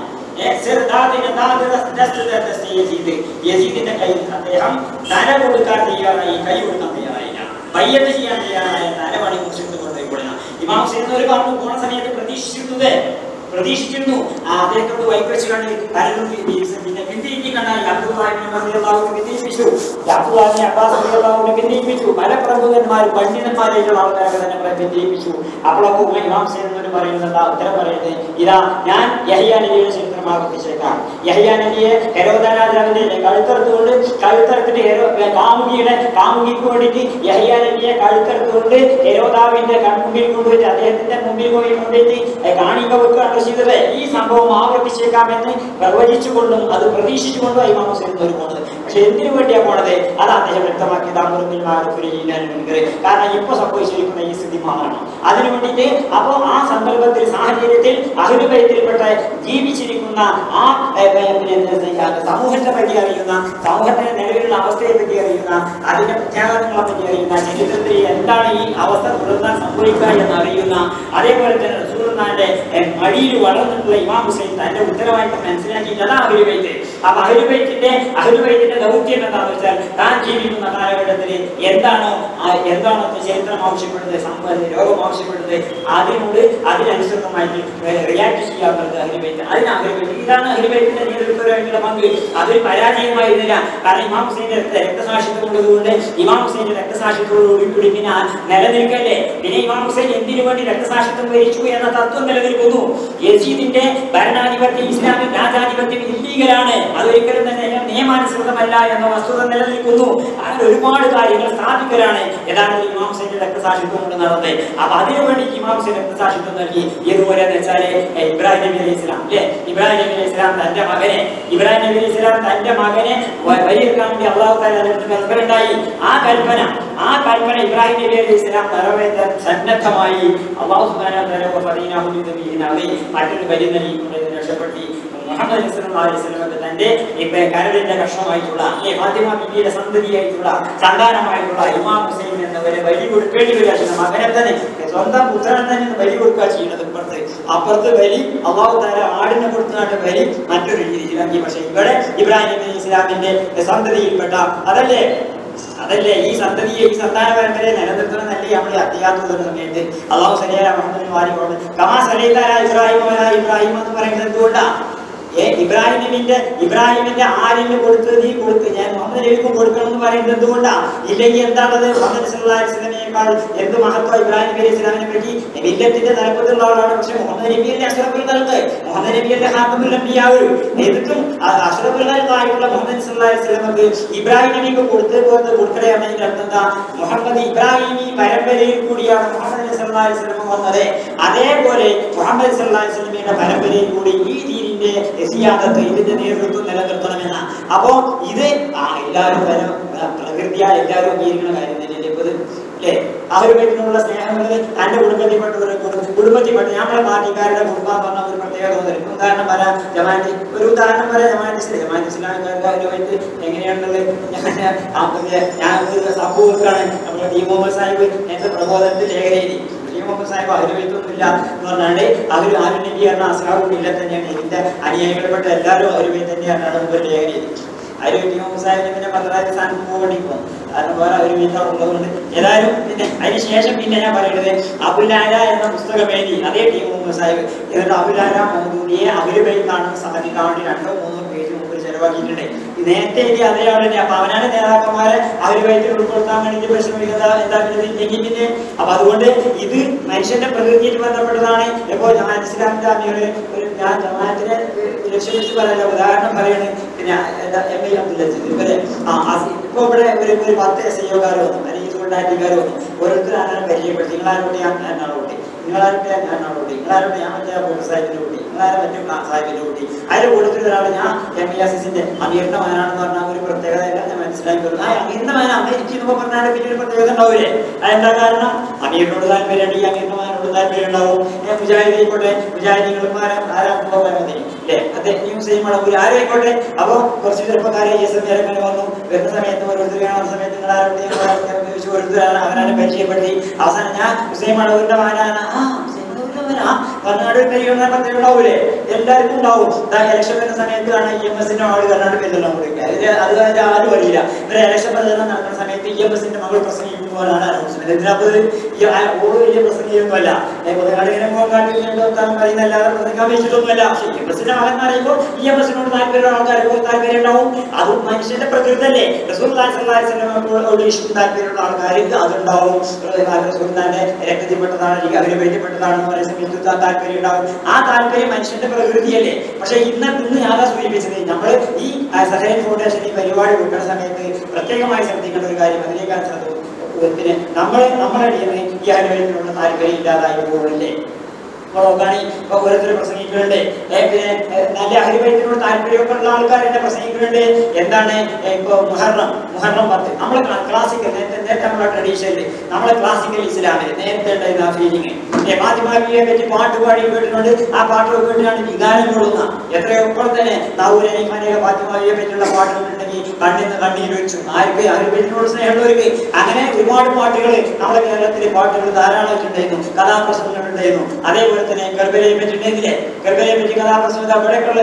യസീദിന്റെ കയ്യിൽ അദ്ദേഹം തല കൊടുക്കാൻ തയ്യാറായി, കൈ കൊടുക്കാൻ തയ്യാറായില്ല. ബയ്യത്ത് ചെയ്യാൻ തയ്യാറായ തലവാണി കുറിച്ചിട്ട് കൊണ്ടുപോയി കൊടുക്കണം. ഇമാം ഹുസൈൻ ഒരു പറഞ്ഞു പോണ സമയത്ത് പ്രതീക്ഷിച്ചിരുന്നത് പ്രതീക്ഷിച്ചിരുന്നു അദ്ദേഹത്തോട് വൈകച്ച് കണ്ട് പലരും പിന്നെ പിന്തിരിക്കി കണ്ടാൽ പിന്തിരിപ്പിച്ചു, അബ്ബാസിനെ പിന്തിരിപ്പിച്ചു, പല പ്രഭുക്കന്മാരും പണ്ഡിതന്മാരായിട്ടുള്ള ആൾക്കാരൊക്കെ തന്നെ പിന്തിരിപ്പിച്ചു. അപ്പോഴൊക്കെ ഇമാം ഹുസൈൻ എന്ന് പറയുന്നത് ഉത്തരം പറയുന്നത് ഇതാ ഞാൻ യഹ്യാ നബിയുടെ ചരിത്രം ആവർത്തിച്ചേക്കാം. യഹ്യാ നബിയെ ഹെരോദ രാജാവിന്റെ കഴുത്തറുത്തുകൊണ്ട് കഴുത്തറുത്തിട്ട് ഹെരോ കാമുകിയുടെ കാമുകിക്ക് വേണ്ടിയിട്ട് യഹ്യാ നബിയെ കഴുത്തറുത്തുകൊണ്ട് ഹെരോദാവിന്റെ കൺമുമ്പിൽ കൊണ്ടുപോയിട്ട് അദ്ദേഹത്തിന്റെ മുമ്പിൽ പോയി കൊണ്ടുപോയിട്ട് കാണിക്ക വെക്കുകയാണ് ചെയ്തത്. ഈ സംഭവം ആവർത്തിച്ചേക്കാമെന്ന് പ്രവചിച്ചുകൊണ്ടും അത് പ്രതീക്ഷിച്ചുകൊണ്ടും ഇമാം ഹുസൈൻ ഒരു പോണത്. പക്ഷെ എന്തിനു വേണ്ടിയാ പോണത് അത് അദ്ദേഹം വ്യക്തമാക്കി. കാരണം ഇപ്പൊ സംഭവിച്ചിരിക്കുന്ന ഈ സ്ഥിതി മാറണം. അതിനു വേണ്ടിയിട്ട് അപ്പോ ആ സന്ദർഭത്തിൽ സാഹചര്യത്തിൽ അഹ്ലു ബൈത്തിൽപ്പെട്ട ജീവിച്ചിരിക്കുന്ന ആ സമൂഹത്തെ പറ്റി അറിയുന്ന, സമൂഹത്തിന്റെ നിലവിലുള്ള അവസ്ഥയെ പറ്റി അറിയുന്ന, അതിന്റെ പ്രത്യാഘാതങ്ങളെ പറ്റി അറിയുന്ന, ചരിത്രത്തിൽ എന്താണ് ഈ അവസ്ഥ തുടർന്നാൽ സംഭവിക്കുക എന്ന് അറിയുന്ന, അതേപോലെ തന്നെ റസൂലുള്ളാഹിന്റെ മടിയിൽ വളർന്നിട്ടുള്ള ഇമാം ഹുസൈൻ തന്റെ ഉത്തരവാദിത്തം മനസ്സിലാക്കിയിട്ട് അതാണ് അഹ്ലു ബൈത്ത്. അപ്പൊ അഹ്ലു ബൈത്തിന്റെ അഹ്ലു ബൈത്തിന്റെ ദൗത്യം എന്താണെന്ന് വെച്ചാൽ താൻ ജീവിക്കുന്ന കാലഘട്ടത്തിൽ എന്താണോ എന്താണോ ചരിത്രം ആവശ്യപ്പെടുന്നത്, ലോകം ആവശ്യപ്പെടുന്നത്, അതിനോട് അതിനനുസൃതമായിട്ട് റിയാക്ട് ചെയ്യാറുള്ളത് അഹ്ലു ബൈത്ത്. അതിന് അഹ്ലു ബൈത്ത് ഇതാണ് അഹ്ലു ബൈത്തിന്റെ നേതൃത്വമായിട്ടുള്ള പങ്ക്. അതൊരു പരാജയമായിരുന്നില്ല. കാരണം ഇമാം ഹുസൈന്റെ രക്തസാക്ഷിത്വം ഉള്ളതുകൊണ്ട് ഇമാം ഹുസൈന്റെ രക്തസാക്ഷിത്വത്തോടുകൂടി കൂടി പിന്നെ നിലനിൽക്കല്ലേ. പിന്നെ ഇമാം ഹുസൈൻ എന്തിനു വേണ്ടി രക്തസാക്ഷിത്വം ഭരിച്ചു എന്ന തത്വം നിലനിൽക്കുന്നു. യസീദിന്റെ ഭരണാധിപത്യം, ഇസ്ലാമിക് രാജാധിപത്യം ഇല്ലീഗലാണ്, അതൊരിക്കലും തന്നെ നിയമാനുസൃതമല്ല എന്ന വസ്തുത നിലനിൽക്കുന്നു. അങ്ങനെ ഒരുപാട് കാര്യങ്ങൾ സ്ഥാപിക്കലാണ് യഥാർത്ഥത്തിൽ ഇമാം ഹുസൈന്റെ രക്തസാക്ഷിത്വം കൊണ്ട് നടന്നത്. അപ്പൊ അതിനുവേണ്ടി ഇമാം ഹുസൈൻ രക്തസാക്ഷിത്വം നൽകി. ഏതുപോലെ എന്ന് വെച്ചാല് ഇബ്രാഹിം നബി അലൈഹി ഇസ്ലാം അല്ലെ ഇബ്രാഹിം നബി അലൈഹി ഇസ്ലാം തന്റെ മകനെ ഇബ്രാഹിം നബി അലൈഹി ഇസ്ലാം തന്റെ മകനെ വഴിയെടുക്കാൻ വേണ്ടി അള്ളാഹു തആല കൽപ്പന ഉണ്ടായി. ആ കൽപ്പന ആ കൽപ്പന ഇബ്രാഹിം നബി അലൈഹി ഇസ്ലാം നിറവേറ്റാൻ സന്നദ്ധമായി. അള്ളാഹു സുബ്ഹാനഹു വ തആല ഫദീനഹു ബിദബിഹിനവി മറ്റൊരു ബലി നൽകിക്കൊണ്ട് രക്ഷപ്പെടുത്തി. മുഹമ്മദ് സല്ലല്ലാഹു അലൈഹി വസല്ലം തന്റെ കരളിന്റെ കഷ്ണമായിട്ടുള്ള ഫാത്തിമ ബീവിയുടെ സന്തതിയായിട്ടുള്ള സന്താനമായിട്ടുള്ള ഇമാം ഹുസൈൻ എന്നവരെ ബലി കൊടുക്കേണ്ടി വരിക. മകനെ തന്നെ സ്വന്തം പുത്രനെ തന്നെ ബലി കൊടുക്കുക ചെയ്യുന്നത്. ഇപ്പുറത്ത് അപ്പുറത്ത് ബലി അള്ളാഹു തആല ആടിനെ കൊടുത്തതായിട്ട് ബലി മറ്റൊരു രീതിയിലാക്കി. പക്ഷെ ഇവിടെ ഇബ്രാഹിം നബി ഇസ്ലാമിന്റെ സന്തതിയിൽപ്പെട്ട അതല്ലേ അതല്ലേ ഈ സന്തതിയെ ഈ സന്താന പരമ്പരയെ നിലനിർത്തണം എന്നല്ലേ നമ്മൾ അത്യാത്തുന്ന സമയത്ത് അള്ളാഹു സല്ലല്ലാഹു അലൈഹി വസല്ലം കമാ സല്ലല്ലാഹു ഇബ്രാഹിം ഇബ്രാഹിം എന്ന് പറയുന്നത് എന്തുകൊണ്ടാ? ഏ ഇബ്രാഹിം നബിന്റെ ഇബ്രാഹിമിന്റെ ആരിന് കൊടുത്ത് നീ കൊടുത്ത് ഞാൻ മുഹമ്മദ് നബിക്കും കൊടുക്കണം എന്ന് പറയുന്നത് എന്തുകൊണ്ടാ? ഇല്ലെങ്കിൽ എന്താണത്? മുഹമ്മദ് സല്ലല്ലാഹു അലൈഹി വസല്ലമയേക്കാൾ എന്ത് മഹത്വം ഇബ്രാഹിം നബി അലൈഹി സ്വലാമിനെ പറ്റി. മില്ലത്തിന്റെ തലപ്പത്തുള്ള ആളാണ്. പക്ഷെ മുഹമ്മദ് നബിയല്ലേ അഷ്റഫുൽ ഖൽഖ്, മുഹമ്മദ് നബിയല്ലേ ഖാതമുൽ അംബിയാവ്. എന്നിട്ടും അഷ്റഫുൽ ഖൽഖ് ആയിട്ടുള്ള മുഹമ്മദ് സല്ലല്ലാഹു അലൈഹി വസല്ലമക്ക് ഇബ്രാഹിം നബിക്ക് കൊടുത്ത് കൊടുത്ത് കൊടുക്കണേ എന്നതിന്റെ അർത്ഥം എന്താ? മുഹമ്മദ് ഇബ്രാഹിമി പരമ്പരയിൽ കൂടിയാണ് മുഹമ്മദ് നബി സല്ലല്ലാഹു അലൈഹി വസല്ലം വന്നത്. അതേപോലെ മുഹമ്മദ് സല്ലല്ലാഹു അലൈഹി വസല്ലമയുടെ പരമ്പരയിൽ കൂടി ഈ ദീനിന്റെ ഇതിന്റെ സിയാദത്ത് ഇതിന്റെ നേതൃത്വം നിലനിർത്തണമെന്ന. അപ്പോ ഇത് ആ എല്ലാവരും പ്രകൃതിയാ എല്ലാവരും അംഗീകരിക്കുന്ന കാര്യം തന്നെയല്ലേ ഇപ്പൊ അല്ലേ? അവരുമായിട്ടുള്ള സ്നേഹമുള്ളത് തന്റെ കുടുംബത്തിൽപ്പെട്ടവരെ കുടുംബത്തിൽപ്പെട്ട നമ്മളെ പാർട്ടിക്കാരുടെ കുടുംബം പറഞ്ഞ ഒരു പ്രത്യേകത തോന്നുന്നു. ഉദാഹരണം പറയാം, ജമാഅത്ത് ഒരു ഉദാഹരണം പറയാം, ജമാഅത്ത് ജമാഅത്ത് ഇസ്ലാമിക്കാരുമായിട്ട് എങ്ങനെയാണുള്ളത്. ഞാൻ ഞാൻ ഒരു സംഭവക്കാണ് നമ്മുടെ ടി മുഹമ്മദ് സാഹിബ് എന്റെ പ്രബോധനത്തിൽ ലേഖനയിൽ ടി മുഹമ്മദ് സാഹിബ് അവരുമായിട്ടൊന്നുമില്ല എന്ന് പറഞ്ഞാണ്ട് അവർ ആരും നബി പറഞ്ഞ അസ്ഹാബുമില്ല തന്നെയാണ് ഇതിന്റെ അനുയായികളെപ്പെട്ട എല്ലാവരും അവരുമായി തന്നെയാണ് നമുക്ക് ലേഖനയിൽ അതിൽ ടി മുഹമ്മദ് സാഹിബിനെ പിന്നെ പന്ത്രണ്ടായിരത്തി സ്ഥാനം പോകേണ്ടിക്കും. കാരണം വേറെ ഒരു വീട്ടിൽ ഉള്ളതുകൊണ്ട് ഏതായാലും പിന്നെ അതിന് ശേഷം പിന്നെ ഞാൻ പറയുന്നത് അബുലാല എന്ന പുസ്തകം എഴുതി അതേ ടി മുഹമ്മദ് സാഹിബ്. എന്നിട്ട് അബുലാല മൗദൂദിയെ അവരുമായി കാണുന്ന സാധിക്കാൻ വേണ്ടി രണ്ടോ മൂന്നോ പേജ് മുമ്പ് ചെലവാക്കിയിട്ടുണ്ട്. നേരത്തെ എഴുതി അതേ ആളെ അപ്പൊ അവനാണ് നേതാക്കന്മാരെ അവരുമായിട്ട് ഉൾപ്പെടുത്താൻ വേണ്ടി പരിശ്രമിക്കുന്നത് എന്താക്കില്ലെങ്കിൽ പിന്നെ. അപ്പൊ അതുകൊണ്ട് ഇത് മനുഷ്യന്റെ പ്രകൃതിയായിട്ട് ബന്ധപ്പെട്ടതാണ്. ഇപ്പോ ജമാഅത്ത് ഇസ്ലാമിന്റെ അമീറ് ഒരു ഞാൻ ജമാഅത്തിനെ ലക്ഷ്യം വെച്ച് പറയല ഉദാഹരണം പറയണേ. പിന്നെ എം ഐ അബ്ദുൽ അസീസ് ഇവരെ ഇപ്പൊ ഇവിടെ ഒരു ഒരു പത്ത് എസ് ഐ ഒക്കാർ വന്നു അല്ലെങ്കിൽ സൂണ്ടാറ്റിക്കാർ വന്നു. ഓരോരുത്തരും അങ്ങനെ പരിചയപ്പെടുത്തി. നിങ്ങളാരോട്ട് ഞാൻ എന്നാണ് കുട്ടി, നിങ്ങളാരോട്ട് ഞാൻ എന്നാണ് കുട്ടി, നിങ്ങളാരോട്ട് ഞാൻ മറ്റേ ബോർഡ് സാഹിബിന്റെ കുട്ടി, നിങ്ങളാരും മറ്റേ സാഹിബിന്റെ കുട്ടി. അതിൽ കൂടുതൽ ഒരാൾ ഞാൻ എം ഐ അസീസിന്റെ അമീറിന്റെ മകനാണെന്ന് പറഞ്ഞാൽ ഒരു പ്രത്യേകത ഞാൻ മനസ്സിലാക്കി. ആ അമീറിന്റെ മകൻ അമേരിക്കുമ്പോ പറഞ്ഞാൽ പിന്നെ ഒരു പ്രത്യേകത ഉണ്ടാവില്ലേ? അതെന്താ കാരണം? അമീറിനോട് താല്പര്യമുണ്ട്, ഈ അമീറിന്റെ മകനോട് താല്പര്യം ഉണ്ടാവും. മുജാഹിദ് ആയിക്കോട്ടെ, മുജാഹിദീങ്ങളുമാരെ ആരാകുമ്പോ മതി അല്ലേ? അതെ ന്യൂസ് ചെയ്യുമ്പോൾ ആരായിക്കോട്ടെ. അപ്പൊ കുറച്ച് ചെറുപ്പക്കാരെ എസ് എം ഇറങ്ങനെ വന്നു. വരുന്ന സമയത്ത് ഓരോരുത്തർ കാണുന്ന സമയത്ത് നിങ്ങൾ ആരോട് ഓരോരുത്തരാണ് അവനാണ് പരിചയപ്പെടുത്തി. അവസാനം ഞാൻ ഹുസൈൻ മടവൂരിന്റെ മകനാണ്. ആ കർണാടക പരിഗണന പദ്ധതി ഉണ്ടാവൂലേ? എല്ലാവർക്കും ഉണ്ടാവും. ഇലക്ഷൻ വരുന്ന സമയത്ത് കാണാൻ ഇ എം എസിന്റെ മകൾ കർണാടക പെരുന്നാൾ അത് ആരും അറിയില്ല. ഇവരെ ഇലക്ഷൻ പ്രചരണം നടക്കുന്ന സമയത്ത് ഇ എം എസിന്റെ മകൾ പ്രസംഗിക്കുമ്പോഴാണ് അനൗൺസ്മെന്റ്. ഇതിനകത്ത് ഓരോ വലിയ പ്രസംഗിയൊന്നുമല്ല. പൊതുകാടിനെ പോകാൻ പറയുന്നല്ലാതെ പ്രസംഗിക്കാൻ വെച്ചിട്ടൊന്നുമല്ല. പക്ഷെ ഇ എം എസിന്റെ മകൻ എന്ന് പറയുമ്പോൾ ഇ എം എസിനോട് താല്പര്യമുള്ള ആൾക്കാർക്ക് താല്പര്യം ഉണ്ടാവും. അത് മനുഷ്യന്റെ പ്രകൃതല്ലേ. റസൂലുള്ളാഹി സ്വല്ലല്ലാഹു അലൈഹി വസല്ലമയോട് ഇഷ്ടം താല്പര്യമുള്ള ആൾക്കാർക്ക് അതുണ്ടാവും. റസൂലുള്ളാഹിന്റെ രക്തത്തിൽപ്പെട്ടതാണ്, അവരെ പേറ്റപ്പെട്ടതാണെന്ന് പറയുന്ന സമയത്ത് താല്പര്യം ഉണ്ടാവും. ആ താല്പര്യം മനുഷ്യന്റെ പ്രകൃതിയല്ലേ. പക്ഷെ ഇന്ന് ഇന്ന് ഞാൻ സൂചിപ്പിച്ചത് നമ്മൾ ഈ സഹൈൻ ഫൗണ്ടേഷൻ ഈ പരിപാടി വെക്കുന്ന സമയത്ത് പ്രത്യേകമായി ശ്രദ്ധിക്കേണ്ട ഒരു കാര്യം അതിനേക്കാൾ പിന്നെ നമ്മൾ നമ്മളെ ഈ ആരോഗ്യത്തിനുള്ള താല്പര്യം ഇല്ലാതായി പോകുന്നില്ലേ? നോക്കുകയാണെ ഇപ്പൊ ഓരോരുത്തർ പ്രസംഗിക്കുന്നുണ്ട്. പിന്നെ നല്ല അഹ്ലുബൈത്തിനോട് താല്പര്യമൊക്കെ ഉള്ള ആൾക്കാർ എന്നെ പ്രസംഗിക്കുന്നുണ്ട്. എന്താണ് ഇപ്പൊ മുഹറം മുഹറം പത്ത് നമ്മളെ ക്ലാസിക്കൽ നേരത്തെ നേരത്തെ നമ്മളെ ട്രഡീഷനിൽ നമ്മളെ ക്ലാസിക്കൽ ഇസ്ലാമിൽ നേരത്തെ ഉണ്ടായിരുന്ന ആ ഫീലിംഗ് ഫാത്തിമാബിയെ പറ്റി പാട്ട് പാടി കേട്ടിട്ടുണ്ട്. ആ പാട്ടുകൾ കേട്ടിട്ടാണ് വികാരം കൊള്ളുന്ന എത്രയോ ഇപ്പോൾ തന്നെ ദാവൂദ് അലിഖാനെയൊക്കെ ഫാത്തിമാബിയെ പറ്റിയുള്ള പാട്ടുകളുണ്ടെങ്കിൽ കണ്ണിന്ന് കണ്ണീർ വെച്ചു. ആർക്ക് അഹ്ലുബൈത്തിനോട് സ്നേഹമുള്ളവർക്ക് അങ്ങനെ ഒരുപാട് പാട്ടുകൾ നമ്മുടെ കേരളത്തിലെ പാട്ടുകൾ ധാരാളമായിട്ടുണ്ടായിരുന്നു. കഥാപ്രസംഗങ്ങൾ ഉണ്ടായിരുന്നു. അതേപോലെ തന്നെ ഗർഭലയെ പറ്റിയിട്ടുണ്ടെങ്കിലേ ഗർഭലയെ പറ്റി കഥാപ്രസംഗം അവിടെയൊക്കെയുള്ള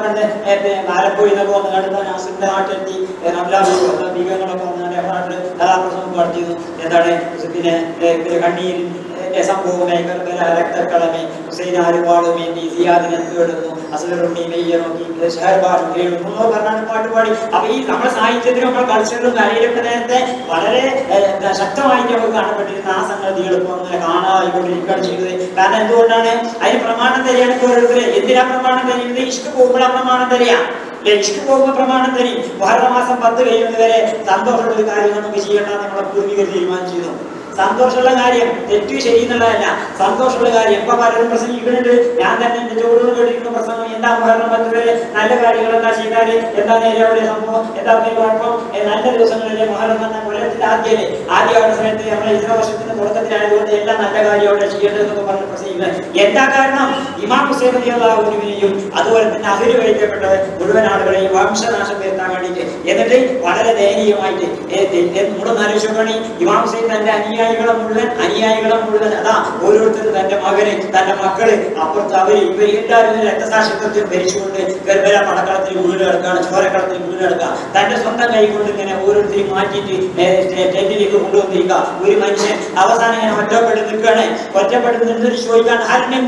ആലപ്പുഴ എന്നൊക്കെ വന്ന് കണ്ടെത്താൻ നാസിന്റെ നാട്ടിലെത്തി ബീഗങ്ങളൊക്കെ വന്നാണ് നാട്ടിൽ കഥാപ്രസംഗം നടത്തിയിരുന്നു. എന്താണ് പിന്നെ കണ്ണീർ സംഭവമേ കർബല രക്തക്കളമേ ഹുസൈൻ ആരുപാടുമേ നീ സിയാദിനെ തേടുന്നു അസ്ലറുണ്ണി മെയ്യ നോക്കി ഷഹർബാദ് കേൾക്കുന്നു പറഞ്ഞാണ് പാട്ട് പാടി. അപ്പൊ ഈ നമ്മുടെ സാഹിത്യത്തിലും നമ്മുടെ കൾച്ചറിലും കലയിലൊക്കെ നേരത്തെ വളരെ ശക്തമായിട്ട് നമുക്ക് കാണപ്പെട്ടിരുന്ന ആ സംഗതികൾ ഇപ്പൊ അങ്ങനെ കാണാതിരിക്കുകയാണ് ചെയ്തത്. കാരണം എന്തുകൊണ്ടാണ്? അതിന് പ്രമാണം തരികയാണ് ഓരോരുത്തരെ. എന്തിനാ പ്രമാണം തരുന്നത്? ഇഷ്ക് പോകുമ്പോൾ പ്രമാണം തരിക. ഇഷ്ക് പോകുമ്പോൾ പ്രമാണം തരും. മുഹറം മാസം പത്ത് കഴിയുന്നവരെ സന്തോഷമുള്ള ഒരു കാര്യം നമുക്ക് ചെയ്യണമെന്ന് നമ്മളെ പൂർവികർ തീരുമാനിച്ചിരുന്നു. സന്തോഷമുള്ള കാര്യം തെറ്റു ശരി എന്നുള്ളതല്ല, സന്തോഷമുള്ള കാര്യം. ഇപ്പൊ പലരും പ്രസംഗിക്കുന്നുണ്ട്. ഞാൻ തന്നെ എന്റെ ചോടുകൾ കേട്ടിരിക്കുന്ന പ്രസംഗം എന്താ മുഹറം പത്ത് വരെ നല്ല കാര്യങ്ങൾ എന്താ ചെയ്താല് എന്താ നേരെ അവിടെ സംഭവം എന്താ കുഴപ്പം നല്ല ദിവസങ്ങളിലെ മുഹറം എന്ന കൊല്ലത്തിന്റെ ആദ്യമല്ലേ ആദ്യമാവുന്ന സമയത്ത് നമ്മളെ ഇത്ര വർഷത്തിന്റെ തുടക്കത്തിലായതുകൊണ്ട് എല്ലാം നല്ല കാര്യം അവിടെ ചെയ്യേണ്ടതെന്നൊക്കെ പറഞ്ഞ് പ്രസംഗിക്കുന്നത് എന്താ കാരണം? ഇമാം ഹുസൈൻ റളിയല്ലാഹുവിനെയും അതുപോലെ തന്നെ അഹ്ലു ബൈത്തിൽപ്പെട്ട മുഴുവൻ ആളുകളെയും വംശനാശം വരുത്താൻ വേണ്ടിയിട്ട്. എന്നിട്ട് വളരെ ദയനീയമായിട്ട് നമ്മുടെ ആലോചിക്കുകയാണ് ഇമാം ഹുസൈൻ തന്റെ അനുയായി അനുയായികളെ മുഴുവൻ അനുയായികളെ മുഴുവൻ അതാ ഓരോരുത്തരും തന്റെ മകന് തന്റെ മക്കള് അപ്പുറത്ത് അവര് ഇവർ എല്ലാവരും രക്തസാക്ഷിത്വത്തിൽ ഭരിച്ചുകൊണ്ട് ഗർഭര പടക്കളത്തിൽ വീട് കിടക്കുകയാണ്, ചോരക്കളത്തിൽ വീട് കിടക്കുക. തന്റെ സ്വന്തം കൈ കൊണ്ട് ഇങ്ങനെ ഓരോരുത്തരെയും മാറ്റിയിട്ട് ടെന്റിലേക്ക് കൊണ്ടുവന്നിരിക്കുക. ഒരു മനുഷ്യൻ അവസാനം ഇങ്ങനെ ഒറ്റപ്പെട്ട് നിൽക്കുകയാണ്. ഒറ്റപ്പെട്ട് നിന്നിട്ട് ചോദിക്കാൻ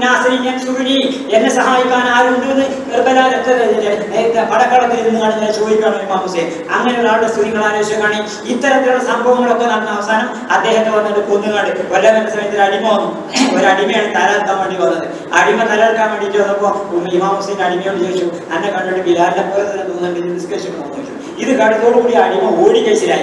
എന്നെ സഹായിക്കാൻ ആരുണ്ട്? ഗർഭര രക്ത പടക്കളത്തിൽ നിന്ന് കാണുന്ന ചോദിക്കണം ഇമാം ഹുസൈൻ. അങ്ങനെ ഒരാളുടെ സ്ത്രീകൾ ആലോചിക്കുകയാണ്. ഇത്തരത്തിലുള്ള സംഭവങ്ങളൊക്കെ നടന്ന അവസാനം അദ്ദേഹത്തെ വന്നിട്ട് കൊന്നുകാട് കൊല്ലം എന്ന സമയത്ത് അടിമ വന്നു. ഒരു അടിമയാണ് തലർക്കാൻ വേണ്ടി വന്നത്. അടിമ തലർക്കാൻ വേണ്ടിയിട്ട് വന്നപ്പോ ഇമാം ഹുസൈൻ അടിമയോട് ചോദിച്ചു, എന്നെ കണ്ടിട്ട് ബിലാലിനെ പോലെ തന്നെ തോന്നുന്നുണ്ട് ഡിസ്കഷൻ ചോദിച്ചു. ഇത് കണ്ടതോടുകൂടി അടിമ ഓടി കേസിലായി.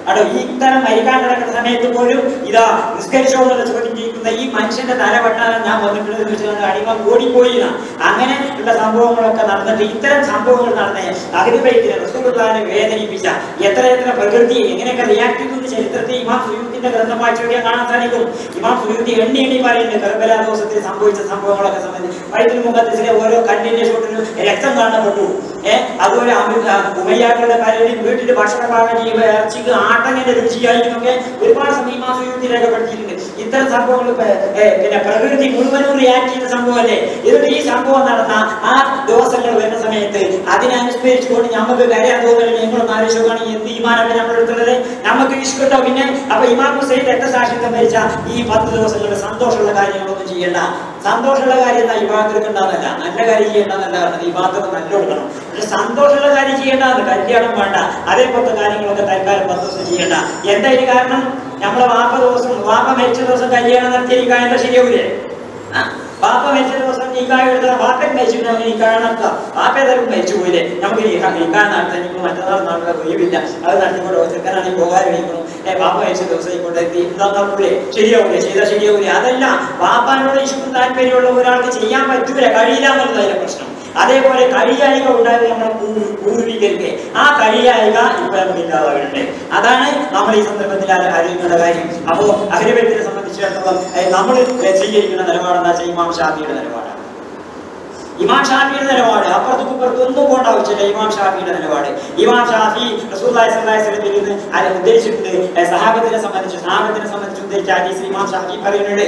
അടോ ഈ ഇത്തരം മരിക്കാൻ കിടക്കുന്ന സമയത്ത് പോലും ഇതാ നിസ്കരിച്ചോന്നുള്ള ചോദ്യം ചെയ്യിക്കുന്ന ഈ മനുഷ്യന്റെ തല വെട്ടാൻ ഞാൻ വന്നിട്ടുള്ളത് വെച്ചാൽ അടിമ ഓടിപ്പോയി. അങ്ങനെ ഉള്ള സംഭവങ്ങളൊക്കെ നടന്നിട്ട് ഇത്തരം സംഭവങ്ങൾ നടന്ന അഹ്ലുബൈത്തിനെ റസൂലുള്ളാഹിനെ വേദനിപ്പിച്ച എത്ര എത്ര പ്രകൃതി എങ്ങനെയൊക്കെ റിയാക്ട് ചെയ്യുന്ന ചരിത്രത്തെ ഇമാം സുയൂത്തിന്റെ ഗ്രന്ഥം വായിച്ചു നോക്കിയാൽ കാണാൻ സാധിക്കും. ഇമാം സുയൂത്തി എണ്ണി എണ്ണി പറയുന്നത് കർബല ദിവസത്തിൽ സംഭവിച്ച സംഭവങ്ങളൊക്കെ സംബന്ധിച്ച് ബൈത്തുൽ മുഖദ്ദസിലെ ഓരോ കണ്ണിന്റെ ഷോട്ടിലും രക്തം കാണപ്പെട്ടു. ഏഹ് അതുപോലെ ഉമയ്യാക്കളുടെ പലരുടെയും വീട്ടിൽ ഭക്ഷണം പാകം ചെയ്യുമ്പോൾ ഇറച്ചിക്ക് ആട്ടങ്ങനെ രുചിയായിരിക്കുന്നൊക്കെ ഒരുപാട് സമയം ഇമാം സുയൂത്തി രേഖപ്പെടുത്തിയിട്ടുണ്ട്. ഇത്തരം സംഭവങ്ങൾ പിന്നെ പ്രകൃതി മുഴുവനും റിയാക്ട് ചെയ്യുന്ന സംഭവമല്ലേ. എന്നിട്ട് ഈ സംഭവം നടന്ന ആ ദിവസങ്ങൾ വരുന്ന സമയത്ത് അതിനനുസ്മരിച്ചുകൊണ്ട് നമുക്ക് കരയാൻ തോന്നുന്നില്ല. നിങ്ങളൊന്ന് ആലോചിക്കുകയാണെങ്കിൽ എന്ത് ഈമാനാണ് നമ്മൾ എടുത്തുള്ളത്. നമുക്ക് ഇഷ്ടട്ടോ. പിന്നെ അപ്പൊ ഇമാം ഹുസൈൻ രക്തസാക്ഷിത്വം മരിച്ച ഈ പത്ത് ദിവസങ്ങളുടെ സന്തോഷമുള്ള കാര്യങ്ങളൊന്നും ചെയ്യേണ്ട. സന്തോഷമുള്ള കാര്യം എന്താ ഇബാദത്ത് എടുക്കേണ്ടതല്ല, നല്ല കാര്യം ചെയ്യേണ്ടതല്ല. കാരണം ഇബാദത്ത് നല്ല കൊടുക്കണം. പക്ഷെ സന്തോഷമുള്ള കാര്യം ചെയ്യേണ്ടതാണ്. കല്യാണം വേണ്ട, അതേപോലത്തെ കാര്യങ്ങളൊക്കെ തൽക്കാലം പത്ത് ദിവസം ചെയ്യേണ്ട. എന്താ ഇതിന് കാരണം? നമ്മളെ വാപ്പ ദിവസം വാപ്പ മരിച്ച ദിവസം കല്യാണം നടത്തിയിരിക്കാൻ എന്താ ശരിയാവൂലേ? വാപ്പ മരിച്ച ദിവസം നിക്കാഹ് എടുത്താൽ വാപ്പൻ മരിച്ചിട്ടുണ്ടെങ്കിൽ നിക്കാഹ് നടത്താം. വാപ്പ ഏതായാലും മരിച്ചു പോയില്ലേ, നമുക്ക് നിക്കാഹ് നടത്താൻ ഇപ്പോൾ മറ്റന്നാൾ നാട്ടിലെ ഒഴിവില്ല, അത് നടത്തിക്കൊണ്ട് ചെറുക്കനാണെങ്കിൽ പോകാൻ കഴിക്കണം. ഏഹ് വാപ്പ മരിച്ച ദിവസം കൊണ്ട് എന്താക്കൂലേ? ശരിയാവൂലേ? ചെയ്താൽ ശരിയാവൂലേ? അതല്ല, വാപ്പാനോട് ഇഷ്ടം താല്പര്യമുള്ള ഒരാൾക്ക് ചെയ്യാൻ പറ്റൂല, കഴിയില്ല എന്നുള്ളതിന്റെ പ്രശ്നം. അതേപോലെ കഴിയായിക ഉണ്ടായത് നമ്മളെ പൂർവികർക്ക്. ആ കഴിയായിക ഇപ്പൊ നമുക്ക് ഇല്ലാതാവുന്നുണ്ട്. അതാണ് നമ്മൾ ഈ സന്ദർഭത്തിൽ അറിയുന്ന കാര്യം. അപ്പോ അഹ്ലുബൈത്തിനെ സംബന്ധിച്ചിടത്തോളം നമ്മൾ സ്വീകരിക്കുന്ന നിലപാടെന്താ വെച്ചാൽ ഇമാം ഷാഫിയുടെ നിലപാടാണ്. ഇമാം ഷാഫിയുടെ നിലപാട് അപ്പുറത്തും ഇപ്പുറത്തും ഒന്നും പോകേണ്ട ആവശ്യമില്ല. ഇമാം ഷാഫിയുടെ നിലപാട്. ഇമാം ഷാഫി റസൂലുള്ളാഹി സ്വല്ലല്ലാഹി അലൈഹി വസല്ലമയിൽ നിന്ന് അത് ഉദ്ധരിച്ചിട്ടുണ്ട്. സഹാബത്തിനെ സംബന്ധിച്ച് സഹാബത്തിനെ സംബന്ധിച്ച് ഉദ്ധരിച്ച ഹദീസിൽ ഇമാം ഷാഫി പറയുന്നുണ്ട്,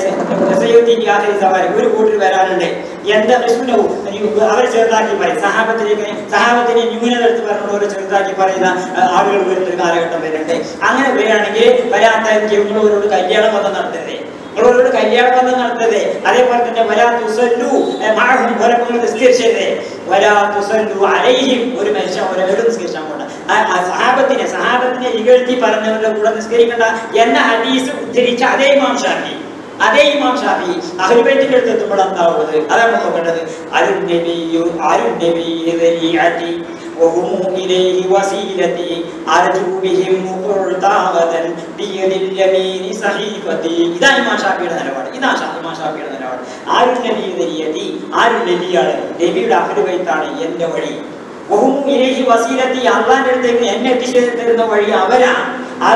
ഒരു കൂട്ടർ വരാനുണ്ട്, എന്താ പ്രശ്നവും അവർ ചെറുതാക്കി പറയും. സഹാബത്തിലേക്ക് സഹാബത്തിനെ ന്യൂനത എടുത്ത് പറഞ്ഞുകൊണ്ട് ഒരു ചെറുതാക്കി പറയുന്ന ആളുകൾ വരുന്നൊരു കാലഘട്ടം വരുന്നുണ്ട്. അങ്ങനെ വരികയാണെങ്കിൽ വരാത്ത നിങ്ങളോട് കല്യാണം വന്ന് നടത്തരുതേ, നിങ്ങളോട് കല്യാണം ബന്ധം നടത്തരുത്. അതേപോലെ തന്നെ വലാ തുസല്ലു മഅഹും വലക്കും നിസ്കരിച്ചരുത്, വലാ തുസല്ലു അലൈഹിം ഒരു മനുഷ്യൻ ഒരാളും നിസ്കരിക്കാൻ പോകണ്ട. സഹാബത്തിനെ സഹാബത്തിനെ ഇകഴ്ത്തി പറഞ്ഞവരുടെ കൂടെ നിസ്കരിക്കണ്ട എന്ന ഹദീസ് ഉദ്ധരിച്ച അതേ ഇമാം ഷാഫി അതേ ഇമാം ഷാഫി അഹ്ലുബൈത്തിന്റെ അടുത്ത് എത്തുമ്പോൾ എന്താവുന്നത് അതാണ് നോക്കേണ്ടത്. അരുൺ നബിയു അരുൺ നബിയതി وهم إليه وسيلتي أرجو بهم قرطاغة بيد اليمين صحيفتي. إذا إمام شافعي നിലപാട്, ഇതാ ഇമാം ഷാഫിയുടെ നിലപാട്. ആരുൻ നബി ദരിയതി, ആരുൻ നബിയാണ്, നബിയുടെ അഹ്ലുബൈത്താണ് എന്റെ വഴി. വഹും ഇലൈഹി വസീലത്തി, അല്ലാഹുവിന്റെ അടുത്തേക്ക് എന്നെ എത്തിച്ചു തരുന്ന വഴി അവരാണ്.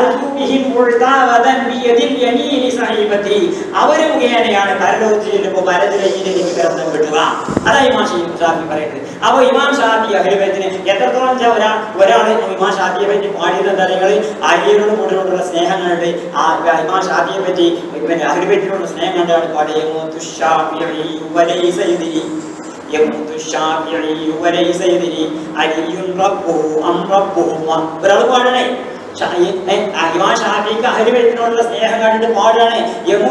അവര് മുഖേനയാണ് പരലോകത്തിൽ ചെല്ലുമ്പോൾ വലതിലേക്ക് കിടന്ന് വിടുക. അതാ ഇമാം ഷാഫി പറയുന്നത്. അപ്പൊ ഇമാം ഷാഫി അഹ്ലുബൈത്തിനെ എത്രത്തോളം ഒരാൾ ഒരാൾ ഇമാം ഷാഫിയെ പറ്റി പാടിയിരുന്ന തലങ്ങൾ അലിയോട് കൂടുതലുള്ള സ്നേഹം കണ്ടിട്ട് ആ ഇമാം ഷാഫിയെ പറ്റി പിന്നെ അഹ്ലുബൈത്തിനോടുള്ള സ്നേഹം കണ്ടാണ് പാടിയത്. ഒരാൾ പാടണേ ഇമാം ഷാഫിക്ക് അഹ്ലുബൈത്തിനോടുള്ള സ്നേഹം കണ്ടിട്ട് പാടാണ്.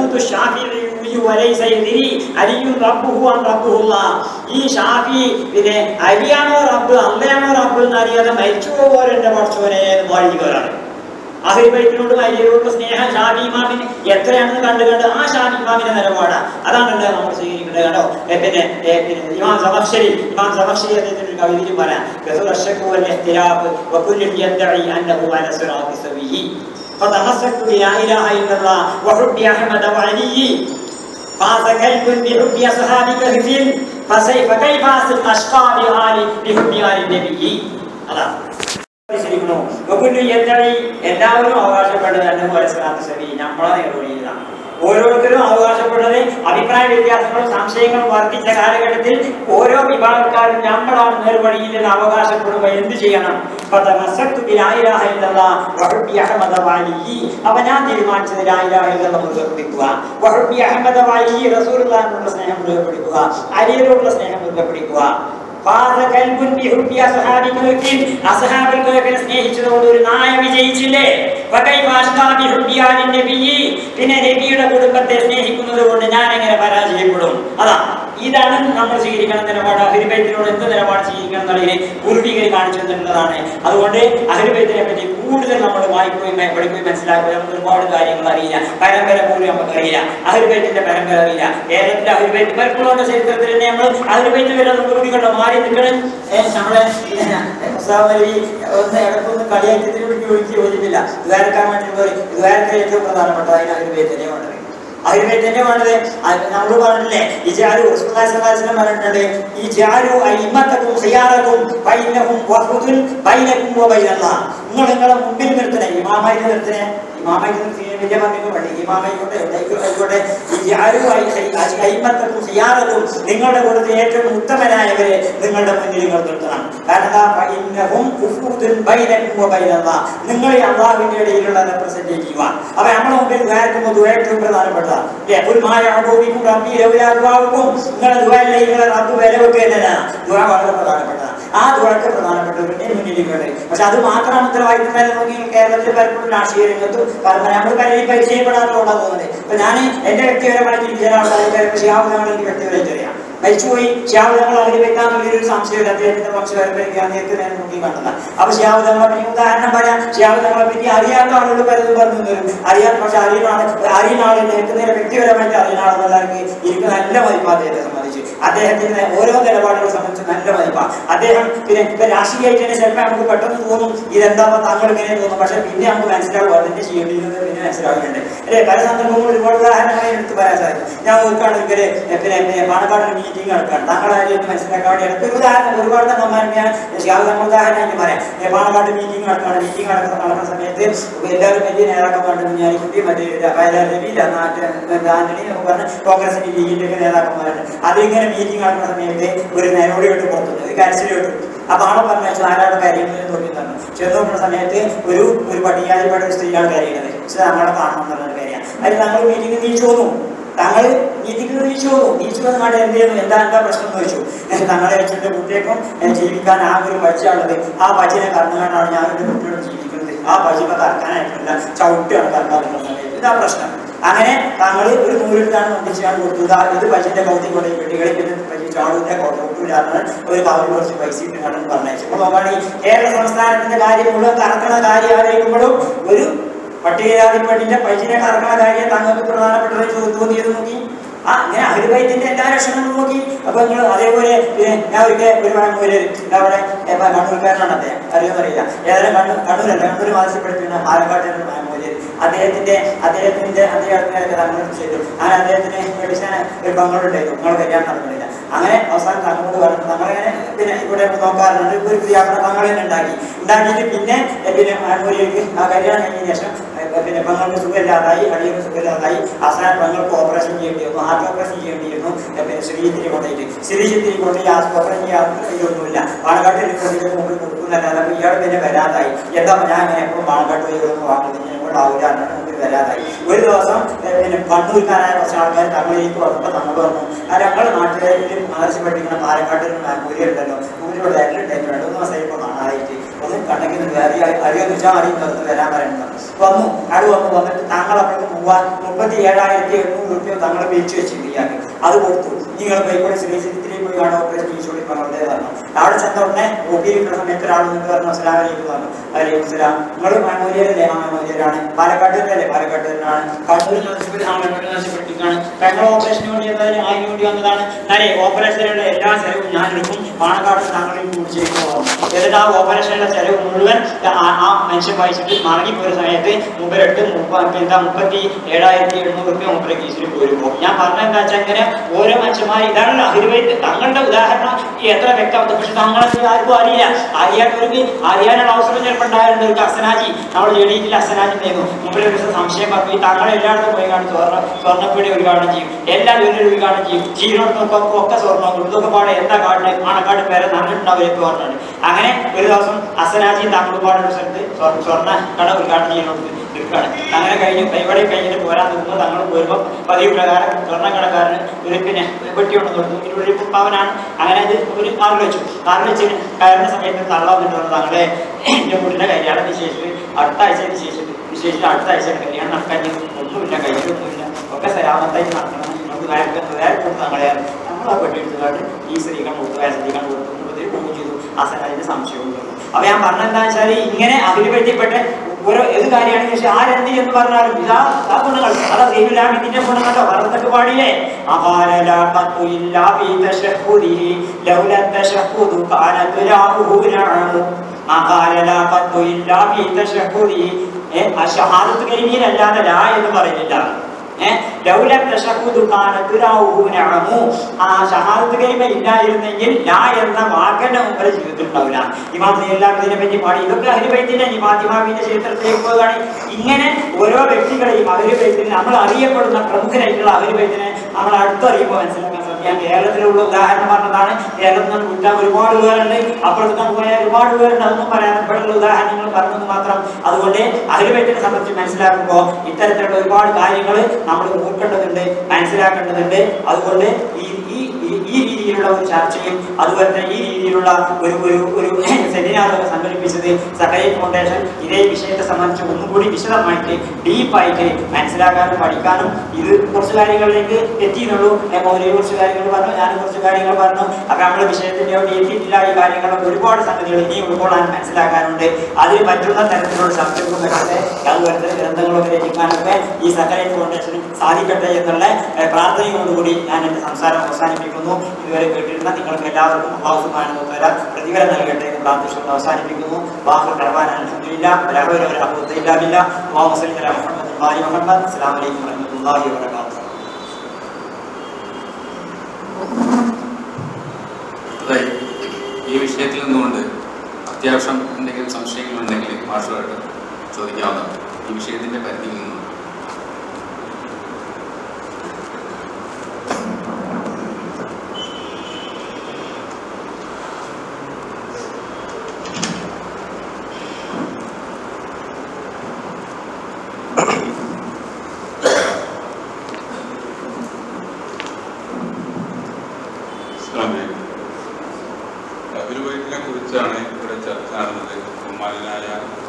ഈ ഷാഫി പിന്നെ അലിയാണോ റബ്ബ് അള്ളയാണോ റബ്ബ് എന്നറിയാതെ മരിച്ചു പോലെ എന്റെ പഠിച്ചവനെ പാടിക്കുകയാണ്. അഹ്ലുബൈത്തിനോടും അലിയോടുള്ള സ്നേഹം ഷാഫി ഇമാമിന് എത്രയാണെന്ന് കണ്ടു കണ്ട് ആ ഷാഫി ഇമാമിന്റെ നിലപാടാണ്. അതാണല്ലോ നമ്മൾ സ്വീകരിക്കുന്നത് കേട്ടോ. പിന്നെ പിന്നെ ഇമാം സമഖ്ശരി ഇമാം സമഖ്ശരി അദ്ദേഹത്തിന്റെ ഒരു കവിതയിൽ പറയാം, فتمسكت بلا إله إلا الله وحب أحمد وعلي فاز كلب بحب أصحاب كهف فسيف كيف أشقى بآل بحب آل النبي. هذا എല്ലാവരും അവകാശപ്പെട്ടത് നമ്മളെ നേടുകയാണ്. ഓരോരുത്തരും അവകാശപ്പെട്ടത് അഭിപ്രായ വ്യത്യാസങ്ങളും സംശയങ്ങളും വർദ്ധിച്ച കാലഘട്ടത്തിൽ ഓരോ വിഭാഗക്കാരും നമ്മളാണ് നേർവഴിയിൽ നിന്ന് അവകാശപ്പെടുമ്പോൾ എന്ത് ചെയ്യണം? അപ്പൊ ഞാൻ തീരുമാനിച്ചത് ലാ ഇലാഹ ഇല്ലല്ലാഹ് മുറുകെപ്പിടിക്കുക, വഹുബ്ബി അഹ്മദ വഅലി റസൂലുള്ളാഹിയുടെ സ്നേഹം മുറുകെപ്പിടിക്കുക, അലിയോടുള്ള സ്നേഹം മുറുകെപ്പിടിക്കുക. സ്നേഹിച്ചതുകൊണ്ട് ഒരു നായ വിജയിച്ചില്ലേ? പിന്നെ നബിയുടെ കുടുംബത്തെ സ്നേഹിക്കുന്നത് കൊണ്ട് ഞാൻ എങ്ങനെ പരാജയപ്പെടും? അതാ ഇതാണ് നമ്മൾ സ്വീകരിക്കണം നിലപാട്. അഹ്ലുൽ ബൈത്തിനോട് എന്ത് നിലപാട് സ്വീകരിക്കണം എന്നുള്ളതിനെ പൂർവികർ കാണിച്ചു തന്നിട്ടുള്ളതാണ്. അതുകൊണ്ട് അഹ്ലുൽ ബൈത്തിനെ പറ്റി കൂടുതൽ നമ്മൾ വായിക്കുകയും പഠിക്കുകയും മനസ്സിലാക്കുകയും നമുക്ക് ഒരുപാട് കാര്യങ്ങൾ അറിയില്ല. പരമ്പര പോലും നമുക്ക് അറിയില്ല, അഹ്ലുൽ ബൈത്തിന്റെ പരമ്പര അറിയില്ല. കേരളത്തിലെ അഹ്ലുൽ ബൈത്ത് പലപ്പോഴും ചരിത്രത്തിൽ തന്നെ നമ്മൾ അഹ്ലുൽ ബൈത്ത് വരെ നമുക്ക് കണ്ടോ മാറി നിൽക്കണം. നമ്മളെ ഒന്ന് ഇടക്കൊന്ന് കളിയാറ്റത്തിന് വിളിച്ച് വിളിച്ച് യോജിപ്പില്ല. ദ്വാരക്കാൻ വേണ്ടി ദ്വാരക്കാൻ ഏറ്റവും പ്രധാനപ്പെട്ട അതിന് അഹ്ലുൽ ബൈത്ത് തന്നെ വേണ്ടത്. അഹ്ലുൽ ബൈത്ത് തന്നെ വേണ്ടത്. നമ്മൾ പറഞ്ഞില്ലേ ഇജാലു റസൂലുള്ളാഹി സ്വല്ലല്ലാഹു അലൈഹി വസല്ലം പറഞ്ഞിട്ടുണ്ട്, ഇജാലു അയിമ്മതകും ഖിയാറകും ബൈനഹും വഖുദുൻ ബൈനകും വബൈനല്ലാഹ്. നിങ്ങൾ നിങ്ങളെ മുമ്പിൽ നിർത്തണേ, ഇമാമായി നിർത്തണേ. ഇമാമായി നിർത്തി വലിയ പങ്ക് പള്ളി ഇമാമായിക്കോട്ടെ ആയിക്കോട്ടെ. നിങ്ങളുടെ കൂടുതൽ ഏറ്റവും ഉത്തമനായവരെ നിങ്ങളുടെ മുന്നിൽ നിങ്ങൾ നിർത്തണം. കാരണം നിങ്ങളെ അള്ളാഹുവിന്റെ ഇടയിലുള്ള റെപ്രസെന്റേറ്റീവ് ആണ്. അപ്പൊ നമ്മുടെ മുമ്പിൽ ദ്വാരക്കുമ്പോൾ ഏറ്റവും പ്രധാനപ്പെട്ടതാണ്. നിങ്ങളുടെ ദ്വാരല്ലേ നിങ്ങളെ റബ്ബ് വില വെക്കുന്നതാണ്. ദ്വാ വളരെ പ്രധാനപ്പെട്ടതാണ്. ആ ദ്വാരക്ക് പ്രധാനപ്പെട്ടവരുടെ മുന്നിൽ. പക്ഷെ അത് മാത്രമാണ് ഉത്തരവാദിത്തം നോക്കി കേരളത്തിൽ പലപ്പോഴും രാഷ്ട്രീയ രംഗത്തും നമ്മൾ പലരും പരിചയപ്പെടാത്തതുകൊണ്ടാണ് തോന്നുന്നത്. ഇപ്പൊ ഞാൻ എന്റെ വ്യക്തിപരമായിട്ട് ചില ആൾക്കാരെ ഷിഹാബുദ്ദീൻ എനിക്ക് വ്യക്തിപരമായിട്ട് അറിയാം. മരിച്ചുപോയി ഷിഹാബുദ്ദീൻ അഹ്ലുൽ ബൈത്താന്നുള്ളൊരു സംശയമില്ല. അദ്ദേഹത്തിന്റെ പക്ഷപരമ്പരയ്ക്ക് നേരത്തെ ഞാൻ നോക്കി കണ്ടതാണ്. അപ്പൊ ഷിഹാബുദ്ദീനെ പറ്റി ഉദാഹരണം പറയാം. ഷിഹാബുദ്ദീനെ പറ്റി അറിയാത്ത ആളുകൾ പലതും പറഞ്ഞു തരും. അറിയാൻ പക്ഷെ അറിയുന്ന അറിയുന്ന ആൾ എനിക്ക് നേരെ വ്യക്തിപരമായിട്ട് അറിയുന്ന ആളെന്നുള്ളവർക്ക് എനിക്ക് നല്ല മതിപ്പാണ് അദ്ദേഹത്തെ സംബന്ധിച്ച്. അദ്ദേഹത്തിന്റെ ഓരോ നിലപാടുകളെ സംബന്ധിച്ച് നല്ല മതിപ്പാണ് അദ്ദേഹം. പിന്നെ ഇപ്പൊ രാഷ്ട്രീയമായിട്ട് തന്നെ ചിലപ്പോൾ നമുക്ക് പെട്ടെന്ന് തോന്നും ഇതെന്താ താങ്കൾ ഇങ്ങനെ തോന്നും. പക്ഷെ പിന്നെ നമുക്ക് മനസ്സിലാവും അതിന്റെ ചെയ്യേണ്ടിയിരുന്നത് പിന്നെ മനസ്സിലാവുന്നുണ്ട് അല്ലെ. പല സന്ദർഭങ്ങളും ഒരുപാട് ഉദാഹരണങ്ങളെ എടുത്ത് പറയാൻ സാധിക്കും. ഞാൻ നോക്കുകയാണ് ഇവര് പിന്നെ പാണക്കാട് മീറ്റിംഗ് നടക്കുകയാണ്. താങ്കൾ ആരെയും മനസ്സിലാക്കാൻ വേണ്ടി എടുത്ത് ഒരു ഉദാഹരണം ഒരുപാട് നമ്മൾ ഞാൻ ഷിഹാബുദ്ദീൻ ഉദാഹരണമായിട്ട് പറയാം. പാണക്കാട് മീറ്റിംഗ് നടക്കുകയാണ്. മീറ്റിംഗ് നടക്കുന്ന നടക്കുന്ന സമയത്ത് എല്ലാവരും വലിയ നേതാക്കന്മാരുടെ കുഞ്ഞാലിക്കുട്ടി മറ്റേ രവി ആന്റണി എന്നൊക്കെ പറഞ്ഞ കോൺഗ്രസിന്റെ ലീഗിന്റെ ഒക്കെ നേതാക്കന്മാരുണ്ട്. അതിങ്ങനെ മീറ്റിംഗ് നടക്കുന്ന സമയത്ത് ഒരു നേരോടി വിട്ട് പുറത്തുണ്ട്, ഒരു കരച്ചിൽ വിട്ടു. അപ്പൊ ആളെ പറഞ്ഞ ആരാണ് കാര്യങ്ങളിൽ നോക്കി തന്നു. ചെന്ന് നോക്കുന്ന സമയത്ത് ഒരു ഒരു പട്ടികജാതിപ്പെട്ട ഒരു സ്ത്രീയാണ് കാര്യക്കുന്നത്. പക്ഷെ നമ്മളെ കാണണം എന്നുള്ളൊരു കാര്യമാണ്. അതിൽ ഞങ്ങൾ മീറ്റിംഗ് നീച്ചു തോന്നും. താങ്കൾ നീതിക്ക് നീച്ചു തോന്നും. നീച്ചു വന്ന് നാട് എന്ത് ചെയ്യുന്നു, എന്താ എന്താ പ്രശ്നം എന്ന് ചോദിച്ചു. തങ്ങളെ വെച്ചിട്ട് കുട്ടിയേക്കും ജീവിക്കാൻ ആ ഒരു പച്ചയുള്ളത്. ആ പച്ചിനെ കറന്നുകൊണ്ടാണ് ഞാനൊരു കുട്ടിയോട് ജീവിക്കുന്നത്. ആ പച്ചിമ കറക്കാനായിട്ടില്ല, ചവിട്ടിയാണ് കറക്കാൻ സമയത്ത്. ഇതാ പ്രശ്നം. അങ്ങനെ താങ്കൾ ഒരു നൂലിട്ടാണ് ഒന്നിച്ചാണ് കൊടുത്തത്. ഇത് പച്ചിന്റെ കൗത്തി കൊണ്ട് കുട്ടികളെ പച്ചി ചാടുന്ന കൊട്ടില്ലാന്ന് ഒരു കവറിൽ കുറച്ച് പൈസ ഇട്ടാണെന്ന് പറഞ്ഞയച്ചു. അപ്പൊ നോക്കുകയാണെങ്കിൽ കേരള സംസ്ഥാനത്തിന്റെ കാര്യം മുഴുവൻ കറക്കണ കാര്യം ആലോചിക്കുമ്പോഴും ഒരു പട്ടികജാതി പെണ്ണിന്റെ പൈസനെ കറക്കണ കാര്യം താങ്കൾക്ക് പ്രധാനപ്പെട്ടത് തോന്നിയത് നോക്കി. ആ അങ്ങനെ അഹ്ലുൽ ബൈത്തിന്റെ എല്ലാ ലക്ഷണങ്ങളും നോക്കി. അപ്പൊ നിങ്ങൾ അതേപോലെ ഞാൻ ഒരിക്കൽ ഒരു പഴമൂര് അവിടെ കണ്ണൂർക്കാരനാണ് അദ്ദേഹം, അറിയുമെന്നറിയില്ല. ഏതായാലും കണ്ണൂർ കണ്ണൂരല്ല കണ്ണൂർ മാനസികപ്പെടുത്തിയാണ് പാലക്കാട്ടിലുള്ള പഴമൂര്. അദ്ദേഹത്തിന്റെ അദ്ദേഹത്തിന്റെ അദ്ദേഹത്തിനൊക്കെ തങ്ങൾ ചെയ്തു. അങ്ങനെ അദ്ദേഹത്തിന് മെഡിസിൻ ഒരു പങ്കുണ്ടായിരുന്നു. നിങ്ങൾ കല്യാണം നടക്കുന്നില്ല. അങ്ങനെ അവസാനം തങ്ങളോട് പറഞ്ഞു നമ്മളങ്ങനെ പിന്നെ ഇവിടെ നോക്കാറുണ്ട്. ഒരു ക്രിയാപണം തങ്ങൾ തന്നെ ഉണ്ടാക്കി ഉണ്ടാക്കിയിട്ട് പിന്നെ പിന്നെ പഴമൂരിലേക്ക് ആ കല്യാണം കഴിഞ്ഞതിന് ശേഷം പിന്നെ പെങ്ങൾക്ക് സുഖമില്ലാതായി, അടിയൊക്കെ സുഖമില്ലാതായി. അവസാനം പെങ്ങൾക്ക് ഓപ്പറേഷൻ ചെയ്യേണ്ടി വന്നു. ഹാർട്ട് ഓപ്പറേഷൻ ചെയ്യേണ്ടിയിരുന്നു. പിന്നെ ശ്രീജിത്തിരി കൊണ്ടുപോയിട്ട് ശ്രീജിത്തിരി കൊണ്ട് ഈ ഓപ്പറേഷൻ ചെയ്യാൻ ഇതൊന്നുമില്ല. പാണക്കാട്ടിൽ കൊണ്ടിട്ട് മുമ്പിൽ കൊടുക്കുന്നല്ലാതെ അപ്പൊ ഇയാൾ പിന്നെ വരാതായി. എന്താ ഞാൻ അങ്ങനെ എപ്പോഴും പാണക്കാട്ട് പോയി വാങ്ങുന്നത് ആവില്ല മുമ്പിൽ വരാതായി. ഒരു ദിവസം പിന്നെ കണ്ണൂർക്കാരായ കുറച്ച് ആൾക്കാർ തങ്ങളിലേക്ക് വന്നപ്പോൾ തങ്ങൾ വന്നു. ആ ഞങ്ങളുടെ നാട്ടുകാരിൽ മഹർഷി പഠിക്കുന്ന പാലക്കാട്ടിൽ കൂലിയുണ്ടല്ലോ, കൂലിയുടെ ലെറ്റർ രണ്ടു മാസമായി ഇപ്പോൾ കാണാതായിട്ട് ഒന്ന് കണ്ടെങ്കിൽ വേറെ അറിയാന്ന് വെച്ചാൽ അറിയുന്നത് വരാൻ പറയുന്നത് വന്നു. അത് വന്നു വന്നിട്ട് താങ്കൾ അപ്പോഴേക്ക് മൂവാൻ മുപ്പത്തി ഏഴായിരത്തി എണ്ണൂറ് രൂപ തങ്ങൾ പിരിച്ചു വെച്ചിട്ടുണ്ട് ഇയാൾക്ക്. അത് കൊടുത്തു. നിങ്ങൾ പോയിക്കോട്ടെ ശ്രീജിത്തിലേക്ക് പോയി കാണാൻ ഓപ്പറേഷൻ ചെയ്യിച്ചോളി പറഞ്ഞേ പറഞ്ഞു. അവിടെ ചെന്ന ഉടനെ ഒപ്പിയിരിക്കുന്ന സമയത്ത് ഒരാൾ നിന്ന് പറഞ്ഞു അസ്സലാമു അലൈക്കും പറഞ്ഞു. വലൈക്കും സലാം. നിങ്ങൾ മാമൂലിയരല്ലേ? ആ മാമൂലിയരാണ്. പാലക്കാട്ടുകാരല്ലേ? പാലക്കാട്ടുകാരനാണ്. കണ്ണൂർ നശിപ്പിക്കാണ്. ഞങ്ങൾ ഓപ്പറേഷന് വേണ്ടി എന്തായാലും ആയിരം വേണ്ടി വന്നതാണ്. ഞാൻ ഓപ്പറേഷനുള്ള എല്ലാ ചെലവും ഞാൻ എടുക്കും. പാണക്കാട് താങ്കളിൽ കുടിച്ചേക്ക് പോകും. എന്നിട്ട് ആ ഓപ്പറേഷനുള്ള ചെലവ് മുഴുവൻ ആ മനുഷ്യൻ വായിച്ചിട്ട് മടങ്ങിപ്പോയ സമയത്ത് മുമ്പരെട്ട് മുപ്പത്തി എന്താ മുപ്പത്തി ഏഴായിരത്തി എണ്ണൂറ് രൂപ മുമ്പേ കേസിൽ പോരുമ്പോൾ ഞാൻ പറഞ്ഞ എന്താ വെച്ചാൽ ഇങ്ങനെ ഓരോ മനുഷ്യന്മാർ ഇതാണല്ലോ അഹ്ലുൽ ബൈത്ത്. തങ്ങളുടെ ഉദാഹരണം എത്ര വ്യക്തമാണ്. പക്ഷെ തങ്ങളെ ആർക്കും അറിയില്ല. അറിയാത്തവർക്ക് അറിയാനുള്ള അവസരം ചിലപ്പോൾ ഉണ്ടായിരുന്നു. ഒരു അസനാജി നമ്മൾ എണീറ്റിൽ അസനാജി നേരുന്നു. മുമ്പിൽ ഒരു ദിവസം സംശയം പറഞ്ഞു താങ്കൾ എല്ലായിടത്തും പോയി കാണും സ്വർണ്ണ സ്വർണ്ണപ്പീടി ഉദ്ഘാടനം ചെയ്യും, എല്ലാ ജോലിയും ഉദ്ഘാടനം ചെയ്യും, ജീവനോടൊപ്പം ഒക്കെ സ്വർണ്ണം ഇതൊക്കെ പാടെ എന്താ കാട്ടില് പാണക്കാട് പേരെ നടന്നിട്ടുണ്ടാവും എന്ന് പറഞ്ഞാണ്. അങ്ങനെ ഒരു ദിവസം അസനാജി താങ്കൾ പാടുന്ന സ്ഥലത്ത് സ്വർണ്ണ കട ഉദ്ഘാടനം ചെയ്യുന്നത് നിൽക്കുകയാണ്. അങ്ങനെ കഴിഞ്ഞു. പരിപാടി കഴിഞ്ഞിട്ട് പോരാൻ നിൽക്കുമ്പോൾ തങ്ങൾ പോരുമ്പോൾ പതിവ് പ്രകാരം സ്വർണ്ണക്കടക്കാരന് ഒരു പിന്നെ വെട്ടിയോണ്ട് കൊടുത്തു. ഒരു പവനാണ്. അങ്ങനെ അത് ഒരു കാറിൽ വെച്ചു. കാറിൽ വെച്ച് കയറുന്ന സമയത്ത് തള്ള വന്നിട്ട് പറഞ്ഞു താങ്കളെ എൻ്റെ വീടിൻ്റെ കല്യാണം നിശ്ചയിച്ചിട്ട് അടുത്ത ആഴ്ച നിശ്ചയിച്ചിട്ട് നിശ്ചയിച്ചിട്ട് അടുത്ത ആഴ്ച കല്യാണം നടക്കാൻ ഒന്നുമില്ല, കയ്യിലൊന്നുമില്ല, ഒക്കെ സലാമത്തായി നടക്കണം. നിങ്ങൾക്ക് വേറെ വേറെ കൊടുത്ത് തങ്ങളെ നമ്മൾ ആ പെട്ടെടുത്തുകൊണ്ട് ഈ സ്ത്രീകൾ മുഴുവൻ സ്ത്രീകൾ മുഴുവൻ പോകും ചെയ്തു. അസൽ അതിന് സംശയവും തോന്നും. അപ്പൊ ഞാൻ പറഞ്ഞെന്താ വെച്ചാൽ ഇങ്ങനെ അഭിവൃദ്ധിപ്പെട്ട് ഓരോ ഏത് കാര്യമാണെന്ന് വെച്ചാൽ ആരെന്ത് എന്ന് പറഞ്ഞാലും ഇതാ ആ ഗുണങ്ങൾ അതാ ദൈവലാം ഇതിന്റെ ഗുണങ്ങളോ പറഞ്ഞൊക്കെ പാടില്ലേ. അല്ലാതെ ലാ എന്ന് പറയുന്നില്ല. ആ ഷഹാദത്ത് കലിമ ഇല്ലായിരുന്നെങ്കിൽ ലാ എന്ന വാക്കന്റെ മുമ്പ് ജീവിതത്തിൽ ഉണ്ടാവില്ല. ഇമാം എല്ലാം ഇതിനെ പറ്റി പാടി. ഇതൊക്കെ അഹ്ലു ബൈത്തിന്റെ ഫാത്തിമാവിന്റെ ചരിത്രത്തിലേക്ക് പോവുകയാണ്. ഇങ്ങനെ ഓരോ വ്യക്തികളെയും അഹ്ലു ബൈത്തിന് നമ്മൾ അറിയപ്പെടുന്ന പ്രമുഖരായിട്ടുള്ള അഹ്ലു ബൈത്തിനെ നമ്മൾ അടുത്തറിയുമ്പോൾ മനസ്സിലാക്കാൻ സാധിക്കും. കേരളത്തിലുള്ള ഉദാഹരണം പറഞ്ഞതാണ്. കേരളത്തിൽ നിന്ന് വിട്ടാൽ ഒരുപാട് പേരുണ്ട്, അപ്പുറത്ത് പോയാൽ ഒരുപാട് പേരുണ്ട്. അതൊന്നും പറയാൻ ഇപ്പോഴുള്ള ഉദാഹരണങ്ങൾ പറഞ്ഞത് മാത്രം. അതുകൊണ്ട് അഹ്ലു ബൈത്തിനെ സംബന്ധിച്ച് മനസ്സിലാക്കുമ്പോൾ ഇത്തരത്തിലുള്ള ഒരുപാട് കാര്യങ്ങൾ നമ്മൾ നോക്കേണ്ടതുണ്ട്, മനസ്സിലാക്കേണ്ടതുണ്ട്. അതുകൊണ്ട് ഈ ഈ രീതിയിലുള്ള ഒരു ചർച്ചയും അതുപോലെ തന്നെ ഈ രീതിയിലുള്ള ഒരു ഒരു ഒരു സെമിനാറൊക്കെ സംഘടിപ്പിച്ചത് സഖറിയ ഫൗണ്ടേഷൻ ഇതേ വിഷയത്തെ സംബന്ധിച്ച് ഒന്നുകൂടി വിശദമായിട്ട് ഡീപ്പായിട്ട് മനസ്സിലാക്കാനും പഠിക്കാനും ഇത് കുറച്ച് കാര്യങ്ങളിലേക്ക് എത്തിയെന്നുള്ളൂ. മൗലവി കുറച്ച് കാര്യങ്ങൾ പറഞ്ഞു, ഞാൻ കുറച്ച് കാര്യങ്ങൾ പറഞ്ഞു. അപ്പൊ നമ്മുടെ വിഷയത്തിന്റെ അവിടെ എത്തിയിട്ടില്ല. ഈ കാര്യങ്ങളൊക്കെ ഒരുപാട് സംഗതികൾ ഇനിയും ഉൾക്കൊള്ളാൻ മനസ്സിലാക്കാനുണ്ട്. അതിന് പറ്റുന്ന തരത്തിലുള്ള സംരംഭം വരട്ടെ, അതുപോലെ തന്നെ ഗ്രന്ഥങ്ങളൊക്കെ രചിക്കാനൊക്കെ ഈ സഖറിയ ഫൗണ്ടേഷന് സാധിക്കട്ടെ എന്നുള്ള പ്രാർത്ഥനയോടുകൂടി ഞാൻ എൻ്റെ സംസാരം അവസാനിപ്പിക്കുന്നു. ഇതുവരെ കേട്ടിരുന്ന നിങ്ങൾക്ക് എല്ലാവർക്കും അല്ലാഹു സുബ്ഹാനഹു വ തആല പ്രതിഫലം നൽകട്ടെ എന്ന് പ്രാർത്ഥിച്ചുകൊണ്ട് അവസാനിപ്പിക്കുന്നു. വാഖിറു ദഅവാനാ അൽഹംദുലില്ലാഹി വലാ ഹൗല വലാ ഖുവത ഇല്ലാ ബില്ലാഹ്. അല്ലാഹുമ്മ സ്വല്ലി അലാ മുഹമ്മദ് വ ആലി മുഹമ്മദ്. അസ്സലാമു അലൈക്കും വറഹ്മത്തുള്ളാഹി വബറകാതുഹു. ഈ വിഷയത്തിൽ നിന്നുകൊണ്ട് അത്യാവശ്യം എന്തെങ്കിലും സംശയങ്ങളുണ്ടെങ്കിൽ മാഷുമായിട്ട് ചോദിക്കാവുന്നതാണ്. ഈ വിഷയത്തിന്റെ പരിധിയിൽ നിന്നും അഹ്ലുബൈത്തിനെ കുറിച്ചാണ് ഇവിടെ ചർച്ച നടന്നത്. ബഹുമാനായ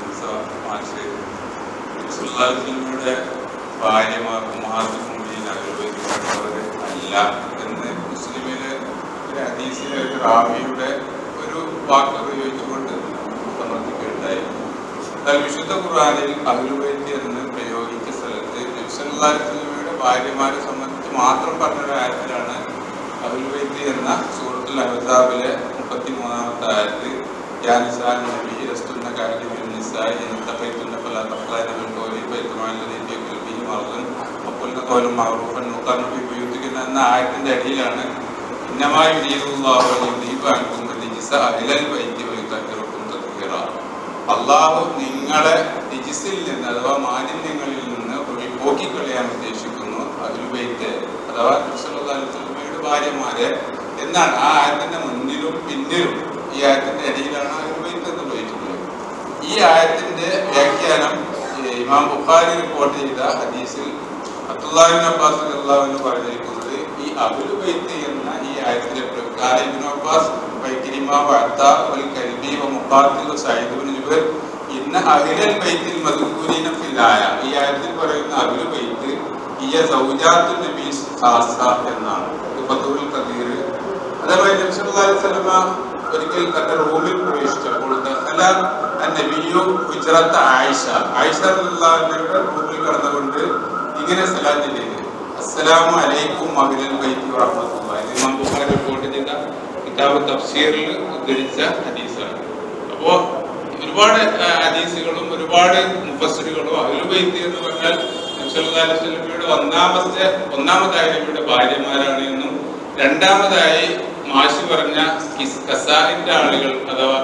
റസൂലുള്ളാഹിയുടെ ഭാര്യമാർ ഉമ്മഹാത്തുൽ മുഅ്മിനീൻ അഹ്ലുബൈത്തിൽപ്പെട്ടവർ അല്ല എന്ന് മുസ്ലിമിലെ ഒരു ഹദീസിലെ ഒരു റാവിയുടെ ഒരു വാക്ക് ഉപയോഗിച്ചുകൊണ്ട് സമർത്ഥിക്കുകയുണ്ടായി. എന്നാൽ വിശുദ്ധ ഖുർആനിൽ അഹ്ലുബൈത്ത് എന്ന് പ്രയോഗിച്ച സ്ഥലത്ത് നബി സല്ലല്ലാഹു അലൈഹി വസല്ലമയുടെ ഭാര്യമാരെ സംബന്ധിച്ച് മാത്രം പറഞ്ഞൊരു ആയത്തിലാണ് അഹ്ലുബൈത്ത് എന്ന സൂറത്തുൽ അഹ്സാബിലെ മുപ്പത്തി മൂന്നാമത്തെ ആയത്ത് യാനിസാൻ നബി റസൂലിനെ കാര്യം നിസായി തഖൈതുന്ന ഫലാ തഖ്ലാന ബിൽ ഖൗലി ബൈതുമാല്ലദീ ഫീ ഖൽബിഹി മർദൻ വഖുൽന ഖൗലൻ മഅറൂഫൻ വഖർന ഫീ ബുയൂതികുന്ന എന്ന ആയത്തിന്റെ അടിയിലാണ് ഇന്നമാ യുരീദുല്ലാഹു ലിയുദീബ അൻകും റിജ്സ അഹ്ലൽ ബൈത്തി വയുതഹിറകും തത്ഹീറ. അല്ലാഹു നിങ്ങളെ റിജ്സിൽ നിന്ന് അഥവാ മാലിന്യങ്ങളിൽ നിന്ന് പോക്കിക്കളയാൻ ഉദ്ദേശിക്കുന്നു അഹ്ലുബൈത്ത് അഥവാ നബി സല്ലല്ലാഹു അലൈഹി വസല്ലമയുടെ ഭാര്യമാരെ എന്നാണ്. ആ ആയത്തിന്റെ മുന്നിലും പിന്നിലും ഈ ആയത്തിന്റെ ഇടയിലാണ് അഹ്ലുബൈത്ത് എന്ന് ഉപയോഗിച്ചിട്ടുള്ളത്. ഈ ആയത്തിന്റെ വ്യാഖ്യാനം ഇമാം ബുഖാരി റിപ്പോർട്ട് ചെയ്ത ഹദീസിൽ അബ്ദുല്ലാഹി ഇബ്നു അബ്ബാസ് റളിയല്ലാഹു അൻഹു പറഞ്ഞിരിക്കുന്നത് ഈ അഹ്ലുബൈത്ത് എന്ന ഈ ആയത്തിലെ പ്രകാരം ഇബ്നു അബ്ബാസ് വൈക്രിമ വഅത്ത വൽ കൽബി വ മുഖാത്തിൽ വ സഈദ് ഇബ്നു ജുബൈർ ഇന്ന അഹ്ലൽ ബൈത്തിൽ മദ്കൂരീന ഫിൽ ആയ ഈ ആയത്തിൽ പറയുന്ന അഹ്ലുബൈത്ത് ഇയ സൗജാത്തുൻ നബി ഖാസ എന്നാണ്. ഫതുൽ ഖദീർ അതേപോലെ നബി സല്ലല്ലാഹു അലൈഹി വസല്ലമ ഒരിക്കൽ തന്റെ റൂമിൽ പ്രവേശിച്ചപ്പോൾ ദഖല അന്നബിയു ഹുജ്റത ആയിഷ ആയിഷ റളിയല്ലാഹു അൻഹയുടെ റൂമിൽ കടന്നുകൊണ്ട് ഇങ്ങനെ സലാത്ത് ചെയ്തു, അസ്സലാമു അലൈക്കും അഹ്ലൽ ബൈത്തി വറഹ്മത്തുള്ളാഹി. ഇമാം ബുഖാരി റിപ്പോർട്ട് ചെയ്ത കിതാബ് തഫ്സീറിൽ ഉദ്ധരിച്ച ഹദീസാണ്. അപ്പോൾ ഒരുപാട് ഹദീസുകളും ഒരുപാട് മുഫസ്സിറുകളും അഹ്ലുബൈത്ത് എന്ന് പറഞ്ഞാൽ നബി സല്ലല്ലാഹു അലൈഹി വസല്ലമയുടെ ഒന്നാമത്തെ ഒന്നാമതായി നബിയുടെ ഭാര്യമാരാണ് എന്നും രണ്ടാമതായി മാഷി പറഞ്ഞ ഖസാഇന്റെ ആളുകൾ അഥവാ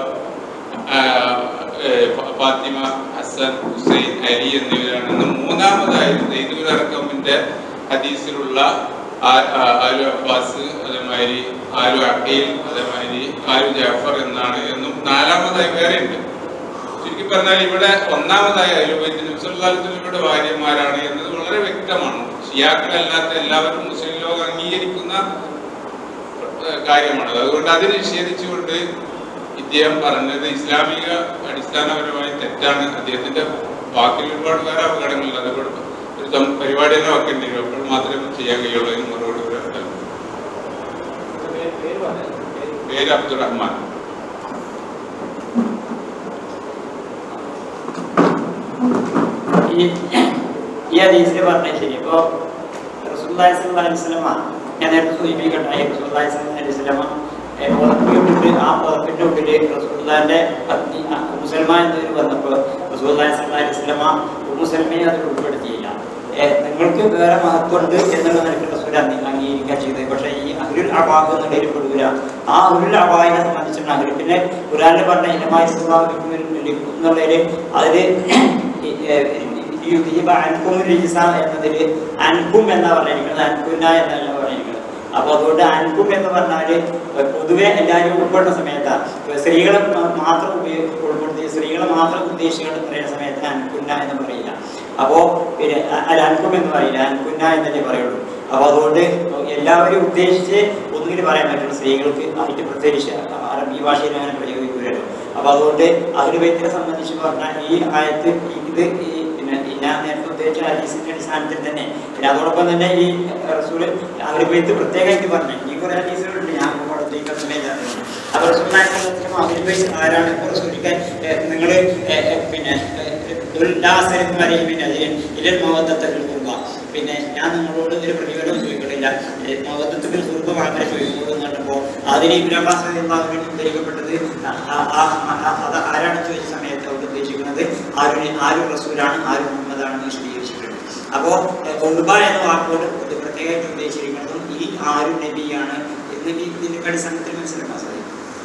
ഫാത്തിമ, ഹസൻ, ഹുസൈൻ, അലി എന്നിവരാണെന്നും മൂന്നാമതായി സയ്യിദ് ഇബ്നു അർഖമിന്റെ ഹദീസിലുള്ള ആലു അബ്ബാസ് അതേമാതിരി ആലു അഖീൽ അതേമാതിരി ആലു ജാഫർ എന്നാണ് എന്നും നാലാമതായി വേറെ ഉണ്ട്. ചുരുക്കി പറഞ്ഞാൽ ഇവിടെ ഒന്നാമതായി അഹ്ലുബൈത്ത് നബി സല്ലല്ലാഹു അലൈഹി വസല്ലമയുടെ ഭാര്യമാരാണ് എന്നത് വളരെ വ്യക്തമാണ്. ഷിയാക്കളല്ലാത്ത എല്ലാവരും മുസ്ലിം ലോകം അംഗീകരിക്കുന്ന കാര്യമാണ്. അതുകൊണ്ട് അത് നിഷേധിച്ചുകൊണ്ട് ഇദ്ദേഹം പറഞ്ഞത് ഇസ്ലാമിക അടിസ്ഥാനപരമായി തെറ്റാണ്. അദ്ദേഹത്തിന്റെ വാക്കിൽ ഒരുപാട് വേറെ അപകടങ്ങളുണ്ട്. അതുകൊണ്ട് ഒരു പരിപാടി തന്നെ വെക്കേണ്ടി വരും. അപ്പോൾ മാത്രമേ ചെയ്യാൻ കഴിയുള്ളൂ. അതിന് മറുപടി പേര് അബ്ദുറഹ്മാൻ. ഈ ഈ ഹദീസിൽ പറഞ്ഞത് ശരി. ഇപ്പോൾ റസൂലുള്ളാഹി സ്വല്ലല്ലാഹു അലൈഹി വസല്ലമ ഞാൻ നേരത്തെ സൂചിപ്പിക്കട്ടെ, റസൂലുള്ളാഹി സ്വല്ലല്ലാഹു അലൈഹി വസല്ലമ പുറത്തിട്ട് ആ പുറത്തിന്റെ ഉള്ളിൽ റസൂലുള്ളാഹിന്റെ പത്നി ഉമ്മു സൽമ എന്നൊരു വന്നപ്പോൾ റസൂലുള്ളാഹി സ്വല്ലല്ലാഹു അലൈഹി വസല്ലമ ഉമ്മു സൽമയെ അതിൽ ഉൾപ്പെടുത്തിയില്ല. നിങ്ങൾക്ക് വേറെ മഹത്വമുണ്ട് എന്നുള്ള നിലയ്ക്ക് റസൂൽ അംഗീകരിക്കാൻ ചെയ്തത്. പക്ഷേ ഈ അഹ്ലുൽ അബാദ് എന്നുള്ളതിൽ പെടുക. ആ അഹ്ലുൽ അബാദിനെ സംബന്ധിച്ചിട്ട് അഹ്ലു പിന്നെ ഖുർആനിൽ പറഞ്ഞ ഇനമായി എന്നുള്ളതിൽ അതിൽ അൻകും റിജിസ എന്നതിൽ അൻകും എന്നാ പറഞ്ഞിരിക്കുന്നത്, അൻകുന എന്നല്ല പറഞ്ഞിരിക്കുന്നത്. അപ്പൊ അതുകൊണ്ട് അൻകും എന്ന് പറഞ്ഞാല് പൊതുവെ എല്ലാവരും ഉൾപ്പെടുന്ന സമയത്താണ്. സ്ത്രീകളെ മാത്രം ഉൾപ്പെടുത്തി സ്ത്രീകളെ മാത്രം ഉദ്ദേശിക്കുന്ന പറയുന്ന സമയത്ത് അൻകുന്ന എന്ന് പറയില്ല. അപ്പോ പിന്നെ അല്ല അൻകും എന്ന് പറയില്ല, അൻകുന്ന എന്നല്ലേ പറയുള്ളൂ. അപ്പൊ അതുകൊണ്ട് എല്ലാവരും ഉദ്ദേശിച്ച് ഒന്നുകിൽ പറയാൻ പറ്റുള്ളൂ. സ്ത്രീകൾക്ക് ആയിട്ട് പ്രത്യേകിച്ച് അറബി ഭാഷയിൽ അങ്ങനെ പ്രയോഗിക്കുകയല്ലോ. അപ്പൊ അതുകൊണ്ട് അഹ്ലു ബൈത്തിനെ സംബന്ധിച്ച് പറഞ്ഞാൽ ഈ ആയത്ത് ഇത് ഈ പിന്നെ ഞാൻ നേരത്തെ ഉദ്ദേശിച്ച ഹദീസിന്റെ അടിസ്ഥാനത്തിൽ തന്നെ പിന്നെ അതോടൊപ്പം തന്നെ ഈ റസൂല് അഹ്ലു ബൈത്ത് പ്രത്യേകമായിട്ട് പറഞ്ഞു. ഈ കുറെ ഹദീസുകളുണ്ട്, ഞാൻ ഉദ്ദേശിക്കുന്ന സമയത്താണ്. അപ്പൊ റസൂലുള്ളാഹി സ്വല്ലല്ലാഹു അലൈഹി വസല്ലം അഹ്ലു ബൈത്ത് ആരാണ് ഇപ്പോൾ റസൂലിക്കാൻ നിങ്ങൾ പിന്നെ പിന്നെ ഞാൻ നിങ്ങളോട് ഒരു പ്രതികരണം ചോദിക്കണില്ല, മഹത്വത്തിൽ കുറുമ്പ് മാത്രമേ ചോദിക്കുള്ളൂ എന്ന് പറഞ്ഞപ്പോൾ അതിന് ഇബ്നു അബ്ബാസ് ധരിക്കപ്പെട്ടത് അത് ആരാണ് ചോദിച്ച സമയത്ത് അവിടെ ഉദ്ദേശിക്കുന്നത് ആര് ആര് റസൂലാണ് ആര് മുഹമ്മദാണെന്ന് വിശദീകരിച്ചിട്ടുണ്ട്. അപ്പോൾ കുർബ എന്ന വാക്കോട് പ്രത്യേകമായിട്ട് ഉദ്ദേശിച്ചിരിക്കുന്നതും ഈ ആര് നബിയാണ് എന്ന് ഇതിന്റെ അടിസ്ഥാനത്തിൽ മനസ്സിലാക്കാൻ സാധിക്കും.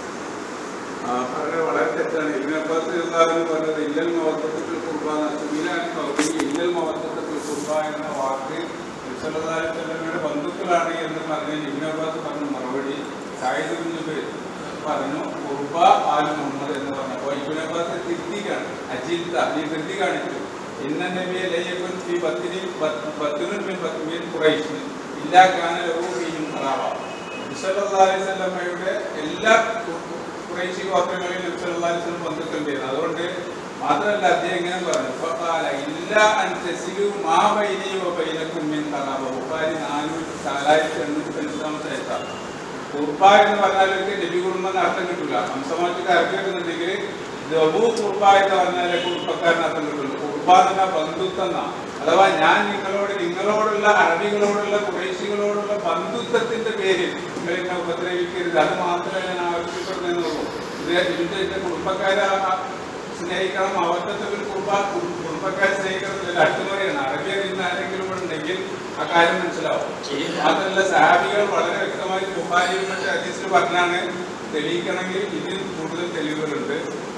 വളരെ തെറ്റാണ്. ഇബ്നു അബ്ബാസ് പറഞ്ഞത് ഇല്ലൽ മവദ്ദത്തുൽ ഖുർബ ഇല്ലൽ മവദ്ദത്തുൽ ഖുർബ എന്ന വാക്ക് സല്ലല്ലാഹു അലൈഹി വസല്ലമയുടെ ബന്ധുക്കളാണ് എന്ന് പറഞ്ഞ ഇബ്നു അബ്ബാസ് പറഞ്ഞ മറുപടി സയ്യിദ് ഇബ്നു ജുബൈർ പറഞ്ഞു ഖുർബ ആൽ മുഹമ്മദ് എന്ന് പറഞ്ഞപ്പോൾ ഇബ്നു അബ്ബാസ് തിരുത്തിക്കാണ് അജിൽത ഈ തിരുത്തി കാണിച്ചു. ഇന്ന നബിയെ ലയ്യകുൻ ഫി ബത്നി ബത്നുൻ മിൻ ബത്നിൻ ഖുറൈശ് ഇല്ലാ കാന ലഹു ഫീഹിം ഖറാബ. സല്ലല്ലാഹു അലൈഹി വസല്ലമയുടെ എല്ലാ ഖുറൈശി ഗോത്രങ്ങളിൽ നബി സല്ലല്ലാഹു അലൈഹി വസല്ലം ബന്ധുക്കളുണ്ടായിരുന്നു. അതുകൊണ്ട് മാത്രമല്ല അദ്ദേഹം ഇങ്ങനെ പറഞ്ഞു ഇല്ലാ അൻ തസിലു മാ ബൈനി വ ബൈനകും മിൻ ഖറാബ. ബുഖാരി നാലായിരത്തി എണ്ണൂറ്റി തൊണ്ണൂറ്റാമത്തെ ആയത്താണ്. ഖുർബ എന്ന് പറഞ്ഞാൽ നബി കുടുംബം എന്ന് അർത്ഥം കിട്ടില്ല. ഹംസമാറ്റിക്ക് അർത്ഥം കിട്ടുന്നുണ്ടെങ്കിൽ ദബു ഖുർബ എന്ന് പറഞ്ഞാൽ കുടുംബക്കാരന് അർത്ഥം കിട്ടുള്ളൂ. ഖുർബ എന്ന് പറഞ്ഞാൽ ബന്ധുത്വം എന്നാണ്. അഥവാ ഞാൻ നിങ്ങളോട് നിങ്ങളോടുള്ള അറബികളോടുള്ള ഖുറൈശികളോടുള്ള ബന്ധുത്വത്തിന്റെ പേരിൽ നിങ്ങൾ എന്നെ ഉപദ്രവിക്കരുത്, അത് മാത്രമേ ഞാൻ ആവശ്യപ്പെടുന്നതെന്നുള്ളൂ. ഇത് ഇതിന്റെ കുടുംബക്കാരെ സ്നേഹിക്കണം, അവരുടെ കുടുംബ കുടുംബക്കാരെ സ്നേഹിക്കണം അട്ടുമുറയാണ്. അറബി അറിയുന്ന ആരെങ്കിലും കൂടെ ഉണ്ടെങ്കിൽ ആ കാര്യം മനസ്സിലാവും. മാത്രമല്ല സഹാബികൾ വളരെ വ്യക്തമായി ബുഖാരിയിൽ മറ്റു ഹദീസിൽ പറഞ്ഞാണ്. തെളിയിക്കണമെങ്കിൽ ഇതിൽ കൂടുതൽ തെളിവുകളുണ്ട്.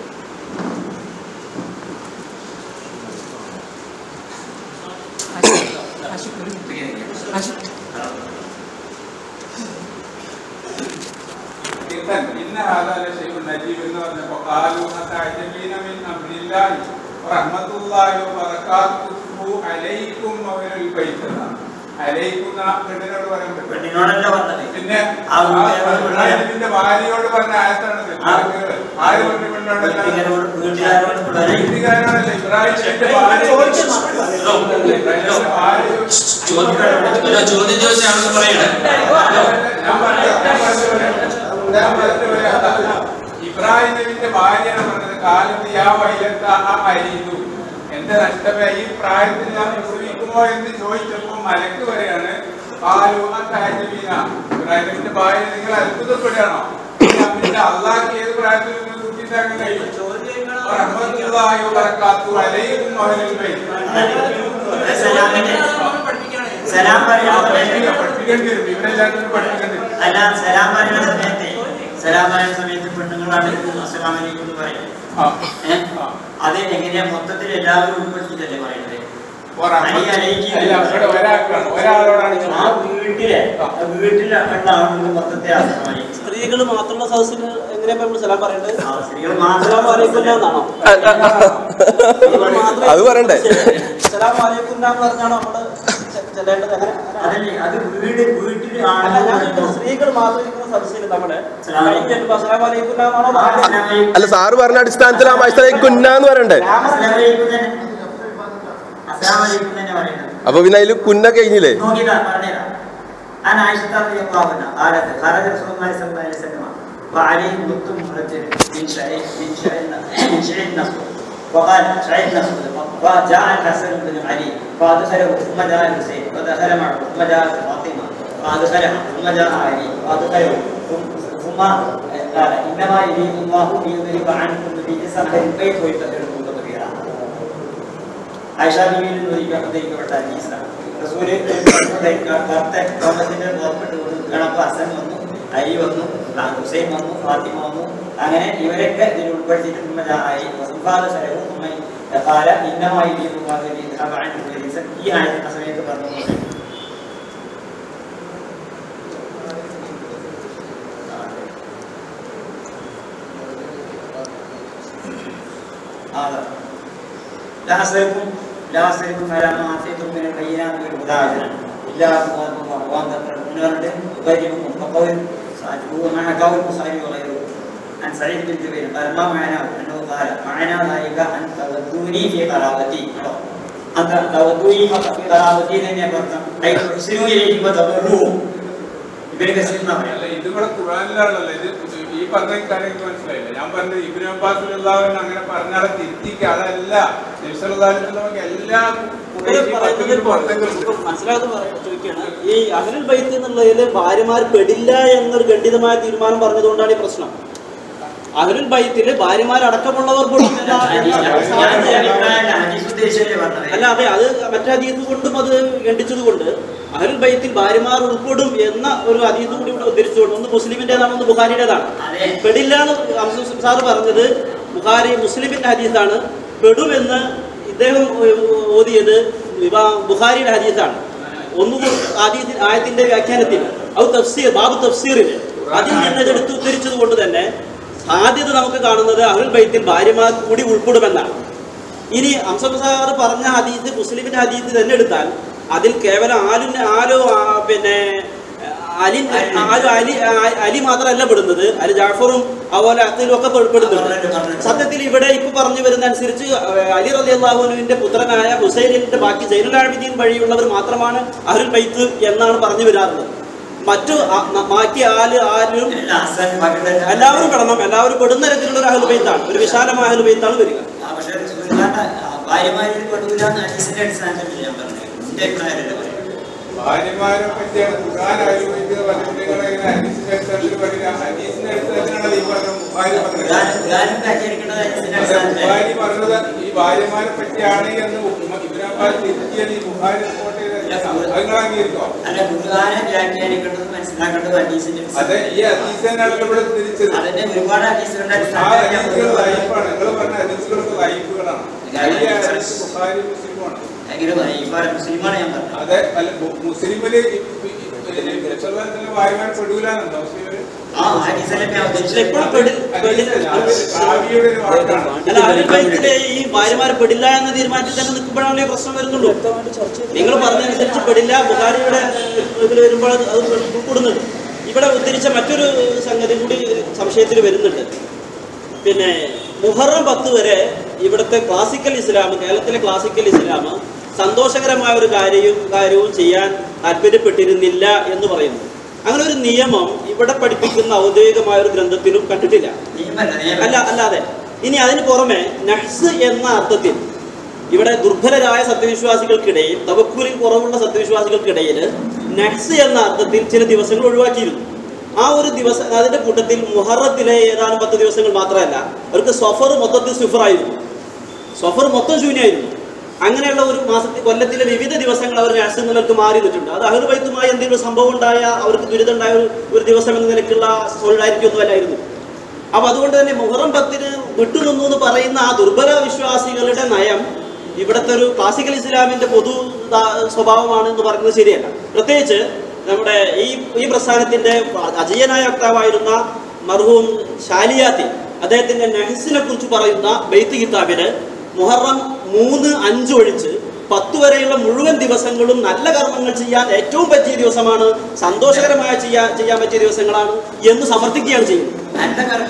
ഇന്ന ഹാദാല ശൈഉൻ നജീബ് എന്ന് പറഞ്ഞപ്പോൾ ഖാലൂ അതഅജബീന മിൻ അംരില്ലാഹി വറഹ്മത്തുള്ളാഹി വബറകാതുഹു അലൈക്കും വഅലൽ ബൈത്ത്. അലൈക്കും പെണ്ണിനോട് പറയാൻ പറ്റും. പിന്നെ ഇബ്രാഹിമിന്റെ ഭാര്യയോട് പറഞ്ഞ ആയത്താണത്. ആര് പറഞ്ഞു പെണ്ണോടല്ല? വീട്ടുകാരോടല്ല, ഇബ്രാഹിമിന്റെ ഭാര്യ. ചോദ്യം ചോദിച്ചാണെന്ന് പറയണേ. ഞാൻ ഇബ്രാഹിം നബിന്റെ ഭാര്യയാണ് പറഞ്ഞത് കാലത്ത് യാ വൈലത്ത അരിതു, എന്റെ നഷ്ടമേ ഈ പ്രായത്തിൽ ഞാൻ ഉപയോഗിക്കുമോ എന്ന് ചോദിച്ചപ്പോൾ മലക്ക് പറയാണ് കാലു അത്തഅജബീന. ഇബ്രാഹിം നബിന്റെ ഭാര്യ നിങ്ങൾ അത്ഭുതപ്പെടുകയാണോ? അള്ളാഹ് ഏത് പ്രായത്തിൽ നിങ്ങൾ കുട്ടിണ്ടാക്കാൻ കഴിയും? റഹ്മത്തുള്ളാഹി വബറകാതുഹു അലൈക്കും വഅലൽ ബൈത്ത്. സലാം പറയുന്നത് പഠിപ്പിക്കേണ്ടി വരും. ഇവരെല്ലാവരും പഠിപ്പിക്കേണ്ടി വരും. അല്ല, സലാം പറയുന്ന സമയത്ത് സലാം പറയുന്ന സമയത്ത് പെണ്ണുങ്ങളാണ് അസ്സലാമു അലൈക്കും എന്ന് പറയുന്നത്. അത് എങ്ങനെയാ മൊത്തത്തിൽ എല്ലാവരും ഉൾപ്പെടുത്തിയിട്ടല്ലേ പറയുന്നത്? സ്ത്രീകൾ മാത്രമുള്ള സദസ്സിന് എങ്ങനെയാ സലാം പറയേണ്ടത്? സ്ത്രീകൾ മാത്രം എന്നാണോ അത് പറയണ്ടേ? സലാം അലൈക്കും പറഞ്ഞാണോ നമ്മള് ചെല്ലേണ്ടത്? അത് വീട് വീട്ടിൽ സ്ത്രീകൾ മാത്രം ഇരിക്കുന്ന സദസ്സിൽ നമ്മുടെ അസ്സലാമു അലൈക്കും എന്നാണോ? അല്ല, സാറ് പറഞ്ഞ അടിസ്ഥാനത്തിൽ ആ മൈസലൈക്കുന്നാന്ന് പറയണ്ടേ? അപ്പൊ പിന്നെ അതില് കുന്ന കഴിഞ്ഞില്ലേ? عن عائشة رضي الله عنها قالت خرج رسول الله صلى الله عليه وسلم وعليه نط مرتب من شعير من شعير من شعير نصب وقال شعير نصب فجاء الحسن بن علي فادخله ثم جاء الحسين فدخل معه ثم جاء فاطمة فادخلها ثم جاء علي فادخله ثم قال إنما يريد الله ليذهب عنكم الرجس أهل البيت ويطهركم تطهيرا. عائشة ബീവിയിൽ ഉദ്ധരിക്കപ്പെട്ട ഹദീസാണ്. റസൂൽ കറുത്ത തോമസിന്റെ പുറപ്പെട്ട് ഗണപ്പ ഹസൻ വന്നു, അലി വന്നു, ഹുസൈൻ വന്നു, ഫാത്തിമ വന്നു. അങ്ങനെ ഇവരൊക്കെ ഇതിൽ ഉൾപ്പെടുത്തിയിട്ട് ആയി വസുഫാദ സ്ഥലവും കാല ഇന്നമായി ഈ ആയ സമയത്ത് പറഞ്ഞു. هذا لا أسألكم لا أسألكم على ما أعطيتم من البينات والهدى إلا وأن تقرؤون غيركم فقول هو مع قول البخاري وغيره عن سعيد بن جبير قال ما معناه أنه قال معنى ذلك أن تودوني في قرابتي أن تودوني في قرابتي لن يكن أي تحسنوا إليه وتبروه ഇത് ഇവിടെ ഖുർആനിലാണല്ലോ. ഇത് ഈ പറഞ്ഞ കാര്യം മനസ്സിലായില്ല. ഞാൻ പറഞ്ഞത് ഇബ്നു അബ്ബാസ് റളിയല്ലാഹു അങ്ങനെ പറഞ്ഞാൽ തിരുത്തിക്ക് അതല്ല. നബി സല്ലല്ലാഹു അലൈഹി വസല്ലം എല്ലാ മനസ്സിലാകാതെ ചോദിക്കുകയാണ്. ഈ അഹ്ലുൽ ബൈത്ത് എന്നുള്ളതിൽ ഭാര്യമാർ പെടില്ല എന്നൊരു ഖണ്ഡിതമായ തീരുമാനം പറഞ്ഞതുകൊണ്ടാണ് ഈ പ്രശ്നം. അഹ്ലുൽ ബൈത്തില് ഭാര്യമാരടക്കമുള്ളവർ പെടുന്നില്ല. അല്ല അതെ, അത് മറ്റേ ഹദീസ് കൊണ്ടും അത് ഖണ്ഡിച്ചത് കൊണ്ട് അഹ്ലുൽ ബൈത്തിൽ ഭാര്യമാർ ഉൾപ്പെടും എന്ന ഒരു ഹദീസ് കൂടി ഇവിടെ ഉദ്ധരിച്ചുകൊണ്ട് ഒന്ന് മുസ്ലിമിന്റേതാണ്, ഒന്ന് ബുഖാരിയുടേതാണ്. പെടില്ല എന്ന് അംസം സാറ് പറഞ്ഞത് ബുഖാരി മുസ്ലിമിന്റെ ഹദീസാണ്. പെടുമെന്ന് ഇദ്ദേഹം ഓതിയത് ബുഖാരിയുടെ ഹദീസാണ്. ഒന്നുകൂടി ഹദീസ് ആയത്തിന്റെ വ്യാഖ്യാനത്തിൽ അത് തഫ്സീർ ബാബു തഫ്സീറിന് അതിൽ നിന്ന് എടുത്ത് ഉദ്ധരിച്ചത് കൊണ്ട് തന്നെ സാധ്യത നമുക്ക് കാണുന്നത് അഹ്ലുൽ ബൈത്തിൽ ഭാര്യമാർ കൂടി ഉൾപ്പെടുമെന്നാണ്. ഇനി അംസം സാറ് പറഞ്ഞ ഹദീസ് മുസ്ലിമിന്റെ ഹദീസ് തന്നെ എടുത്താൽ അതിൽ കേവലം ആലിന് ആലോ പിന്നെ അലി ആലു അലി അലി മാത്രമല്ല പെടുന്നത്, അലി ജാഫറും അതുപോലെ അത്തിലും ഒക്കെ പെടുന്നുണ്ട്. സത്യത്തിൽ ഇവിടെ ഇപ്പൊ പറഞ്ഞു വരുന്ന അനുസരിച്ച് അലി റളിയല്ലാഹു അൻഹുവിന്റെ പുത്രനായ ഹുസൈനിന്റെ ബാക്കി സൈനുൽ ആബിദീൻ വഴിയുള്ളവർ മാത്രമാണ് അഹ്ലുൽ ബൈത്ത് എന്നാണ് പറഞ്ഞു വരാറുള്ളത്. മറ്റു ബാക്കി ആല് ആരും എല്ലാവരും പെടണം, എല്ലാവരും പെടുന്ന തരത്തിലുള്ള ഒരു അഹ്ലുൽ ബൈത്താണ്, ഒരു വിശാലമായ അഹ്ലുൽ ബൈത്താണ് വരിക. ഭാര്യമാരെ പറ്റിയാണ് ഖുർആൻ ആലോചിക്കുന്നത്. ബുഖാരി പറഞ്ഞത് ഈ ഭാര്യമാരെ പറ്റിയാണ് എന്ന് ഇബ്നു അബ്ബാസ് തിരുത്തിയത് ഈ ബുഖാരി റിപ്പോർട്ട് ചെയ്ത നിങ്ങൾ അംഗീകരിക്കോ? അതെ, ഈ ഹദീസിനാണ് ഇവിടെ തിരിച്ചത്. ആ ഹദീസുകൾ ലൈഫാണ്. നിങ്ങൾ പറഞ്ഞ ഹദീസുകളൊക്കെ ലൈഫുകളാണ്. ബുഖാരി മുസ്ലിമാണ്. അതെ, മുസ്ലിമില് ഭാര്യമാർ പെടൂലെന്നുണ്ടോ? ഈ ഭാര്യമാരെ പെടില്ല എന്ന തീരുമാനത്തിൽ തന്നെ നിൽക്കുമ്പോഴാണല്ലോ പ്രശ്നം വരുന്നുള്ളൂ. നിങ്ങൾ പറഞ്ഞതനുസരിച്ച് പെടില്ല, ബുഖാരിയുടെ ഇതിൽ വരുമ്പോൾ അത് ഉൾപ്പെടുന്നുണ്ട്. ഇവിടെ ഉദ്ധരിച്ച മറ്റൊരു സംഗതി കൂടി സംശയത്തിൽ വരുന്നുണ്ട്. പിന്നെ മുഹറം പത്ത് വരെ ഇവിടുത്തെ ക്ലാസിക്കൽ ഇസ്ലാം, കേരളത്തിലെ ക്ലാസിക്കൽ ഇസ്ലാം സന്തോഷകരമായ ഒരു കാര്യവും കാര്യവും ചെയ്യാൻ താല്പര്യപ്പെട്ടിരുന്നില്ല എന്ന് പറയുന്നു. അങ്ങനെ ഒരു നിയമം ഇവിടെ പഠിപ്പിക്കുന്ന ഔദ്യോഗികമായ ഒരു ഗ്രന്ഥത്തിലും കണ്ടിട്ടില്ല. അല്ല അല്ലാതെ ഇനി അതിന് പുറമെ നഹ്സ് എന്ന അർത്ഥത്തിൽ ഇവിടെ ദുർബലരായ സത്യവിശ്വാസികൾക്കിടയിൽ, തവക്കുലിൽ കുറവുള്ള സത്യവിശ്വാസികൾക്കിടയിൽ നഹ്സ് എന്ന അർത്ഥത്തിൽ ചില ദിവസങ്ങൾ ഒഴിവാക്കിയിരുന്നു. ആ ഒരു ദിവസം അതിന്റെ കൂട്ടത്തിൽ മുഹറത്തിലെ ഏതാനും പത്ത് ദിവസങ്ങൾ മാത്രമല്ല, അവർക്ക് സഫർ മൊത്തത്തിൽ സിഫറായിരുന്നു, സഫർ മൊത്തം ശൂന്യമായിരുന്നു. അങ്ങനെയുള്ള ഒരു മാസത്തിൽ കൊല്ലത്തിലെ വിവിധ ദിവസങ്ങൾ അവർ നഹ്സ് മാറി നിന്നിട്ടുണ്ട്. അത് അഹ്ലുൽ ബൈത്തുമായി എന്തെങ്കിലും സംഭവം ഉണ്ടായ അവർക്ക് ദുരിതം ഉണ്ടായ ഒരു ദിവസം എന്ന നിലയ്ക്കുള്ള സോളിഡാരിറ്റി ഒന്നുമല്ലായിരുന്നു. അപ്പൊ അതുകൊണ്ട് തന്നെ മുഹറം പത്തിന് വിട്ടുനിന്നു എന്ന് പറയുന്ന ആ ദുർബല വിശ്വാസികളുടെ നയം ഇവിടുത്തെ ഒരു ക്ലാസിക്കൽ ഇസ്ലാമിന്റെ പൊതു സ്വഭാവമാണ് എന്ന് പറയുന്നത് ശരിയല്ല. പ്രത്യേകിച്ച് നമ്മുടെ ഈ ഈ പ്രസ്ഥാനത്തിന്റെ അജയ്യനായ വക്താവായിരുന്ന മർഹൂം ഷാലിയാത്തി അദ്ദേഹത്തിന്റെ നഹ്സിനെ കുറിച്ച് പറയുന്ന ബൈത്ത് കിതാബിന് മുഹറം മൂന്ന് അഞ്ച് ഒഴിച്ച് പത്ത് വരെയുള്ള മുഴുവൻ ദിവസങ്ങളും നല്ല കർമ്മങ്ങൾ ചെയ്യാൻ ഏറ്റവും പറ്റിയ ദിവസമാണ്, സന്തോഷകരമായ ചെയ്യാൻ ചെയ്യാൻ പറ്റിയ ദിവസങ്ങളാണ് എന്ന് സമർത്ഥിക്കുകയാണ് ചെയ്യുന്നത്.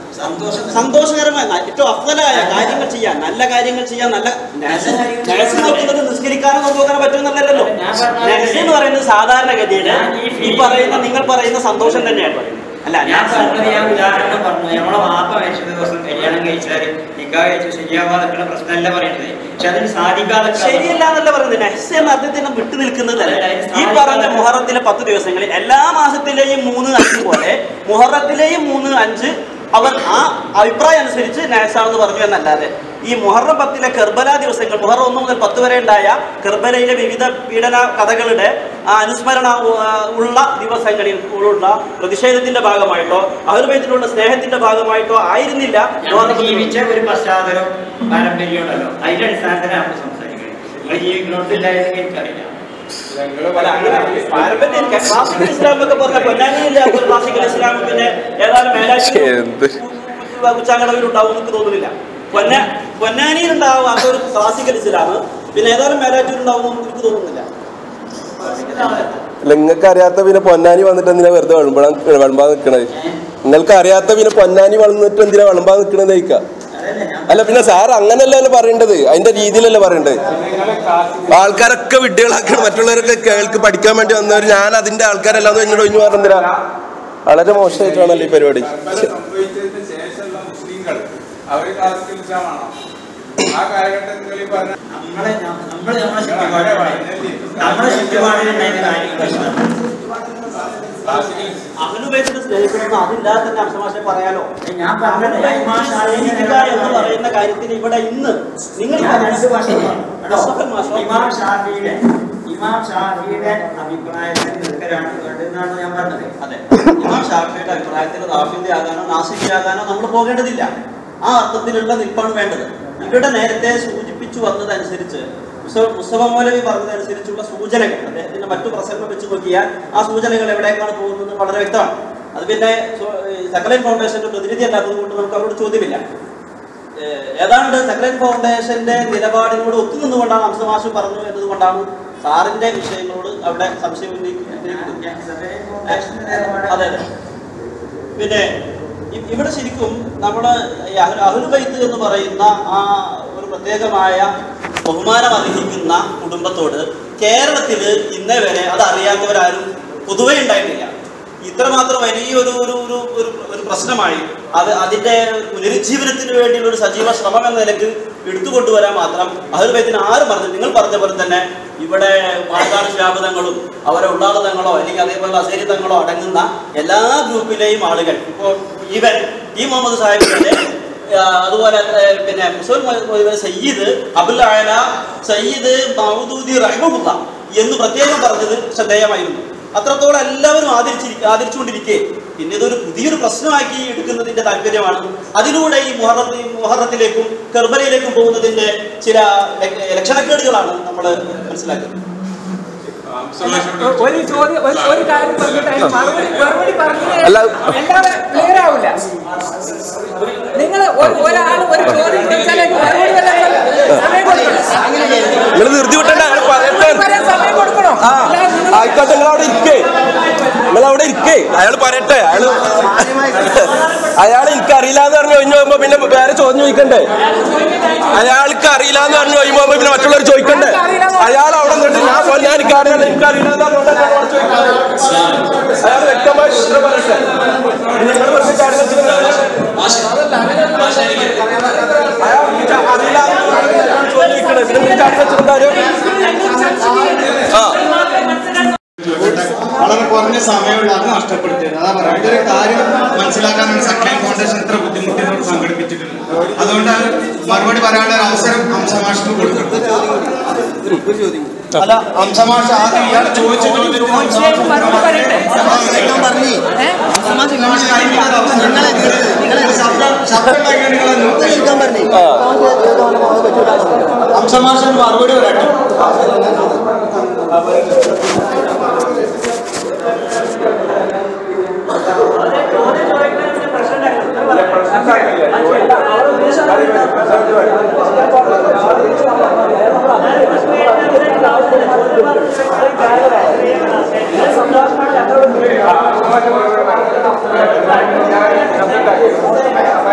സന്തോഷകരമായ ഏറ്റവും അഫ്ദലായ കാര്യങ്ങൾ ചെയ്യാൻ, നല്ല കാര്യങ്ങൾ ചെയ്യാൻ, നല്ല നഴ്സ് നോക്കുന്നത് നിസ്കരിക്കാനോ നോക്കാനോ പറ്റുമെന്നല്ലല്ലോ. നഴ്സ് എന്ന് പറയുന്നത് സാധാരണഗതിയിൽ ഈ പറയുന്ന നിങ്ങൾ പറയുന്ന സന്തോഷം തന്നെയാണ്. അല്ല, ഞാൻ പറഞ്ഞത് ഞാൻ ഉദാഹരണം പറഞ്ഞു. നമ്മളെ വാപ്പ മരിച്ച ദിവസം കല്യാണം കഴിച്ചാൽ നിക്കാഹ് കഴിച്ച് ശരിയാവാതൊക്കെ പ്രശ്നമല്ല പറയുന്നത്. പക്ഷെ അതിന് സാധിക്കാതെ ശരിയല്ല എന്നല്ല പറയുന്നത്. നഹ്സ് എന്ന അർത്ഥത്തിന് വിട്ടു നിൽക്കുന്നതല്ല. ഈ പറഞ്ഞ മുഹറത്തിലെ പത്ത് ദിവസങ്ങളിൽ എല്ലാ മാസത്തിലെയും മൂന്ന് അഞ്ച് പോലെ മുഹറത്തിലെയും മൂന്ന് അഞ്ച് അവർ ആ അഭിപ്രായം അനുസരിച്ച് നഹ്സാണെന്ന് പറഞ്ഞു എന്നല്ലാതെ ഈ മുഹറം പത്തിലെ കർബല ദിവസങ്ങൾ, മുഹറം ഒന്ന് മുതൽ പത്ത് വരെ ഉണ്ടായ കർബലയിലെ വിവിധ പീഡന കഥകളുടെ ആ അനുസ്മരണ ഉള്ള ദിവസങ്ങളിൽ ഉള്ള പ്രതിഷേധത്തിന്റെ ഭാഗമായിട്ടോ അഹ്ലുബൈത്തിലുള്ള സ്നേഹത്തിന്റെ ഭാഗമായിട്ടോ ആയിരുന്നില്ല. ജീവിച്ച ഒരു പശ്ചാത്തലം പാരമ്പര്യം ഉണ്ടല്ലോ, അതിന്റെ അടിസ്ഥാനത്തിലാണ് നമ്മൾ സംസാരിക്കുന്നത്. നിങ്ങൾ ജീവിക്കുന്നോട്ടില്ലായിരുന്നെങ്കിൽ എനിക്കറിയില്ല. ക്ലാസിക്കൽ ഇസ്ലാമൊക്കെ പറഞ്ഞ പൊന്നാനിയില്ലാത്ത ക്ലാസിക്കൽ ഇസ്ലാം പിന്നെ ഏതായാലും ഉച്ചാങ്കടവിലുണ്ടാവും എനിക്ക് തോന്നുന്നില്ല. പൊന്ന പൊന്നാനിയിൽ ഉണ്ടാവാത്ത ഒരു ക്ലാസിക്കൽ ഇസ്ലാം പിന്നെ ഏതായാലും മേലാറ്റൂരുണ്ടാവും എനിക്ക് തോന്നുന്നില്ല. നിങ്ങൾക്ക് അറിയാത്ത പിന്നെ പൊന്നാനി വന്നിട്ട് എന്തിനാ വെറുതെ വിളമ്പാൻ വിളമ്പാൻ നിൽക്കണത്? നിങ്ങൾക്ക് അറിയാത്ത പിന്നെ പൊന്നാനി വളർന്നിട്ട് എന്തിനാ വിളമ്പാൻ നിൽക്കണത് ചോദിക്കാം. അല്ല പിന്നെ സാർ അങ്ങനല്ലല്ലോ പറയേണ്ടത്, അതിന്റെ രീതിയിലല്ലേ പറയേണ്ടത്. ആൾക്കാരൊക്കെ വിഡ്ഢികളാക്കണം, മറ്റുള്ളവരൊക്കെ കേൾക്ക് പഠിക്കാൻ വേണ്ടി വന്നവർ ഞാൻ അതിന്റെ ആൾക്കാരല്ലാന്ന് എന്നോട് ഒഴിഞ്ഞു പറഞ്ഞില്ല. വളരെ മോശമായിട്ടാണല്ലോ ഈ പരിപാടി. അഹ്ലുബൈത്തിനെ സ്നേഹിക്കുന്ന അതില്ലാതെ തന്നെ അംശമാശം പറയാലോ. ഞാൻ എന്ന് പറയുന്ന കാര്യത്തിന് ഇവിടെ ഇന്ന് നിങ്ങൾ ഇമാം ഷാഫിയുടെ ഇമാം ഷാഫിയുടെ അഭിപ്രായത്തിൽ നിൽക്കലാണ് വേണ്ടതെന്നാണ് ഞാൻ പറഞ്ഞത്. അതെ, ഇമാം ഷാഫിയുടെ അഭിപ്രായത്തിൽ റാഫിന്റെ ആകാനോ നാസിഫി ആകാനോ നമ്മൾ പോകേണ്ടതില്ല. ആ അർത്ഥത്തിലുള്ള നിൽപ്പാണ് വേണ്ടത്. ഇവിടെ നേരത്തെ സൂചിപ്പിച്ചു വന്നതനുസരിച്ച് മുസ്തഫ മൗലവി പറഞ്ഞതനുസരിച്ചുള്ള സൂചനകൾ അദ്ദേഹത്തിന്റെ മറ്റു പ്രസംഗം വെച്ച് നോക്കിയാൽ ആ സൂചനകൾ എവിടേക്കാണ് പോകുന്നത് വളരെ വ്യക്തമാണ്. അത് പിന്നെ സക്കലൈൻ ഫൗണ്ടേഷന്റെ പ്രതിനിധി അല്ലാത്തത് കൊണ്ട് നമുക്ക് അവരോട് ചോദ്യമില്ല. ഏതാണ്ട് സക്കലൈൻ ഫൗണ്ടേഷന്റെ നിലപാടിനോട് ഒത്തുനിന്നുകൊണ്ടാണ് അംശമാഷ് പറഞ്ഞു എന്നതുകൊണ്ടാണ് സാറിന്റെ വിഷയങ്ങളോട് അവിടെ സംശയം ഉന്നയിക്കുന്നത്. അതെ അതെ. പിന്നെ ഇവിടെ ശരിക്കും നമ്മുടെ അഹ്ലുബൈത്ത് എന്ന് പറയുന്ന ആ ഒരു പ്രത്യേകമായ ബഹുമാനം അർഹിക്കുന്ന കുടുംബത്തോട് കേരളത്തിൽ ഇന്നേ വരെ അത് അറിയാത്തവരാരും പൊതുവെ ഉണ്ടായിട്ടില്ല. ഇത്രമാത്രം വലിയൊരു ഒരു ഒരു ഒരു പ്രശ്നമായി അത് അതിന്റെ പുനരുജ്ജീവനത്തിന് വേണ്ടിയുള്ള ഒരു സജീവ ശ്രമം എന്ന നിലക്ക് എടുത്തുകൊണ്ടുവരാൻ മാത്രം അഹ്ലുബൈത്തിന് ആരും പറഞ്ഞു. നിങ്ങൾ പറഞ്ഞ പോലെ തന്നെ ഇവിടെ പാലക്കാട് ശാബദങ്ങളും അവരെ ഉള്ളാളതങ്ങളോ അല്ലെങ്കിൽ അതേപോലെ അസേരിതങ്ങളോ അടങ്ങുന്ന എല്ലാ ഗ്രൂപ്പിലെയും ആളുകൾ ഇപ്പോൾ ഈവൻ ടി മുഹമ്മദ് സാഹിബിന്റെ അതുപോലെ പിന്നെ സയ്യിദ് അബുൽ അഅല സയ്യിദ് മൗദൂദി റഹ്മഹുല്ല എന്ന് പ്രത്യേകം പറഞ്ഞത് ശ്രദ്ധേയമായിരുന്നു. അത്രത്തോളം എല്ലാവരും ആദരിച്ചിരിക്കുക ആദരിച്ചുകൊണ്ടിരിക്കെ പിന്നെ ഇതൊരു പുതിയൊരു പ്രശ്നമാക്കി എടുക്കുന്നതിന്റെ താല്പര്യമാണ്. അതിലൂടെ ഈ മുഹറത്തി മുഹറത്തിലേക്കും കർബലയിലേക്കും പോകുന്നതിന്റെ ചില ലക്ഷണക്കേടുകളാണ് നമ്മൾ മനസ്സിലാക്കുന്നത്. ഒരു ചോദ്യം ഒരു കാര്യം പറഞ്ഞിട്ട് മറുപടി മറുപടി പറഞ്ഞു എല്ലാവരും ക്ലിയർ ആവില്ല. നിങ്ങൾ ഒരാൾ ഒരു ചോദ്യം ചോദിച്ചാൽ മറുപടി സമയം കൊടുക്കണം. സമയം കൊടുക്കണോ? ആയിക്കോട്ടെ, നിങ്ങൾ അവിടെ ഇരിക്കേ നിങ്ങൾ അവിടെ ഇരിക്കേ അയാൾ പറയട്ടെ. അയാള് അയാൾ എനിക്ക് അറിയില്ല എന്ന് പറഞ്ഞു കഴിഞ്ഞു പോകുമ്പോ പിന്നെ വേറെ ചോദ്യം ചോദിക്കണ്ടേ? അയാൾക്ക് അറിയില്ല എന്ന് പറഞ്ഞു കഴിയുമ്പോ പിന്നെ മറ്റുള്ളവർ ചോദിക്കണ്ടേ? അയാൾ അവിടെ നിന്നിട്ട് ഞാൻ ഞാൻ എനിക്ക് അറിയാം എനിക്ക് അറിയില്ല എന്ന് പറഞ്ഞുകൊണ്ട് അയാൾ വ്യക്തമായി ഉത്തരം പറയട്ടെ. നിങ്ങൾ വളരെ കുറഞ്ഞ സമയമുള്ള അത് നഷ്ടപ്പെടുത്തിയത് അതാ പറയാം. ഇതൊരു കാര്യം മനസ്സിലാക്കാനാണ് സക്കലൈൻ ഫൗണ്ടേഷൻ ഇത്ര ബുദ്ധിമുട്ടിനോട് സംഘടിപ്പിച്ചിട്ടുണ്ട്. അതുകൊണ്ട് മറുപടി പറയാനുള്ള ഒരു അവസരം അംശമാഷിന് കൊടുക്കുന്നത്. അല്ല, അംശമാഷ ആദ്യം ഇയാൾ ചോദിച്ച ചോദ്യത്തിന് അംശമാഷൻ മറുപടി പറയട്ടെ. സംഭാഷണം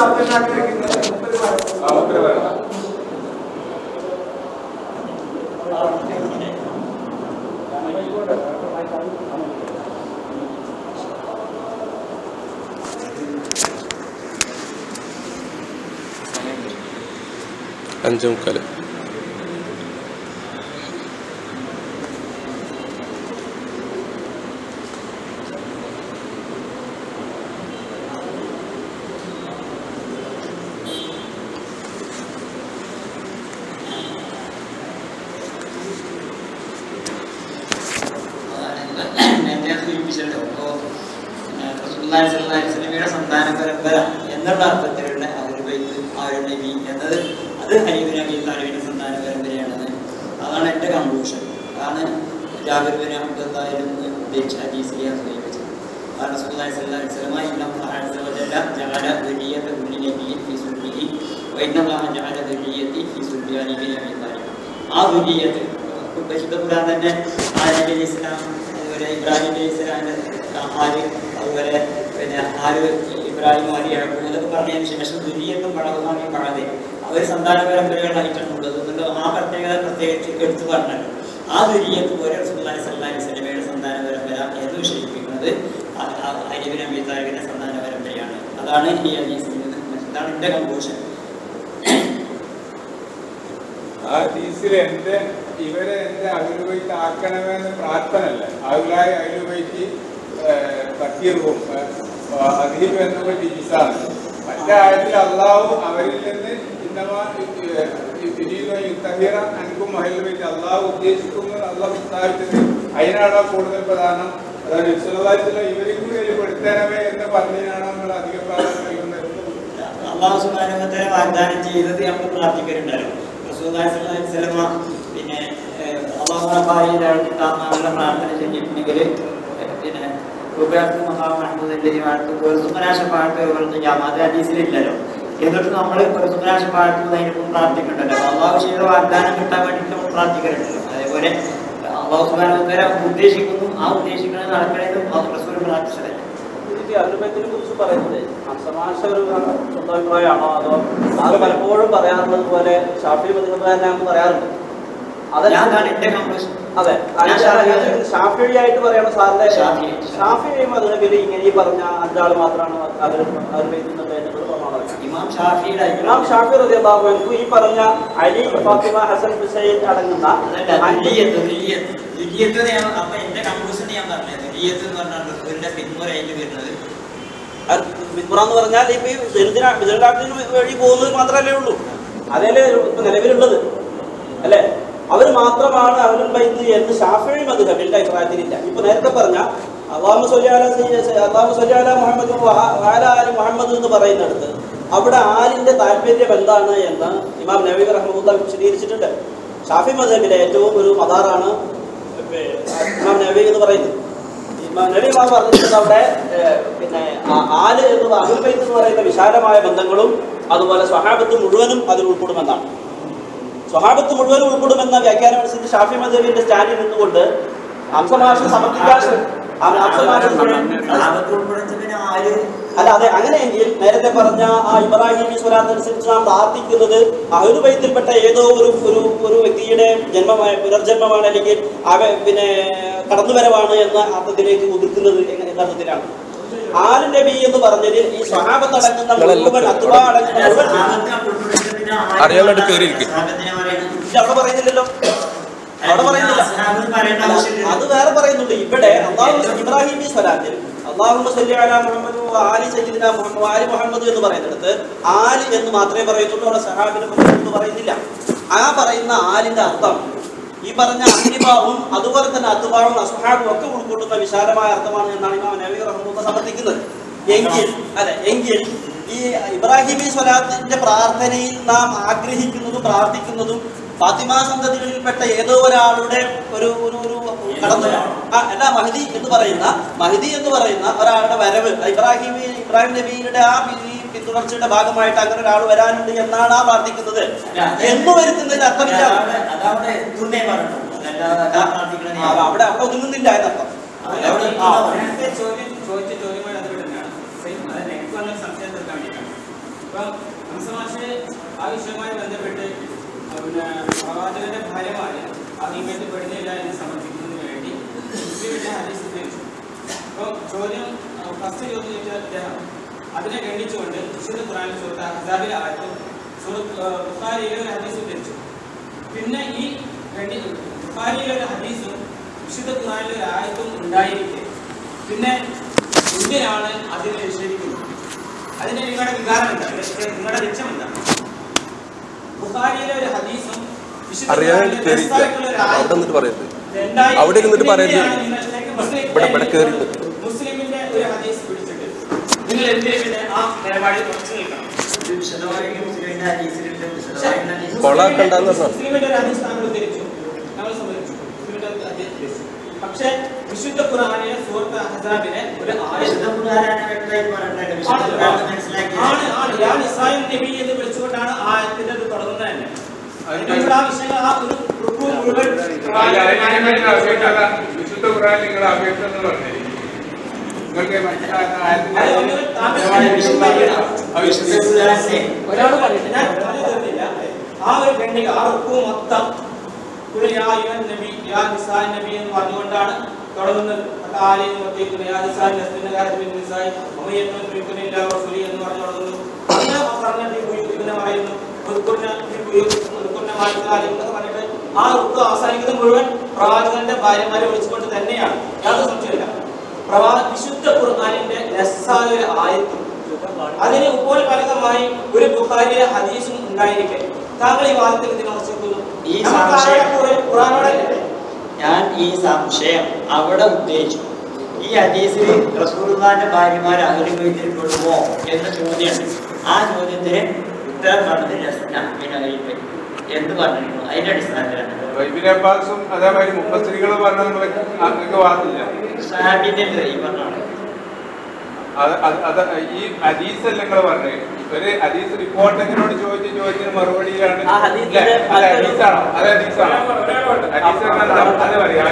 അഞ്ചു മുക്കാല് യുടെ സന്താന പരമ്പര എന്നുള്ള അർത്ഥത്തിലുള്ള അഹ്ലുബൈത്ത് ആരു നബി എന്നത് അത് ഹനീഫ് നബി താലിബിന്റെ സന്താന പരമ്പരയാണെന്ന് അതാണ് എൻ്റെ കൺക്ലൂഷൻ. അതാണ് ജാബിർ ബിൻ അബ്ദുല്ലാഹിൽ ഉദ്ദേശിച്ച ഹദീസിൽ ഞാൻ സൂചിപ്പിച്ചത്. റസൂലുള്ളാഹി സ്വല്ലല്ലാഹു അലൈഹി വസല്ലം ഇന്നല്ലാഹു അസ്സ വജല്ല ജഅല ദുരിയത കുല്ലി നബിയ്യിൻ ഫീ സുൽബിഹി വ ഇന്നല്ലാഹു ജഅല ദുരിയതി ഫീ സുൽബി അലി ബിൻ അബീ താലിബ്. ആ ദുരിയത്ത് പരിശുദ്ധ ഖുർആൻ തന്നെ ആദം അലൈഹി ഇസ്ലാം, അതുപോലെ ഇബ്രാഹിം അലൈഹി ഇസ്ലാമിന്റെ ആര്, അതുപോലെ പിന്നെ ആര് ഇബ്രാഹിം ആര് യാക്കൂബ് എന്നൊക്കെ പറഞ്ഞതിന് ശേഷം ദുരിയത്തും പഴകുമാനും പഴതെ അവർ സന്താന പരമ്പരകളായിട്ടാണ് ഉള്ളത്. അതുകൊണ്ട് ആ പ്രത്യേകത പ്രത്യേകിച്ച് എടുത്തു പറഞ്ഞല്ലോ. ആ ദുരിയത്ത് പോലെ റസൂലുള്ളാഹി സ്വല്ലല്ലാഹു അലൈഹി വസല്ലമയുടെ സന്താന പരമ്പര എന്ന് വിശേഷിപ്പിക്കുന്നത് അലി ബിൻ അബീ താലിബിന്റെ സന്താന പരമ്പരയാണ്. അതാണ് ഈ ഹദീസിൽ നിന്ന്. ഇതാണ് എൻ്റെ കൺക്ലൂഷൻ. ആ ഹദീസിൽ എന്റെ ഇവരെ എന്റെ അഹ്ലുബൈത്ത് ആക്കണമെന്ന് പ്രാർത്ഥനയല്ല. അഹ്ലായ അഹ്ലുബൈത്ത് തഖീറും അദീബ് എന്നുള്ള ഡിജിസാണ്. മറ്റേ ആയത്തിൽ അള്ളാഹു അവരിൽ നിന്ന് അൻകും അഹ്ലുബൈത്ത് അള്ളാഹു ഉദ്ദേശിക്കുന്നത് അള്ളാഹു പ്രസ്താവിച്ചത് അതിനാണോ കൂടുതൽ പ്രധാനം? അതാണ് നബിസ്വല്ലല്ലാഹു ഇവരെയും കൂടി വെളിപ്പെടുത്തണമേ എന്ന് പറഞ്ഞതിനാണോ നമ്മൾ അധിക പ്രാധാന്യം നൽകുന്നത്? അള്ളാഹു സുബ്ഹാനഹു വ തആല വാഗ്ദാനം ചെയ്തത് നമ്മൾ പ്രാർത്ഥിക്കലുണ്ടല്ലോ. റസൂലുള്ളാഹി സ്വല്ലല്ലാഹു അലൈഹി വസല്ലം പിന്നെ അള്ളാഹു റബ്ബായിയുടെ അടുത്താണെന്നുള്ള പ്രാർത്ഥന ചെയ്തിട്ടുണ്ടെങ്കിൽ പിന്നെ ഉപയാർക്ക് മഹാ മഹമ്മദിന്റെ വാഴ്ത്ത് സുഖനാശ പാട്ട് പോലത്തെ ജാമാത് ഹദീസിലില്ലല്ലോ. എന്നിട്ട് നമ്മൾ സുഖനാശ പാട്ട് അതിനൊപ്പം പ്രാർത്ഥിക്കണ്ടല്ലോ. അള്ളാഹു ചെയ്ത വാഗ്ദാനം കിട്ടാൻ വേണ്ടിയിട്ട് നമ്മൾ പ്രാർത്ഥിക്കലുണ്ടല്ലോ. അതേപോലെ അള്ളാഹു സുബ്ഹാനഹു വ തആല ഉദ്ദേശിക്കുന്നു, ആ ഉദ്ദേശിക്കുന്നത് നടക്കണമെന്നും റസൂൽ പ്രാർത്ഥിച്ചതല്ലേ. അഹ്ലുബൈത്തിനെ കുറിച്ച് പറയുന്നത് അംസമാശ ഒരു സ്വന്തം അഭിപ്രായമാണോ അതോ അത് പലപ്പോഴും പറയാറുള്ളത് പോലെ ഷാഫി മദ്ഹബ് പറയാറുണ്ട്? അതെ, ഷാഫിയായിട്ട് പറയണം സാറിന്റെ ഷാഫി മദ്ഹബിൽ ഇങ്ങനെ ഈ പറഞ്ഞ അഞ്ചാൾ മാത്രമാണ് ഇമാം ഷാഫി റളിയല്ലാഹു അൻഹു ഈ പറഞ്ഞ അലി, ഫാത്തിമ, ഹസൻ, ഹുസൈൻ അടങ്ങുന്ന പിന്മുറ എന്ന് പറഞ്ഞാൽ ഇപ്പൊ വഴി പോകുന്നത് മാത്രമല്ലേ ഉള്ളൂ, അതല്ലേ നിലവിലുള്ളത് അല്ലെ? അവർ മാത്രമാണ് അഹ്ലുൽ ബൈത്ത് എന്ന് ശാഫിഈ മദ്ഹബിന്റെ അഭിപ്രായത്തിലില്ല. ഇപ്പൊ നേരത്തെ പറഞ്ഞ അല്ലാഹുമ്മ സ്വല്ലി അലാ അല്ലാഹുമ്മ സ്വല്ലി അലാ മുഹമ്മദ് വ അലാ ആലി മുഹമ്മദ് എന്ന് പറയുന്നിടത്ത് അവിടെ ആലിന്റെ താല്പര്യം എന്താണ് എന്ന് ഇമാം നവവി റഹ്മത്തുള്ളാഹി വിശദീകരിച്ചിട്ടുണ്ട്. ഷാഫി മദ്ഹബിലെ ഏറ്റവും ഒരു മദാറാണ് ഇമാം നവവി എന്ന് പറയുന്നത്. ഇമാം നവവി ഇമാം പറഞ്ഞിട്ടുണ്ട് അവിടെ പിന്നെ ആല് എന്ന് അഹ്ലുൽ ബൈത്ത് എന്ന് പറയുന്ന വിശാലമായ ബന്ധങ്ങളും അതുപോലെ സ്വഹാബത്ത് മുഴുവനും അതിൽ ഉൾപ്പെടുമെന്നാണ്. സ്വഹാബത്ത് മുഴുവനും ഉൾപ്പെടുമെന്ന വ്യാഖ്യാനം അനുസരിച്ച് ഷാഫി മദ്ഹബിന്റെ സ്റ്റാൻഡിൽ നിന്നുകൊണ്ട് ഹംസമാഷ സമർത്ഥിക്കാൻ അല്ല അതെ അങ്ങനെയെങ്കിൽ നേരത്തെ പറഞ്ഞ ആ ഇബ്രാഹിമി സ്വലാത്ത് അനുസരിച്ച് നാം പ്രാർത്ഥിക്കുന്നത് അഹ്ലുൽ ബൈത്തിൽപ്പെട്ട ഏതോ ഒരു ഒരു ഒരു വ്യക്തിയുടെ ജന്മമായ പുനർജന്മമാണ് അല്ലെങ്കിൽ അവ പിന്നെ കടന്നുവരവാണ് എന്ന അർത്ഥത്തിലേക്ക് ഒതുക്കുന്നത് എന്ന അർത്ഥത്തിലാണ്. ആലു നബി എന്ന് പറഞ്ഞതിൽ ഈ സ്വഹാബത്ത് അടങ്ങുന്ന മുഴുവൻ അത്ബാ അടങ്ങുന്ന അവിടെ പറയുന്നില്ലല്ലോ, അവിടെ പറയുന്നില്ല, അത് വേറെ പറയുന്നുണ്ട്. ഇവിടെ അല്ലാഹു ഇബ്രാഹിമി സ്വലാത്തിൽ അല്ലാഹുമ്മ സ്വല്ലി അലാ മുഹമ്മദ് വ ആലി സയ്യിദിനാ മുഹമ്മദ് വ ആലി മുഹമ്മദ് എന്ന് പറയുന്നിടത്ത് ആലി എന്ന് മാത്രമേ പറയുന്നുള്ളൂ, അവിടെ സഹാബിനെ എന്ന് പറയുന്നില്ല. ആ പറയുന്ന ആലിന്റെ അർത്ഥം ഈ പറഞ്ഞ അത്തിബാവും അതുപോലെ തന്നെ അത്ബാവും അസ്ഹാബും ഒക്കെ ഉൾക്കൊള്ളുന്ന വിശാലമായ അർത്ഥമാണ് എന്നാണ് ഇമാം നവവി റഹ്മത്തുള്ളാഹി സമർത്ഥിക്കുന്നത്. എങ്കിൽ അല്ലെ എങ്കിൽ ഈ ഇബ്രാഹിമി സ്വലാത്തിന്റെ പ്രാർത്ഥനയിൽ നാം ആഗ്രഹിക്കുന്നതും പ്രാർത്ഥിക്കുന്നതും ഫാത്തിമ സന്തതികളിൽപ്പെട്ട ഏതോ ഒരാളുടെ ഒരു ഒരു ഒരു കടന്നു അല്ല മഹദി എന്ന് പറയുന്ന മഹദി എന്ന് പറയുന്ന ഒരാളുടെ വരവ് ഇബ്രാഹിമി ഇബ്രാഹിം നബിയുടെ ആ പിന്തുടർച്ചയുടെ ഭാഗമായിട്ട് അങ്ങനെ ഒരാൾ വരാനുണ്ട് എന്നാണ് ആ പ്രാർത്ഥിക്കുന്നത് എന്ന് വരുത്തുന്നതിൽ അർത്ഥമില്ല. അവിടെ അവിടെ ഒതുങ്ങുന്നില്ല എന്നർത്ഥം. ഇപ്പം ഹംസമാഷ് ആ വിഷയവുമായി ബന്ധപ്പെട്ട് പിന്നെ പ്രവാചകന്റെ ഭാര്യമാര് ആ നിയമത്തിൽ പെടുന്നില്ല എന്ന് സമർപ്പിക്കുന്നതിന് വേണ്ടി മുസ്ലിമിന്റെ ഹദീസ് ഉദ്ധരിച്ചു. അപ്പം ചോദ്യം ഫസ്റ്റ് ചോദ്യം ചോദിച്ചാൽ അദ്ദേഹം അതിനെ ഖണ്ഡിച്ചുകൊണ്ട് വിശുദ്ധ ഖുർആനിൽ സൂറത്ത് അഹ്സാബിലെ ആയത്തും സൂറത്ത് ബുഖാരിയിലെ ഒരു ഹദീസ് ഉദ്ധരിച്ചു. പിന്നെ ഈ ബുഖാരിയിലെ ഒരു ഹദീസും വിശുദ്ധ ഖുർആനിലെ ഒരു ആയത്തും ഉണ്ടായിരിക്കെ പിന്നെ എന്തിനാണ് അതിനെ നിഷേധിക്കുന്നത്? അതിന്റെ നിങ്ങളുടെ വികാരം എന്താണ്? നിങ്ങളുടെ ലക്ഷ്യം എന്താണ്? ബുഖാരിയിലെ ഒരു ഹദീസും വിശുദ്ധ ഖുർആനിലെ ഒരു ആയത്തും അവിടെ ഇരുന്നിട്ട് പറയുന്നത് മുസ്ലിമിന്റെ ഒരു ഹദീസ് പിടിച്ചിട്ട് നിങ്ങൾ എന്തിനു പിന്നെ ആ നിലപാടിൽ ഉറച്ചു നിൽക്കണം? മുസ്ലിമിന്റെ ഒരു ഹദീസ് താങ്കൾ ഉദ്ധരിച്ചു, ഞങ്ങൾ സമ്മതിച്ചു. മുസ്ലിമിന്റെ ഹദീസ് ഉദ്ധരിച്ചു. പക്ഷേ വിശുദ്ധ ഖുർആനിലെ സൂറത്ത് അഹ്സാബിലെ ഒരു ആണ് ആണ് യാ നിസാഇൻ നബി എന്ന് വിളിച്ചുകൊണ്ടാണ് ആയത്തിന്റെ അത് തുടങ്ങുന്നത് തന്നെ. അതിനുള്ള ആ വിഷയങ്ങൾ ആ ഒരു റുക്കൂ മുഴുവൻ വിശുദ്ധ ഖുർആൻ നിങ്ങൾ അപേക്ഷ എന്ന് പറഞ്ഞു നിങ്ങൾക്ക് ഒരാള് പറഞ്ഞിട്ട് ഞാൻ തീർന്നില്ല. ആ ഒരു ഖണ്ഡിക ആ റുക്കൂ മൊത്തം നബി യാ നിസാഇൻ നബി എന്ന് പറഞ്ഞുകൊണ്ടാണ് തുടങ്ങുന്നത്. എന്ന് പറഞ്ഞു തുടങ്ങുന്നു. അങ്ങനെ പറഞ്ഞിട്ട് ഇതിനെ പറയുന്നു പറഞ്ഞിട്ട് ആ റുക്ക് അവസാനിക്കുന്നത് മുഴുവൻ പ്രവാചകന്റെ ഭാര്യമാരെ വിളിച്ചുകൊണ്ട് തന്നെയാണ്. യാതൊരു സംശയമില്ല. പ്രവാ വിശുദ്ധ ഖുർആനിന്റെ രസായ ഒരു ആയത്തും അതിന് ഇപ്പോൾ ഫലകമായി ഒരു ബുഖാരിയിലെ ഹദീസും ഉണ്ടായിരിക്കെ താങ്കൾ ഈ വാദത്തിൽ ഇതിനെ ഉറച്ചിരിക്കുന്നു. ഈ സംശയം ഞാൻ ഈ സംശയം അവിടെ ഉദ്ദേശിച്ചു. ഈ ഹദീസിൽ റസൂലുള്ളാഹിന്റെ ഭാര്യമാർ അഹ്ലു ബൈത്തിൽ പെടുമോ എന്ന ചോദ്യമുണ്ട്. ആ ചോദ്യത്തിന് ഉത്തരം പറഞ്ഞതിന് എന്ത് പറഞ്ഞിരുന്നു? അതിന്റെ അടിസ്ഥാനത്തിലാണ് ഇബ്നു അബ്ബാസും അതേമാതിരി മുഫസ്സിറുകൾ പറഞ്ഞത് നിങ്ങൾക്ക് വാദില്ല. സഹാബിന്റെ ഈ പറഞ്ഞാണ് ഈ ഹദീസ് അല്ല നിങ്ങൾ പറഞ്ഞത്. ഒരു ഹദീസ് റിപ്പോർട്ടറിനോട് ചോദിച്ച ചോദ്യത്തിന് മറുപടിയാണ് ഹദീസാണോ അത് ഹദീസാണോ അത് പറയാം.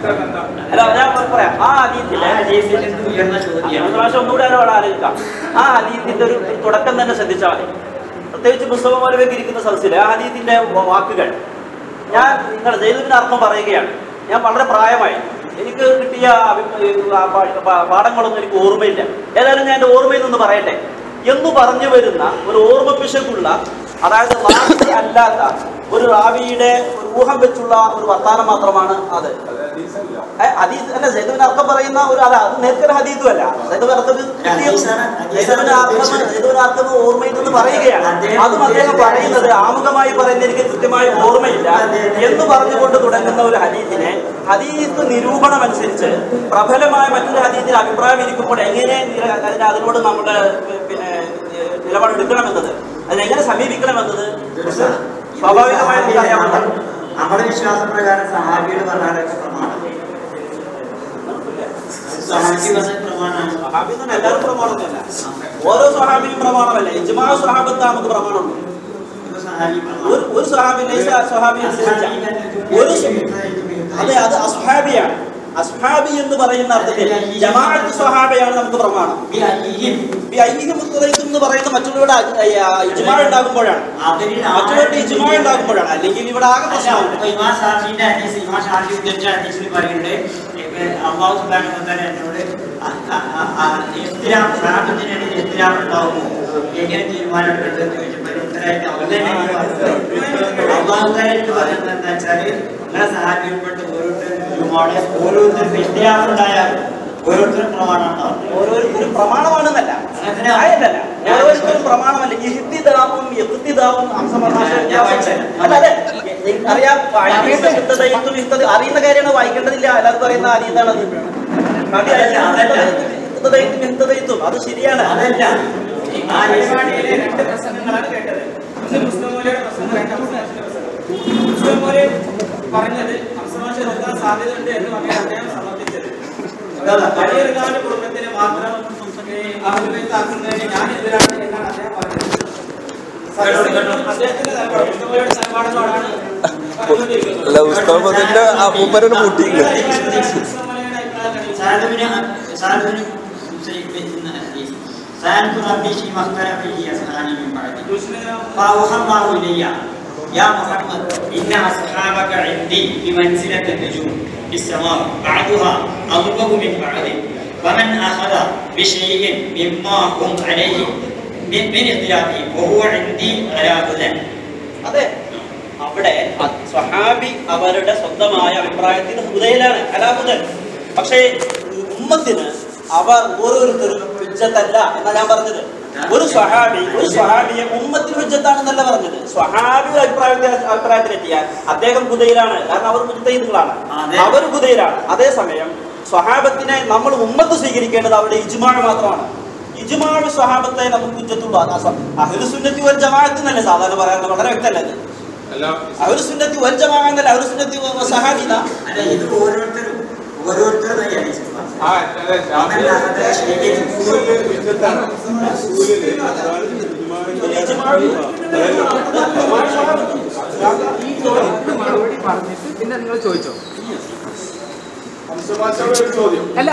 ഒന്നുകൂടെ ആലോചിക്കാം. ആ ഹദീസിന്റെ ഒരു തുടക്കം തന്നെ ശ്രദ്ധിച്ചാൽ മതി. പ്രത്യേകിച്ച് മുസ്തഫ മൗലവിക്ക് ഇരിക്കുന്ന സദസ്സിലെ ആ ഹദീസിന്റെ വാക്കുകൾ ഞാൻ നിങ്ങൾ ജയ്ദിന്റെ അർത്ഥം പറയുകയാണ്. ഞാൻ വളരെ പ്രായമായി, എനിക്ക് കിട്ടിയ പാഠങ്ങളൊന്നും എനിക്ക് ഓർമ്മയില്ല. ഏതായാലും ഞാൻ എൻ്റെ ഓർമ്മയിൽ നിന്ന് പറയട്ടെ എന്ന് പറഞ്ഞു വരുന്ന ഒരു ഓർമ്മപ്പിശകുള്ള, അതായത് റാവി അല്ലാത്ത ഒരു റാവിയുടെ ഒരു ഊഹം വെച്ചുള്ള ഒരു വർത്താനം മാത്രമാണ് അത്. ഹദീസ് അല്ല, സൈദുവിന്റെ അർത്ഥം പറയുന്ന ഒരു അല്ല, അത് നേരത്തെ ഹദീസും അല്ല. സൈദുവിന്റെ അർത്ഥം സൈദുവിന്റെ അർത്ഥം സൈദുവിന്റെ അർത്ഥം ഓർമ്മയിൽ നിന്ന് പറയുകയാണ്. അതും അദ്ദേഹം പറയുന്നത് ആമുഖമായി പറയുന്നത് എനിക്ക് കൃത്യമായി ഓർമ്മയില്ല എന്ന് പറഞ്ഞുകൊണ്ട് തുടങ്ങുന്ന ഒരു ഹദീസിനെ ഹദീസ് നിരൂപണം അനുസരിച്ച് പ്രബലമായ മറ്റൊരു ഹദീസിന് അഭിപ്രായം ഇരിക്കുമ്പോൾ എങ്ങനെ അതിനോട് നമ്മുടെ പിന്നെ നിലപാടെടുക്കണമെന്നത്, അതിനെങ്ങനെ സമീപിക്കണമെന്നത് സ്വാഭാവികമായി നമ്മുടെ വിശ്വാസപ്രകാരം സഹാബിയുടെ പറഞ്ഞാലൊക്കെ പ്രമാണം. എല്ലാവരും പ്രമാണമൊന്നുമല്ല, ഓരോ സ്വഹാബിയും പ്രമാണമല്ല. ഇജ്മാ സ്വഹാബത്ത് നമുക്ക് പ്രമാണമുണ്ട്. ഒരു സ്വഹാബി സ്വഹാബി ഒരു അതെ അത് അസ്ഹാബിയാണ്. അസ്ഹാബി എന്ന് പറയുന്ന അർത്ഥത്തിൽ ജമാഅത്ത് സ്വഹാബയാണ് നമുക്ക് പ്രമാണം. എന്ന് പറയുന്ന മറ്റുള്ളവരുടെ ഇജ്മാ ഉണ്ടാകുമ്പോഴാണ്, മറ്റുള്ളവരുടെ ഇജ്മാ ഉണ്ടാകുമ്പോഴാണ്. അല്ലെങ്കിൽ ഇവിടെ ആകെ പ്രശ്നമാണ്. അള്ളാഹു സുബ്ഹാനഹു വ തആല എന്നോട് ഇഖ്തിലാഫ് സഹാബത്തിനിടയിൽ ഇഖ്തിലാഫ് ഉണ്ടാവുമോ, എങ്ങനെ തീരുമാനം എടുക്കുന്നത് ചോദിച്ചപ്പോൾ ഉത്തരമായിട്ട് അള്ളാഹു തആല പറയുന്നത് എന്താ വെച്ചാല് നിങ്ങളെ സഹാബിയിൽപ്പെട്ട് ഓരോരുത്തരും ഓരോരുത്തർക്കും ഇഖ്തിലാഫ് ഉണ്ടായാലും ഓരോരുത്തരും പ്രമാണമാണ്. ഓരോരുത്തരും പ്രമാണമാണെന്നല്ല, ഓരോരുത്തരും പ്രമാണമല്ല. ഇഹ്തിദാവും ഇഖ്തിദാവും അറിയാം. അറിയുന്ന കാര്യമാണ്, വായിക്കേണ്ടതില്ല. അല്ലാതെ പറയുന്ന അറിയുന്നതാണത്. അത് ശരിയാണ്. അതല്ല ആ പരിപാടിയിലെ രണ്ട് പ്രസംഗങ്ങളാണ് കേട്ടത്. ഒന്ന് മുസ്ലിം മൗലവിയുടെ പ്രസംഗം, രണ്ടാമത്തെ മുസ്ലിം മൗലവി പറഞ്ഞത് ഹംസമാഷ് നോക്കാൻ സാധ്യതയുണ്ട് എന്ന് പറഞ്ഞാൽ അദ്ദേഹം സമർത്ഥിച്ചത് വലിയൊരുകാല കുടുംബത്തിന് മാത്രം ആക്കുന്നതിന് ഞാൻ എതിരാണ് എന്നാണ് അദ്ദേഹം പറഞ്ഞത്. അദ്ദേഹത്തിന്റെ നിലപാട് മുസ്ലിം മൗലവിയുടെ നിലപാടുകളാണ് سألت ربي فيما اختلف فيه أصحابي من بعدي فأوحى الله إلي يا محمد إن أصحابك عندي بمنزلة النجوم في السماء بعضها أضرب من بعض ومن أخذ بشيء مما هم عليه من من اختلافهم وهو عندي على هدى. അതെ, അവിടെ സ്വഹാബി അവരുടെ സ്വന്തമായ അഭിപ്രായത്തിൽ ഹുദയിലാണ്, അലാഹുദൻ. പക്ഷേ ഉമ്മത്തിന് അവർ ഓരോരുത്തരും ഹുജ്ജത്തല്ല എന്നാ ഞാൻ പറഞ്ഞത്. ഒരു സ്വഹാബി ഒരു സ്വഹാബിയെ ഉമ്മത്തിന് ഹുജ്ജത്താണെന്നല്ല പറഞ്ഞത്. സ്വഹാബി അഭിപ്രായത്തിൽ അഭിപ്രായത്തിലെത്തിയാൽ അദ്ദേഹം ഹുദയിലാണ്, കാരണം അവർ മുജ്തഹിദുകളാണ്, അവർ ഹുദയിലാണ്. അതേസമയം സ്വഹാബത്തിനെ നമ്മൾ ഉമ്മത്ത് സ്വീകരിക്കേണ്ടത് അവിടെ ഇജ്മാഅ് മാത്രമാണ്. ഇജ്മാഅ് സ്വഹാബത്തെ നമുക്ക് ഹുജ്ജത്തുള്ളൂ. അഹ്ലു സുന്നത്തി വൽ ജമാഅത്ത് എന്നല്ലേ സാധാരണ പറയാറുണ്ട്, വളരെ വ്യക്തമല്ലേ? അഹ്ലു സുന്നത്തി വൽ ജമാഅത്ത് എന്നല്ല, അഹ്ലു സുന്നത്തി വ സഹാബിന. അല്ല, ഇത് ഓരോരുത്തരും ഓരോരുത്തരും പിന്നെ നിങ്ങൾ ചോദിച്ചോ? അത്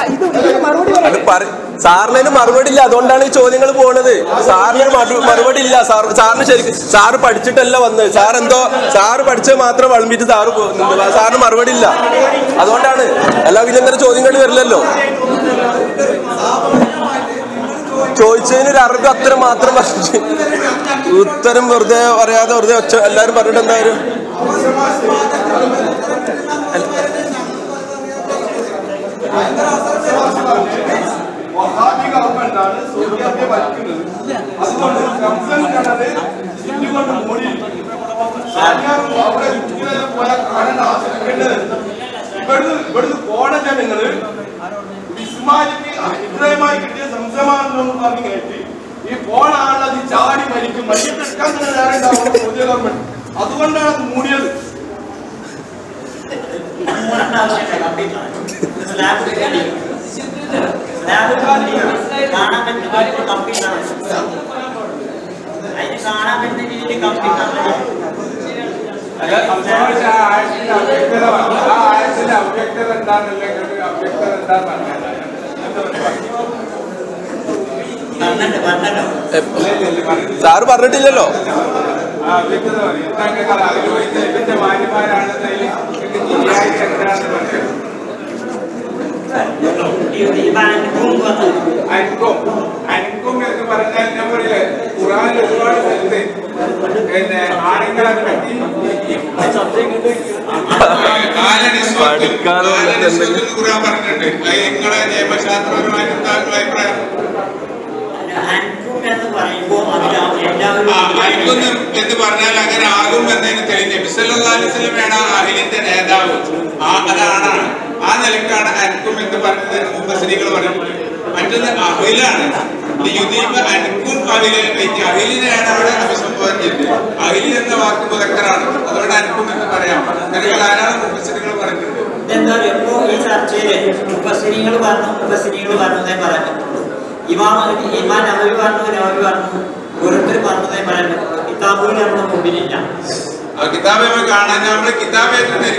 സാറിന് മറുപടി ഇല്ല, അതുകൊണ്ടാണ് ഈ ചോദ്യങ്ങൾ പോണത്. സാറിന് മറുപടി ഇല്ല. സാർ സാറിന് ശരിക്കും സാറ് പഠിച്ചിട്ടല്ല വന്നത്. സാർ എന്തോ സാറ് പഠിച്ചത് മാത്രം വളമ്പിട്ട് സാറ് സാറിന് മറുപടി ഇല്ല, അതുകൊണ്ടാണ്. അല്ല പിന്നെ ഇങ്ങനെ ചോദ്യങ്ങൾ വരില്ലല്ലോ. ചോദിച്ചതിന് ഒരു അറബി അത്തരം മാത്രം പറഞ്ഞു, ഉത്തരം വെറുതെ പറയാതെ വെറുതെ ഒച്ച എല്ലാരും പറഞ്ഞിട്ട് എന്തായാലും ഇവിടുന്ന് പോണ ജനങ്ങള് ഇസ്മാലിക്ക് അനുഗ്രഹമായി കിട്ടിയ സംശയമാണെന്ന് പറഞ്ഞു കേട്ടി ഈ പോണ ആളത് ചാടി മരിക്കും, മരിക്കെടുക്കാൻ തന്നെ നേരം പുതിയ ഗവൺമെന്റ്, അതുകൊണ്ടാണ് അത് മൂടിയത്. കാണാൻ പറ്റുന്ന കമ്പ്യൂട്ടർ അതിന് കാണാൻ പറ്റുന്ന രീതിയിൽ കമ്പ്യൂട്ടർ സാറ് പറഞ്ഞിട്ടില്ലല്ലോ. അൻകും എന്ന് പറഞ്ഞാൽ നമ്മളില് ഖുർആനിൽ ഒരുപാട് സ്ഥലത്ത് പിന്നെ ആണുങ്ങളെ പറ്റി ഖുർആൻ പറഞ്ഞിട്ടുണ്ട്. നിങ്ങളെ നിയമശാസ്ത്രപരമായിട്ട് എന്താ അഭിപ്രായം? എന്ന് പറഞ്ഞാൽ അങ്ങനെ ആകും എന്നതിന് തെളിഞ്ഞ നബി സല്ലല്ലാഹു അലൈഹി വസല്ലമയാണ് അഹ്ലിന്റെ നേതാവ്, അതാണ്. ആ നിലക്കാണ് അൻകും എന്ന് പറഞ്ഞത് മുഫസ്സിറുകൾ പറഞ്ഞിട്ടുണ്ട്. മറ്റൊന്ന് അഹ്ലാണ്, അൻകും അഹ്ലിനെയാണ് അവിടെ അഭിസംബോധന ചെയ്തത്. അഹ്ലി എന്ന വാക്ക് മുദക്കറാണ്, അതുകൊണ്ട് അൻകും എന്ന് പറയാം. അങ്ങനെ ധാരാളം മുഫസ്സിറുകൾ പറഞ്ഞിട്ടുണ്ട്. എന്താ എപ്പോ ഈ ചർച്ചയില് മുഫസ്സിറുകൾ പറഞ്ഞു മുഫസ്സിറുകൾ പറഞ്ഞതേ പറയാൻ പറ്റുള്ളൂ. ഇമാം ഇമാം നവവി പറഞ്ഞു നവവി പറഞ്ഞു ഓരോരുത്തർ പറഞ്ഞതേ പറയാൻ പറ്റുള്ളൂ. കിതാബുകൾ നമ്മുടെ മുമ്പിലില്ല. കിതാബ് കാണാൻ നമ്മൾ കിതാബ്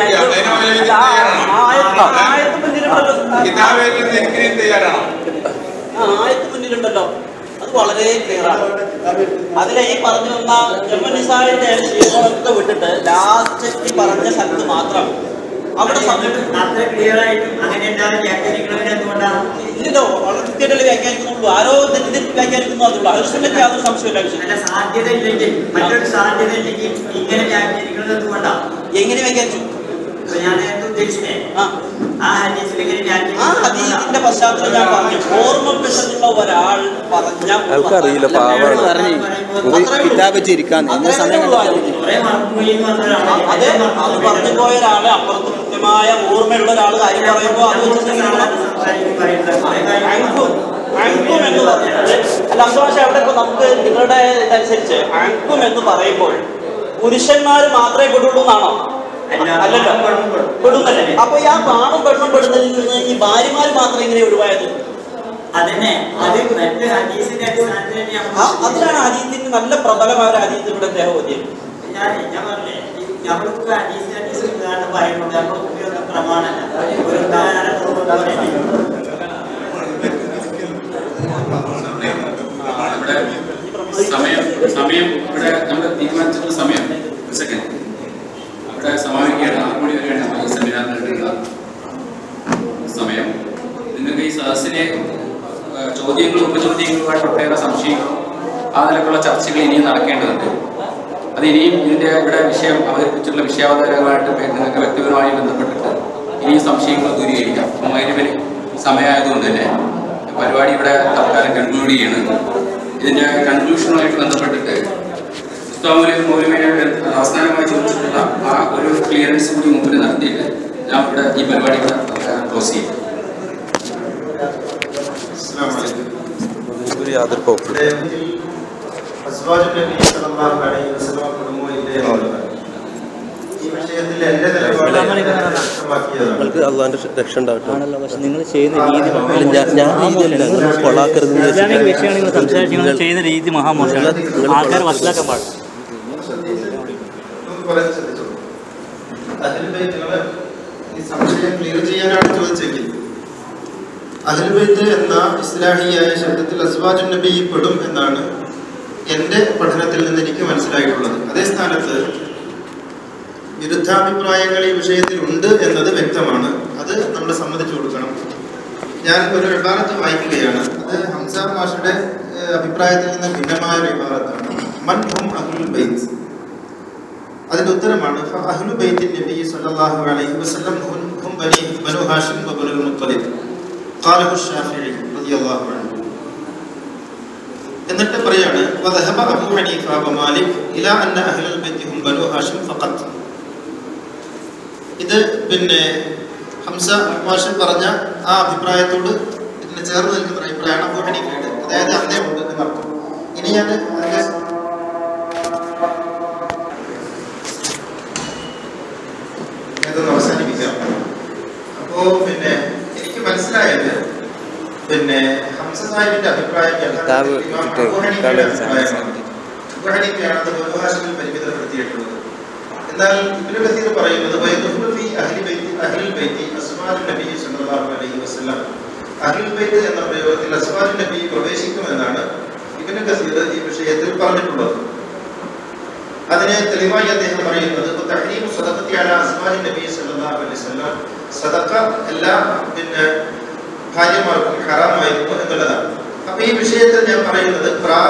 തയ്യാറാണോ? ആയത്ത് മുന്നിലുണ്ടല്ലോ, അത് വളരെ ക്ലിയർ ആണ്. അതിലെ ഈ പറഞ്ഞു വന്ന ജന്മനിസാറിന്റെ ശീലങ്ങളൊക്കെ വിട്ടിട്ട് ലാസ്റ്റ് പറഞ്ഞ സ്ഥലത്ത് മാത്രം അവിടെ അത്ര ക്ലിയർ ആയിട്ടും അങ്ങനെ എല്ലാവരും വ്യാഖ്യാനിക്കണമെന്ന് എന്തുകൊണ്ടാണ്? ഇല്ലല്ലോ, വളരെ കൃത്യമായിട്ട് വ്യാഖ്യാനിക്കുന്നുള്ളൂ. ആരോ വ്യാഖ്യാനിക്കുന്നു അതുള്ളൂ. അതിൽ യാതൊരു സംശയമില്ല. അല്ല, സാധ്യത ഇല്ലെങ്കിൽ മറ്റൊരു സാധ്യത ഇല്ലെങ്കിൽ ഇങ്ങനെ വ്യാഖ്യാനിക്കുന്നത് എന്തുകൊണ്ടാണ്? എങ്ങനെ വ്യാഖ്യാനിച്ചു? ഞാൻ നേരത്തെ ഉദ്ദേശിച്ചേ ആ ഹദീസിൽ ഇങ്ങനെ ആ ഹദീസിന്റെ പശ്ചാത്തലം ഞാൻ പറഞ്ഞു. ഓർമ്മപ്പെട്ടുള്ള ഒരാൾ പറഞ്ഞ അറിയില്ല, കിതാബ് ചിരിക്കാൻ അത് പറഞ്ഞു പോയ ഒരാള് അപ്പുറത്ത് കൃത്യമായ ഓർമ്മയുള്ള ഒരാൾ കാര്യം പറയുമ്പോൾ അത് അങ്കും എന്ന് പറഞ്ഞിട്ട് അല്ല അന്തോഷ അവിടെ ഇപ്പൊ നമുക്ക് നിങ്ങളുടെ ഇതനുസരിച്ച് അങ്കും എന്ന് പറയുമ്പോൾ പുരുഷന്മാര് മാത്രമേ പെടുള്ളൂ എന്നാണോ? അല്ലല്ലോ, പെടുന്നല്ലേ? അപ്പൊ ഈ ആ പാണും പെണ്ണും പെടുന്നതിൽ നിന്ന് ഈ ഭാര്യമാര് മാത്രം ഇങ്ങനെ ഒഴിവായത്? അതന്നെ, അത് മറ്റ് ഹദീസിന്റെ അടിസ്ഥാനത്തിൽ അതിനാണ് ഹദീസിന് നല്ല പ്രബലമായ ഒരു ഹദീസ് ഇവിടെ ദേഹോദ്യം. ഞാൻ ഞാൻ പറഞ്ഞേ, നമ്മൾക്ക് ഹദീസ് ഹദീസ് ഉദാഹരണം പറയുന്നുണ്ട്. നമ്മൾക്ക് പ്രമാണമല്ല, ഒരു ഉദാഹരണം നമ്മുടെ സമയം സമയം ഇവിടെ നമ്മൾ തീരുമാനിച്ചിട്ടുള്ള സമയം സെക്കൻഡ് ഇവിടെ സമാപിക്കുകയാണ്. ആറ് മണി വരെയാണ് നമ്മൾ ഈ സെമിനാർ നടത്തുക സമയം. നിങ്ങൾക്ക് ഈ സദസ്സിലെ ചോദ്യങ്ങളും ഉപചോദ്യങ്ങളുമായിട്ട് ഒട്ടേറെ സംശയങ്ങളും ആ നിലക്കുള്ള ചർച്ചകൾ ഇനിയും നടക്കേണ്ടതുണ്ട്. അത് ഇനിയും ഇതിൻ്റെ ഇവിടെ വിഷയം അവതരിപ്പിച്ചിട്ടുള്ള വിഷയാവതരമായിട്ട് നിങ്ങൾക്ക് വ്യക്തിപരമായി ബന്ധപ്പെട്ടിട്ട് ഇനിയും സംശയങ്ങൾ ദൂരീകരിക്കാം. മൈരുവിന് സമയമായതുകൊണ്ട് തന്നെ പരിപാടി ഇവിടെ തൽക്കാലം കൺക്ലൂഡ് ചെയ്യാണ്. ഇതിൻ്റെ കൺക്ലൂഷനുമായിട്ട് ബന്ധപ്പെട്ടിട്ട് ഉസ്താദ് മൗലവിയുടെ അവസാനമായി ചോദിച്ചിട്ടുള്ള ആ ഒരു ക്ലിയറൻസ് കൂടി മുമ്പിൽ നടത്തിയിട്ട് ഞാൻ ഇവിടെ ഈ പരിപാടി ഇവിടെ ക്ലോസ് ചെയ്യും. അള്ളാന്റെ രക്ഷ ഉണ്ടാവട്ടെ. നിങ്ങൾ ചെയ്യുന്ന രീതി ഞാൻ രീതിയല്ല കൊള്ളാക്കരുത് വിഷയമാണ് സംസാരിച്ച് നിങ്ങൾ ചെയ്യുന്ന രീതി മഹാമോശമാണ്. ആൾക്കാർ മനസ്സിലാക്കാൻ പാടില്ല. സംശയം ക്ലിയർ ചെയ്യാനാണ് ചോദിച്ചെങ്കിൽ അഹ്ലുൽ ബൈത്ത് എന്ന ഇസ്ലാഹിയായ ശബ്ദത്തിൽ അസ്വാജുൻ നബി പെടും എന്നാണ് എൻ്റെ പഠനത്തിൽ നിന്ന് എനിക്ക് മനസ്സിലായിട്ടുള്ളത്. അതേ സ്ഥാനത്ത് വിരുദ്ധാഭിപ്രായങ്ങൾ ഈ വിഷയത്തിൽ ഉണ്ട് എന്നത് വ്യക്തമാണ്. അത് നമ്മൾ സമ്മതിച്ചു കൊടുക്കണം. ഞാൻ ഒരു ഇബാറത്ത് വായിക്കുകയാണ്. അത് ഹംസ മാഷയുടെ അഭിപ്രായത്തിൽ നിന്ന് ഭിന്നമായ ഒരു ഇബാറത്താണ്. മൻ ഹും അഹ്ലുൽ ബൈത്ത്. അതിന്റെ ഉത്തരമാണ് അഹ്ലു ബൈത്തിൻ നബി സല്ലല്ലാഹു അലൈഹി വസല്ലം ഹും ബനി ബനു ഹാഷിം വ ബനുൽ മുത്തലിബ് ഖാലഹു ശാഫിഈ റളിയല്ലാഹു അൻഹു. എന്നിട്ട് പറയാണ് വദഹബ അബൂ ഹനീഫ വ മാലിക് ഇലാ അന്ന അഹ്ലുൽ ബൈത്തി ഹും ബനു ഹാഷിം ഫഖത്ത്. ഇത് പിന്നെ ഹംസ മാഷ് പറഞ്ഞ ആ അഭിപ്രായത്തോട് ഇതിന് ചേർന്ന് നിൽക്കുന്ന അഭിപ്രായമാണ് അബൂ ഹനീഫയുടെ. അതായത് അദ്ദേഹമുണ്ട് എന്നർത്ഥം. ഇനി ഞാൻ അതിന്റെ ഇതൊന്ന് അവസാനിപ്പിക്കാം. അപ്പോ പിന്നെ എനിക്ക് മനസ്സിലായത് പിന്നെ ഹംസ സാഹിബിന്റെ അഭിപ്രായം അബൂഹനീഫയാണ് പരിമിതപ്പെടുത്തിയിട്ടുള്ളത്. എന്നാൽ ഇബ്നു കസീർ പറയുന്നത് അഹ്ലുൽ ബൈത്ത് എന്ന പ്രയോഗത്തിൽ അസ്വാജുൻ നബി പ്രവേശിക്കുമെന്നാണ് ഇബ്നു കസീർ ഈ വിഷയത്തിൽ പറഞ്ഞിട്ടുള്ളത്. അതിനെ തെളിവായി അദ്ദേഹം പറയുന്നത് സദഖ എല്ലാ പിന്നെ ഭാര്യമാർക്കും ഹറാമായിരുന്നു എന്നുള്ളതാണ്. അപ്പൊ ഈ വിഷയത്തിൽ ഞാൻ പറയുന്നത്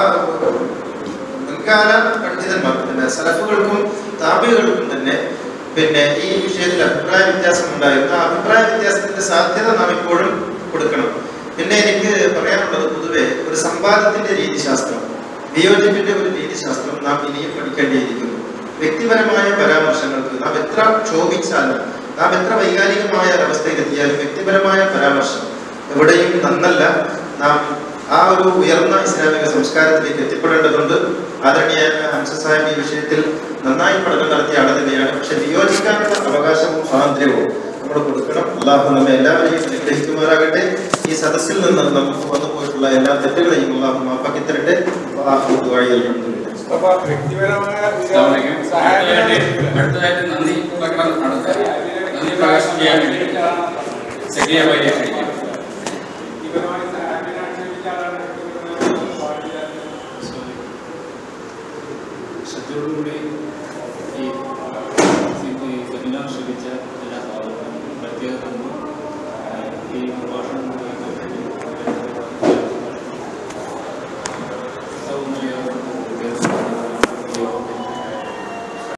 മുൻകാല പണ്ഡിതന്മാർ പിന്നെ സലഫുകൾക്കും താബികൾക്കും തന്നെ പിന്നെ ഈ വിഷയത്തിൽ അഭിപ്രായ വ്യത്യാസം ഉണ്ടായിരുന്നു. ആ അഭിപ്രായ വ്യത്യാസത്തിന്റെ സാധ്യത നാം ഇപ്പോഴും കൊടുക്കണം. പിന്നെ എനിക്ക് പറയാനുള്ളത് പൊതുവെ ഒരു സംവാദത്തിന്റെ രീതിശാസ്ത്രം, വിയോജിപ്പിന്റെ ഒരു രീതിശാസ്ത്രം നാം ഇനിയും പഠിക്കേണ്ടിയിരിക്കുന്നു. വ്യക്തിപരമായ പരാമർശങ്ങൾക്ക് നാം എത്ര ക്ഷോഭിച്ചാലും നാം എത്ര വൈകാരികമായ ഒരവസ്ഥയിലെത്തിയാലും വ്യക്തിപരമായ പരാമർശം എവിടെയും നന്നല്ല. നാം ആ ഒരു ഉയർന്ന ഇസ്ലാമിക സംസ്കാരത്തിലേക്ക് എത്തിപ്പെടേണ്ടതുണ്ട്. ആദരണീയ ഹംസ സാഹിബ് ഈ വിഷയത്തിൽ നന്നായി പഠനം നടത്തിയ ആൾ തന്നെയാണ്. പക്ഷെ വിയോജിക്കാനുള്ള അവകാശവും സ്വാതന്ത്ര്യവും നമ്മൾ കൊടുക്കണം. അള്ളാഹു നമ്മെ എല്ലാവരെയും അനുഗ്രഹിക്കുമാറാകട്ടെ. ഈ സദസ്സിൽ നിന്ന് നമുക്ക് വന്നു പോയിട്ടുള്ള എല്ലാ തെറ്റുകളെയും അള്ളാഹു മാപ്പാക്കി തരട്ടെ. അടുത്തതായിട്ട് നന്ദി പ്രകടനം നടത്താൻ നന്ദി പ്രകാശനം ചെയ്യാൻ വേണ്ടി സെക്രട്ടറി ശ്രദ്ധയോടുകൂടി ഈ സെമിനാർ ശ്രമിച്ച എല്ലാ ഭാഗങ്ങളും പ്രത്യേക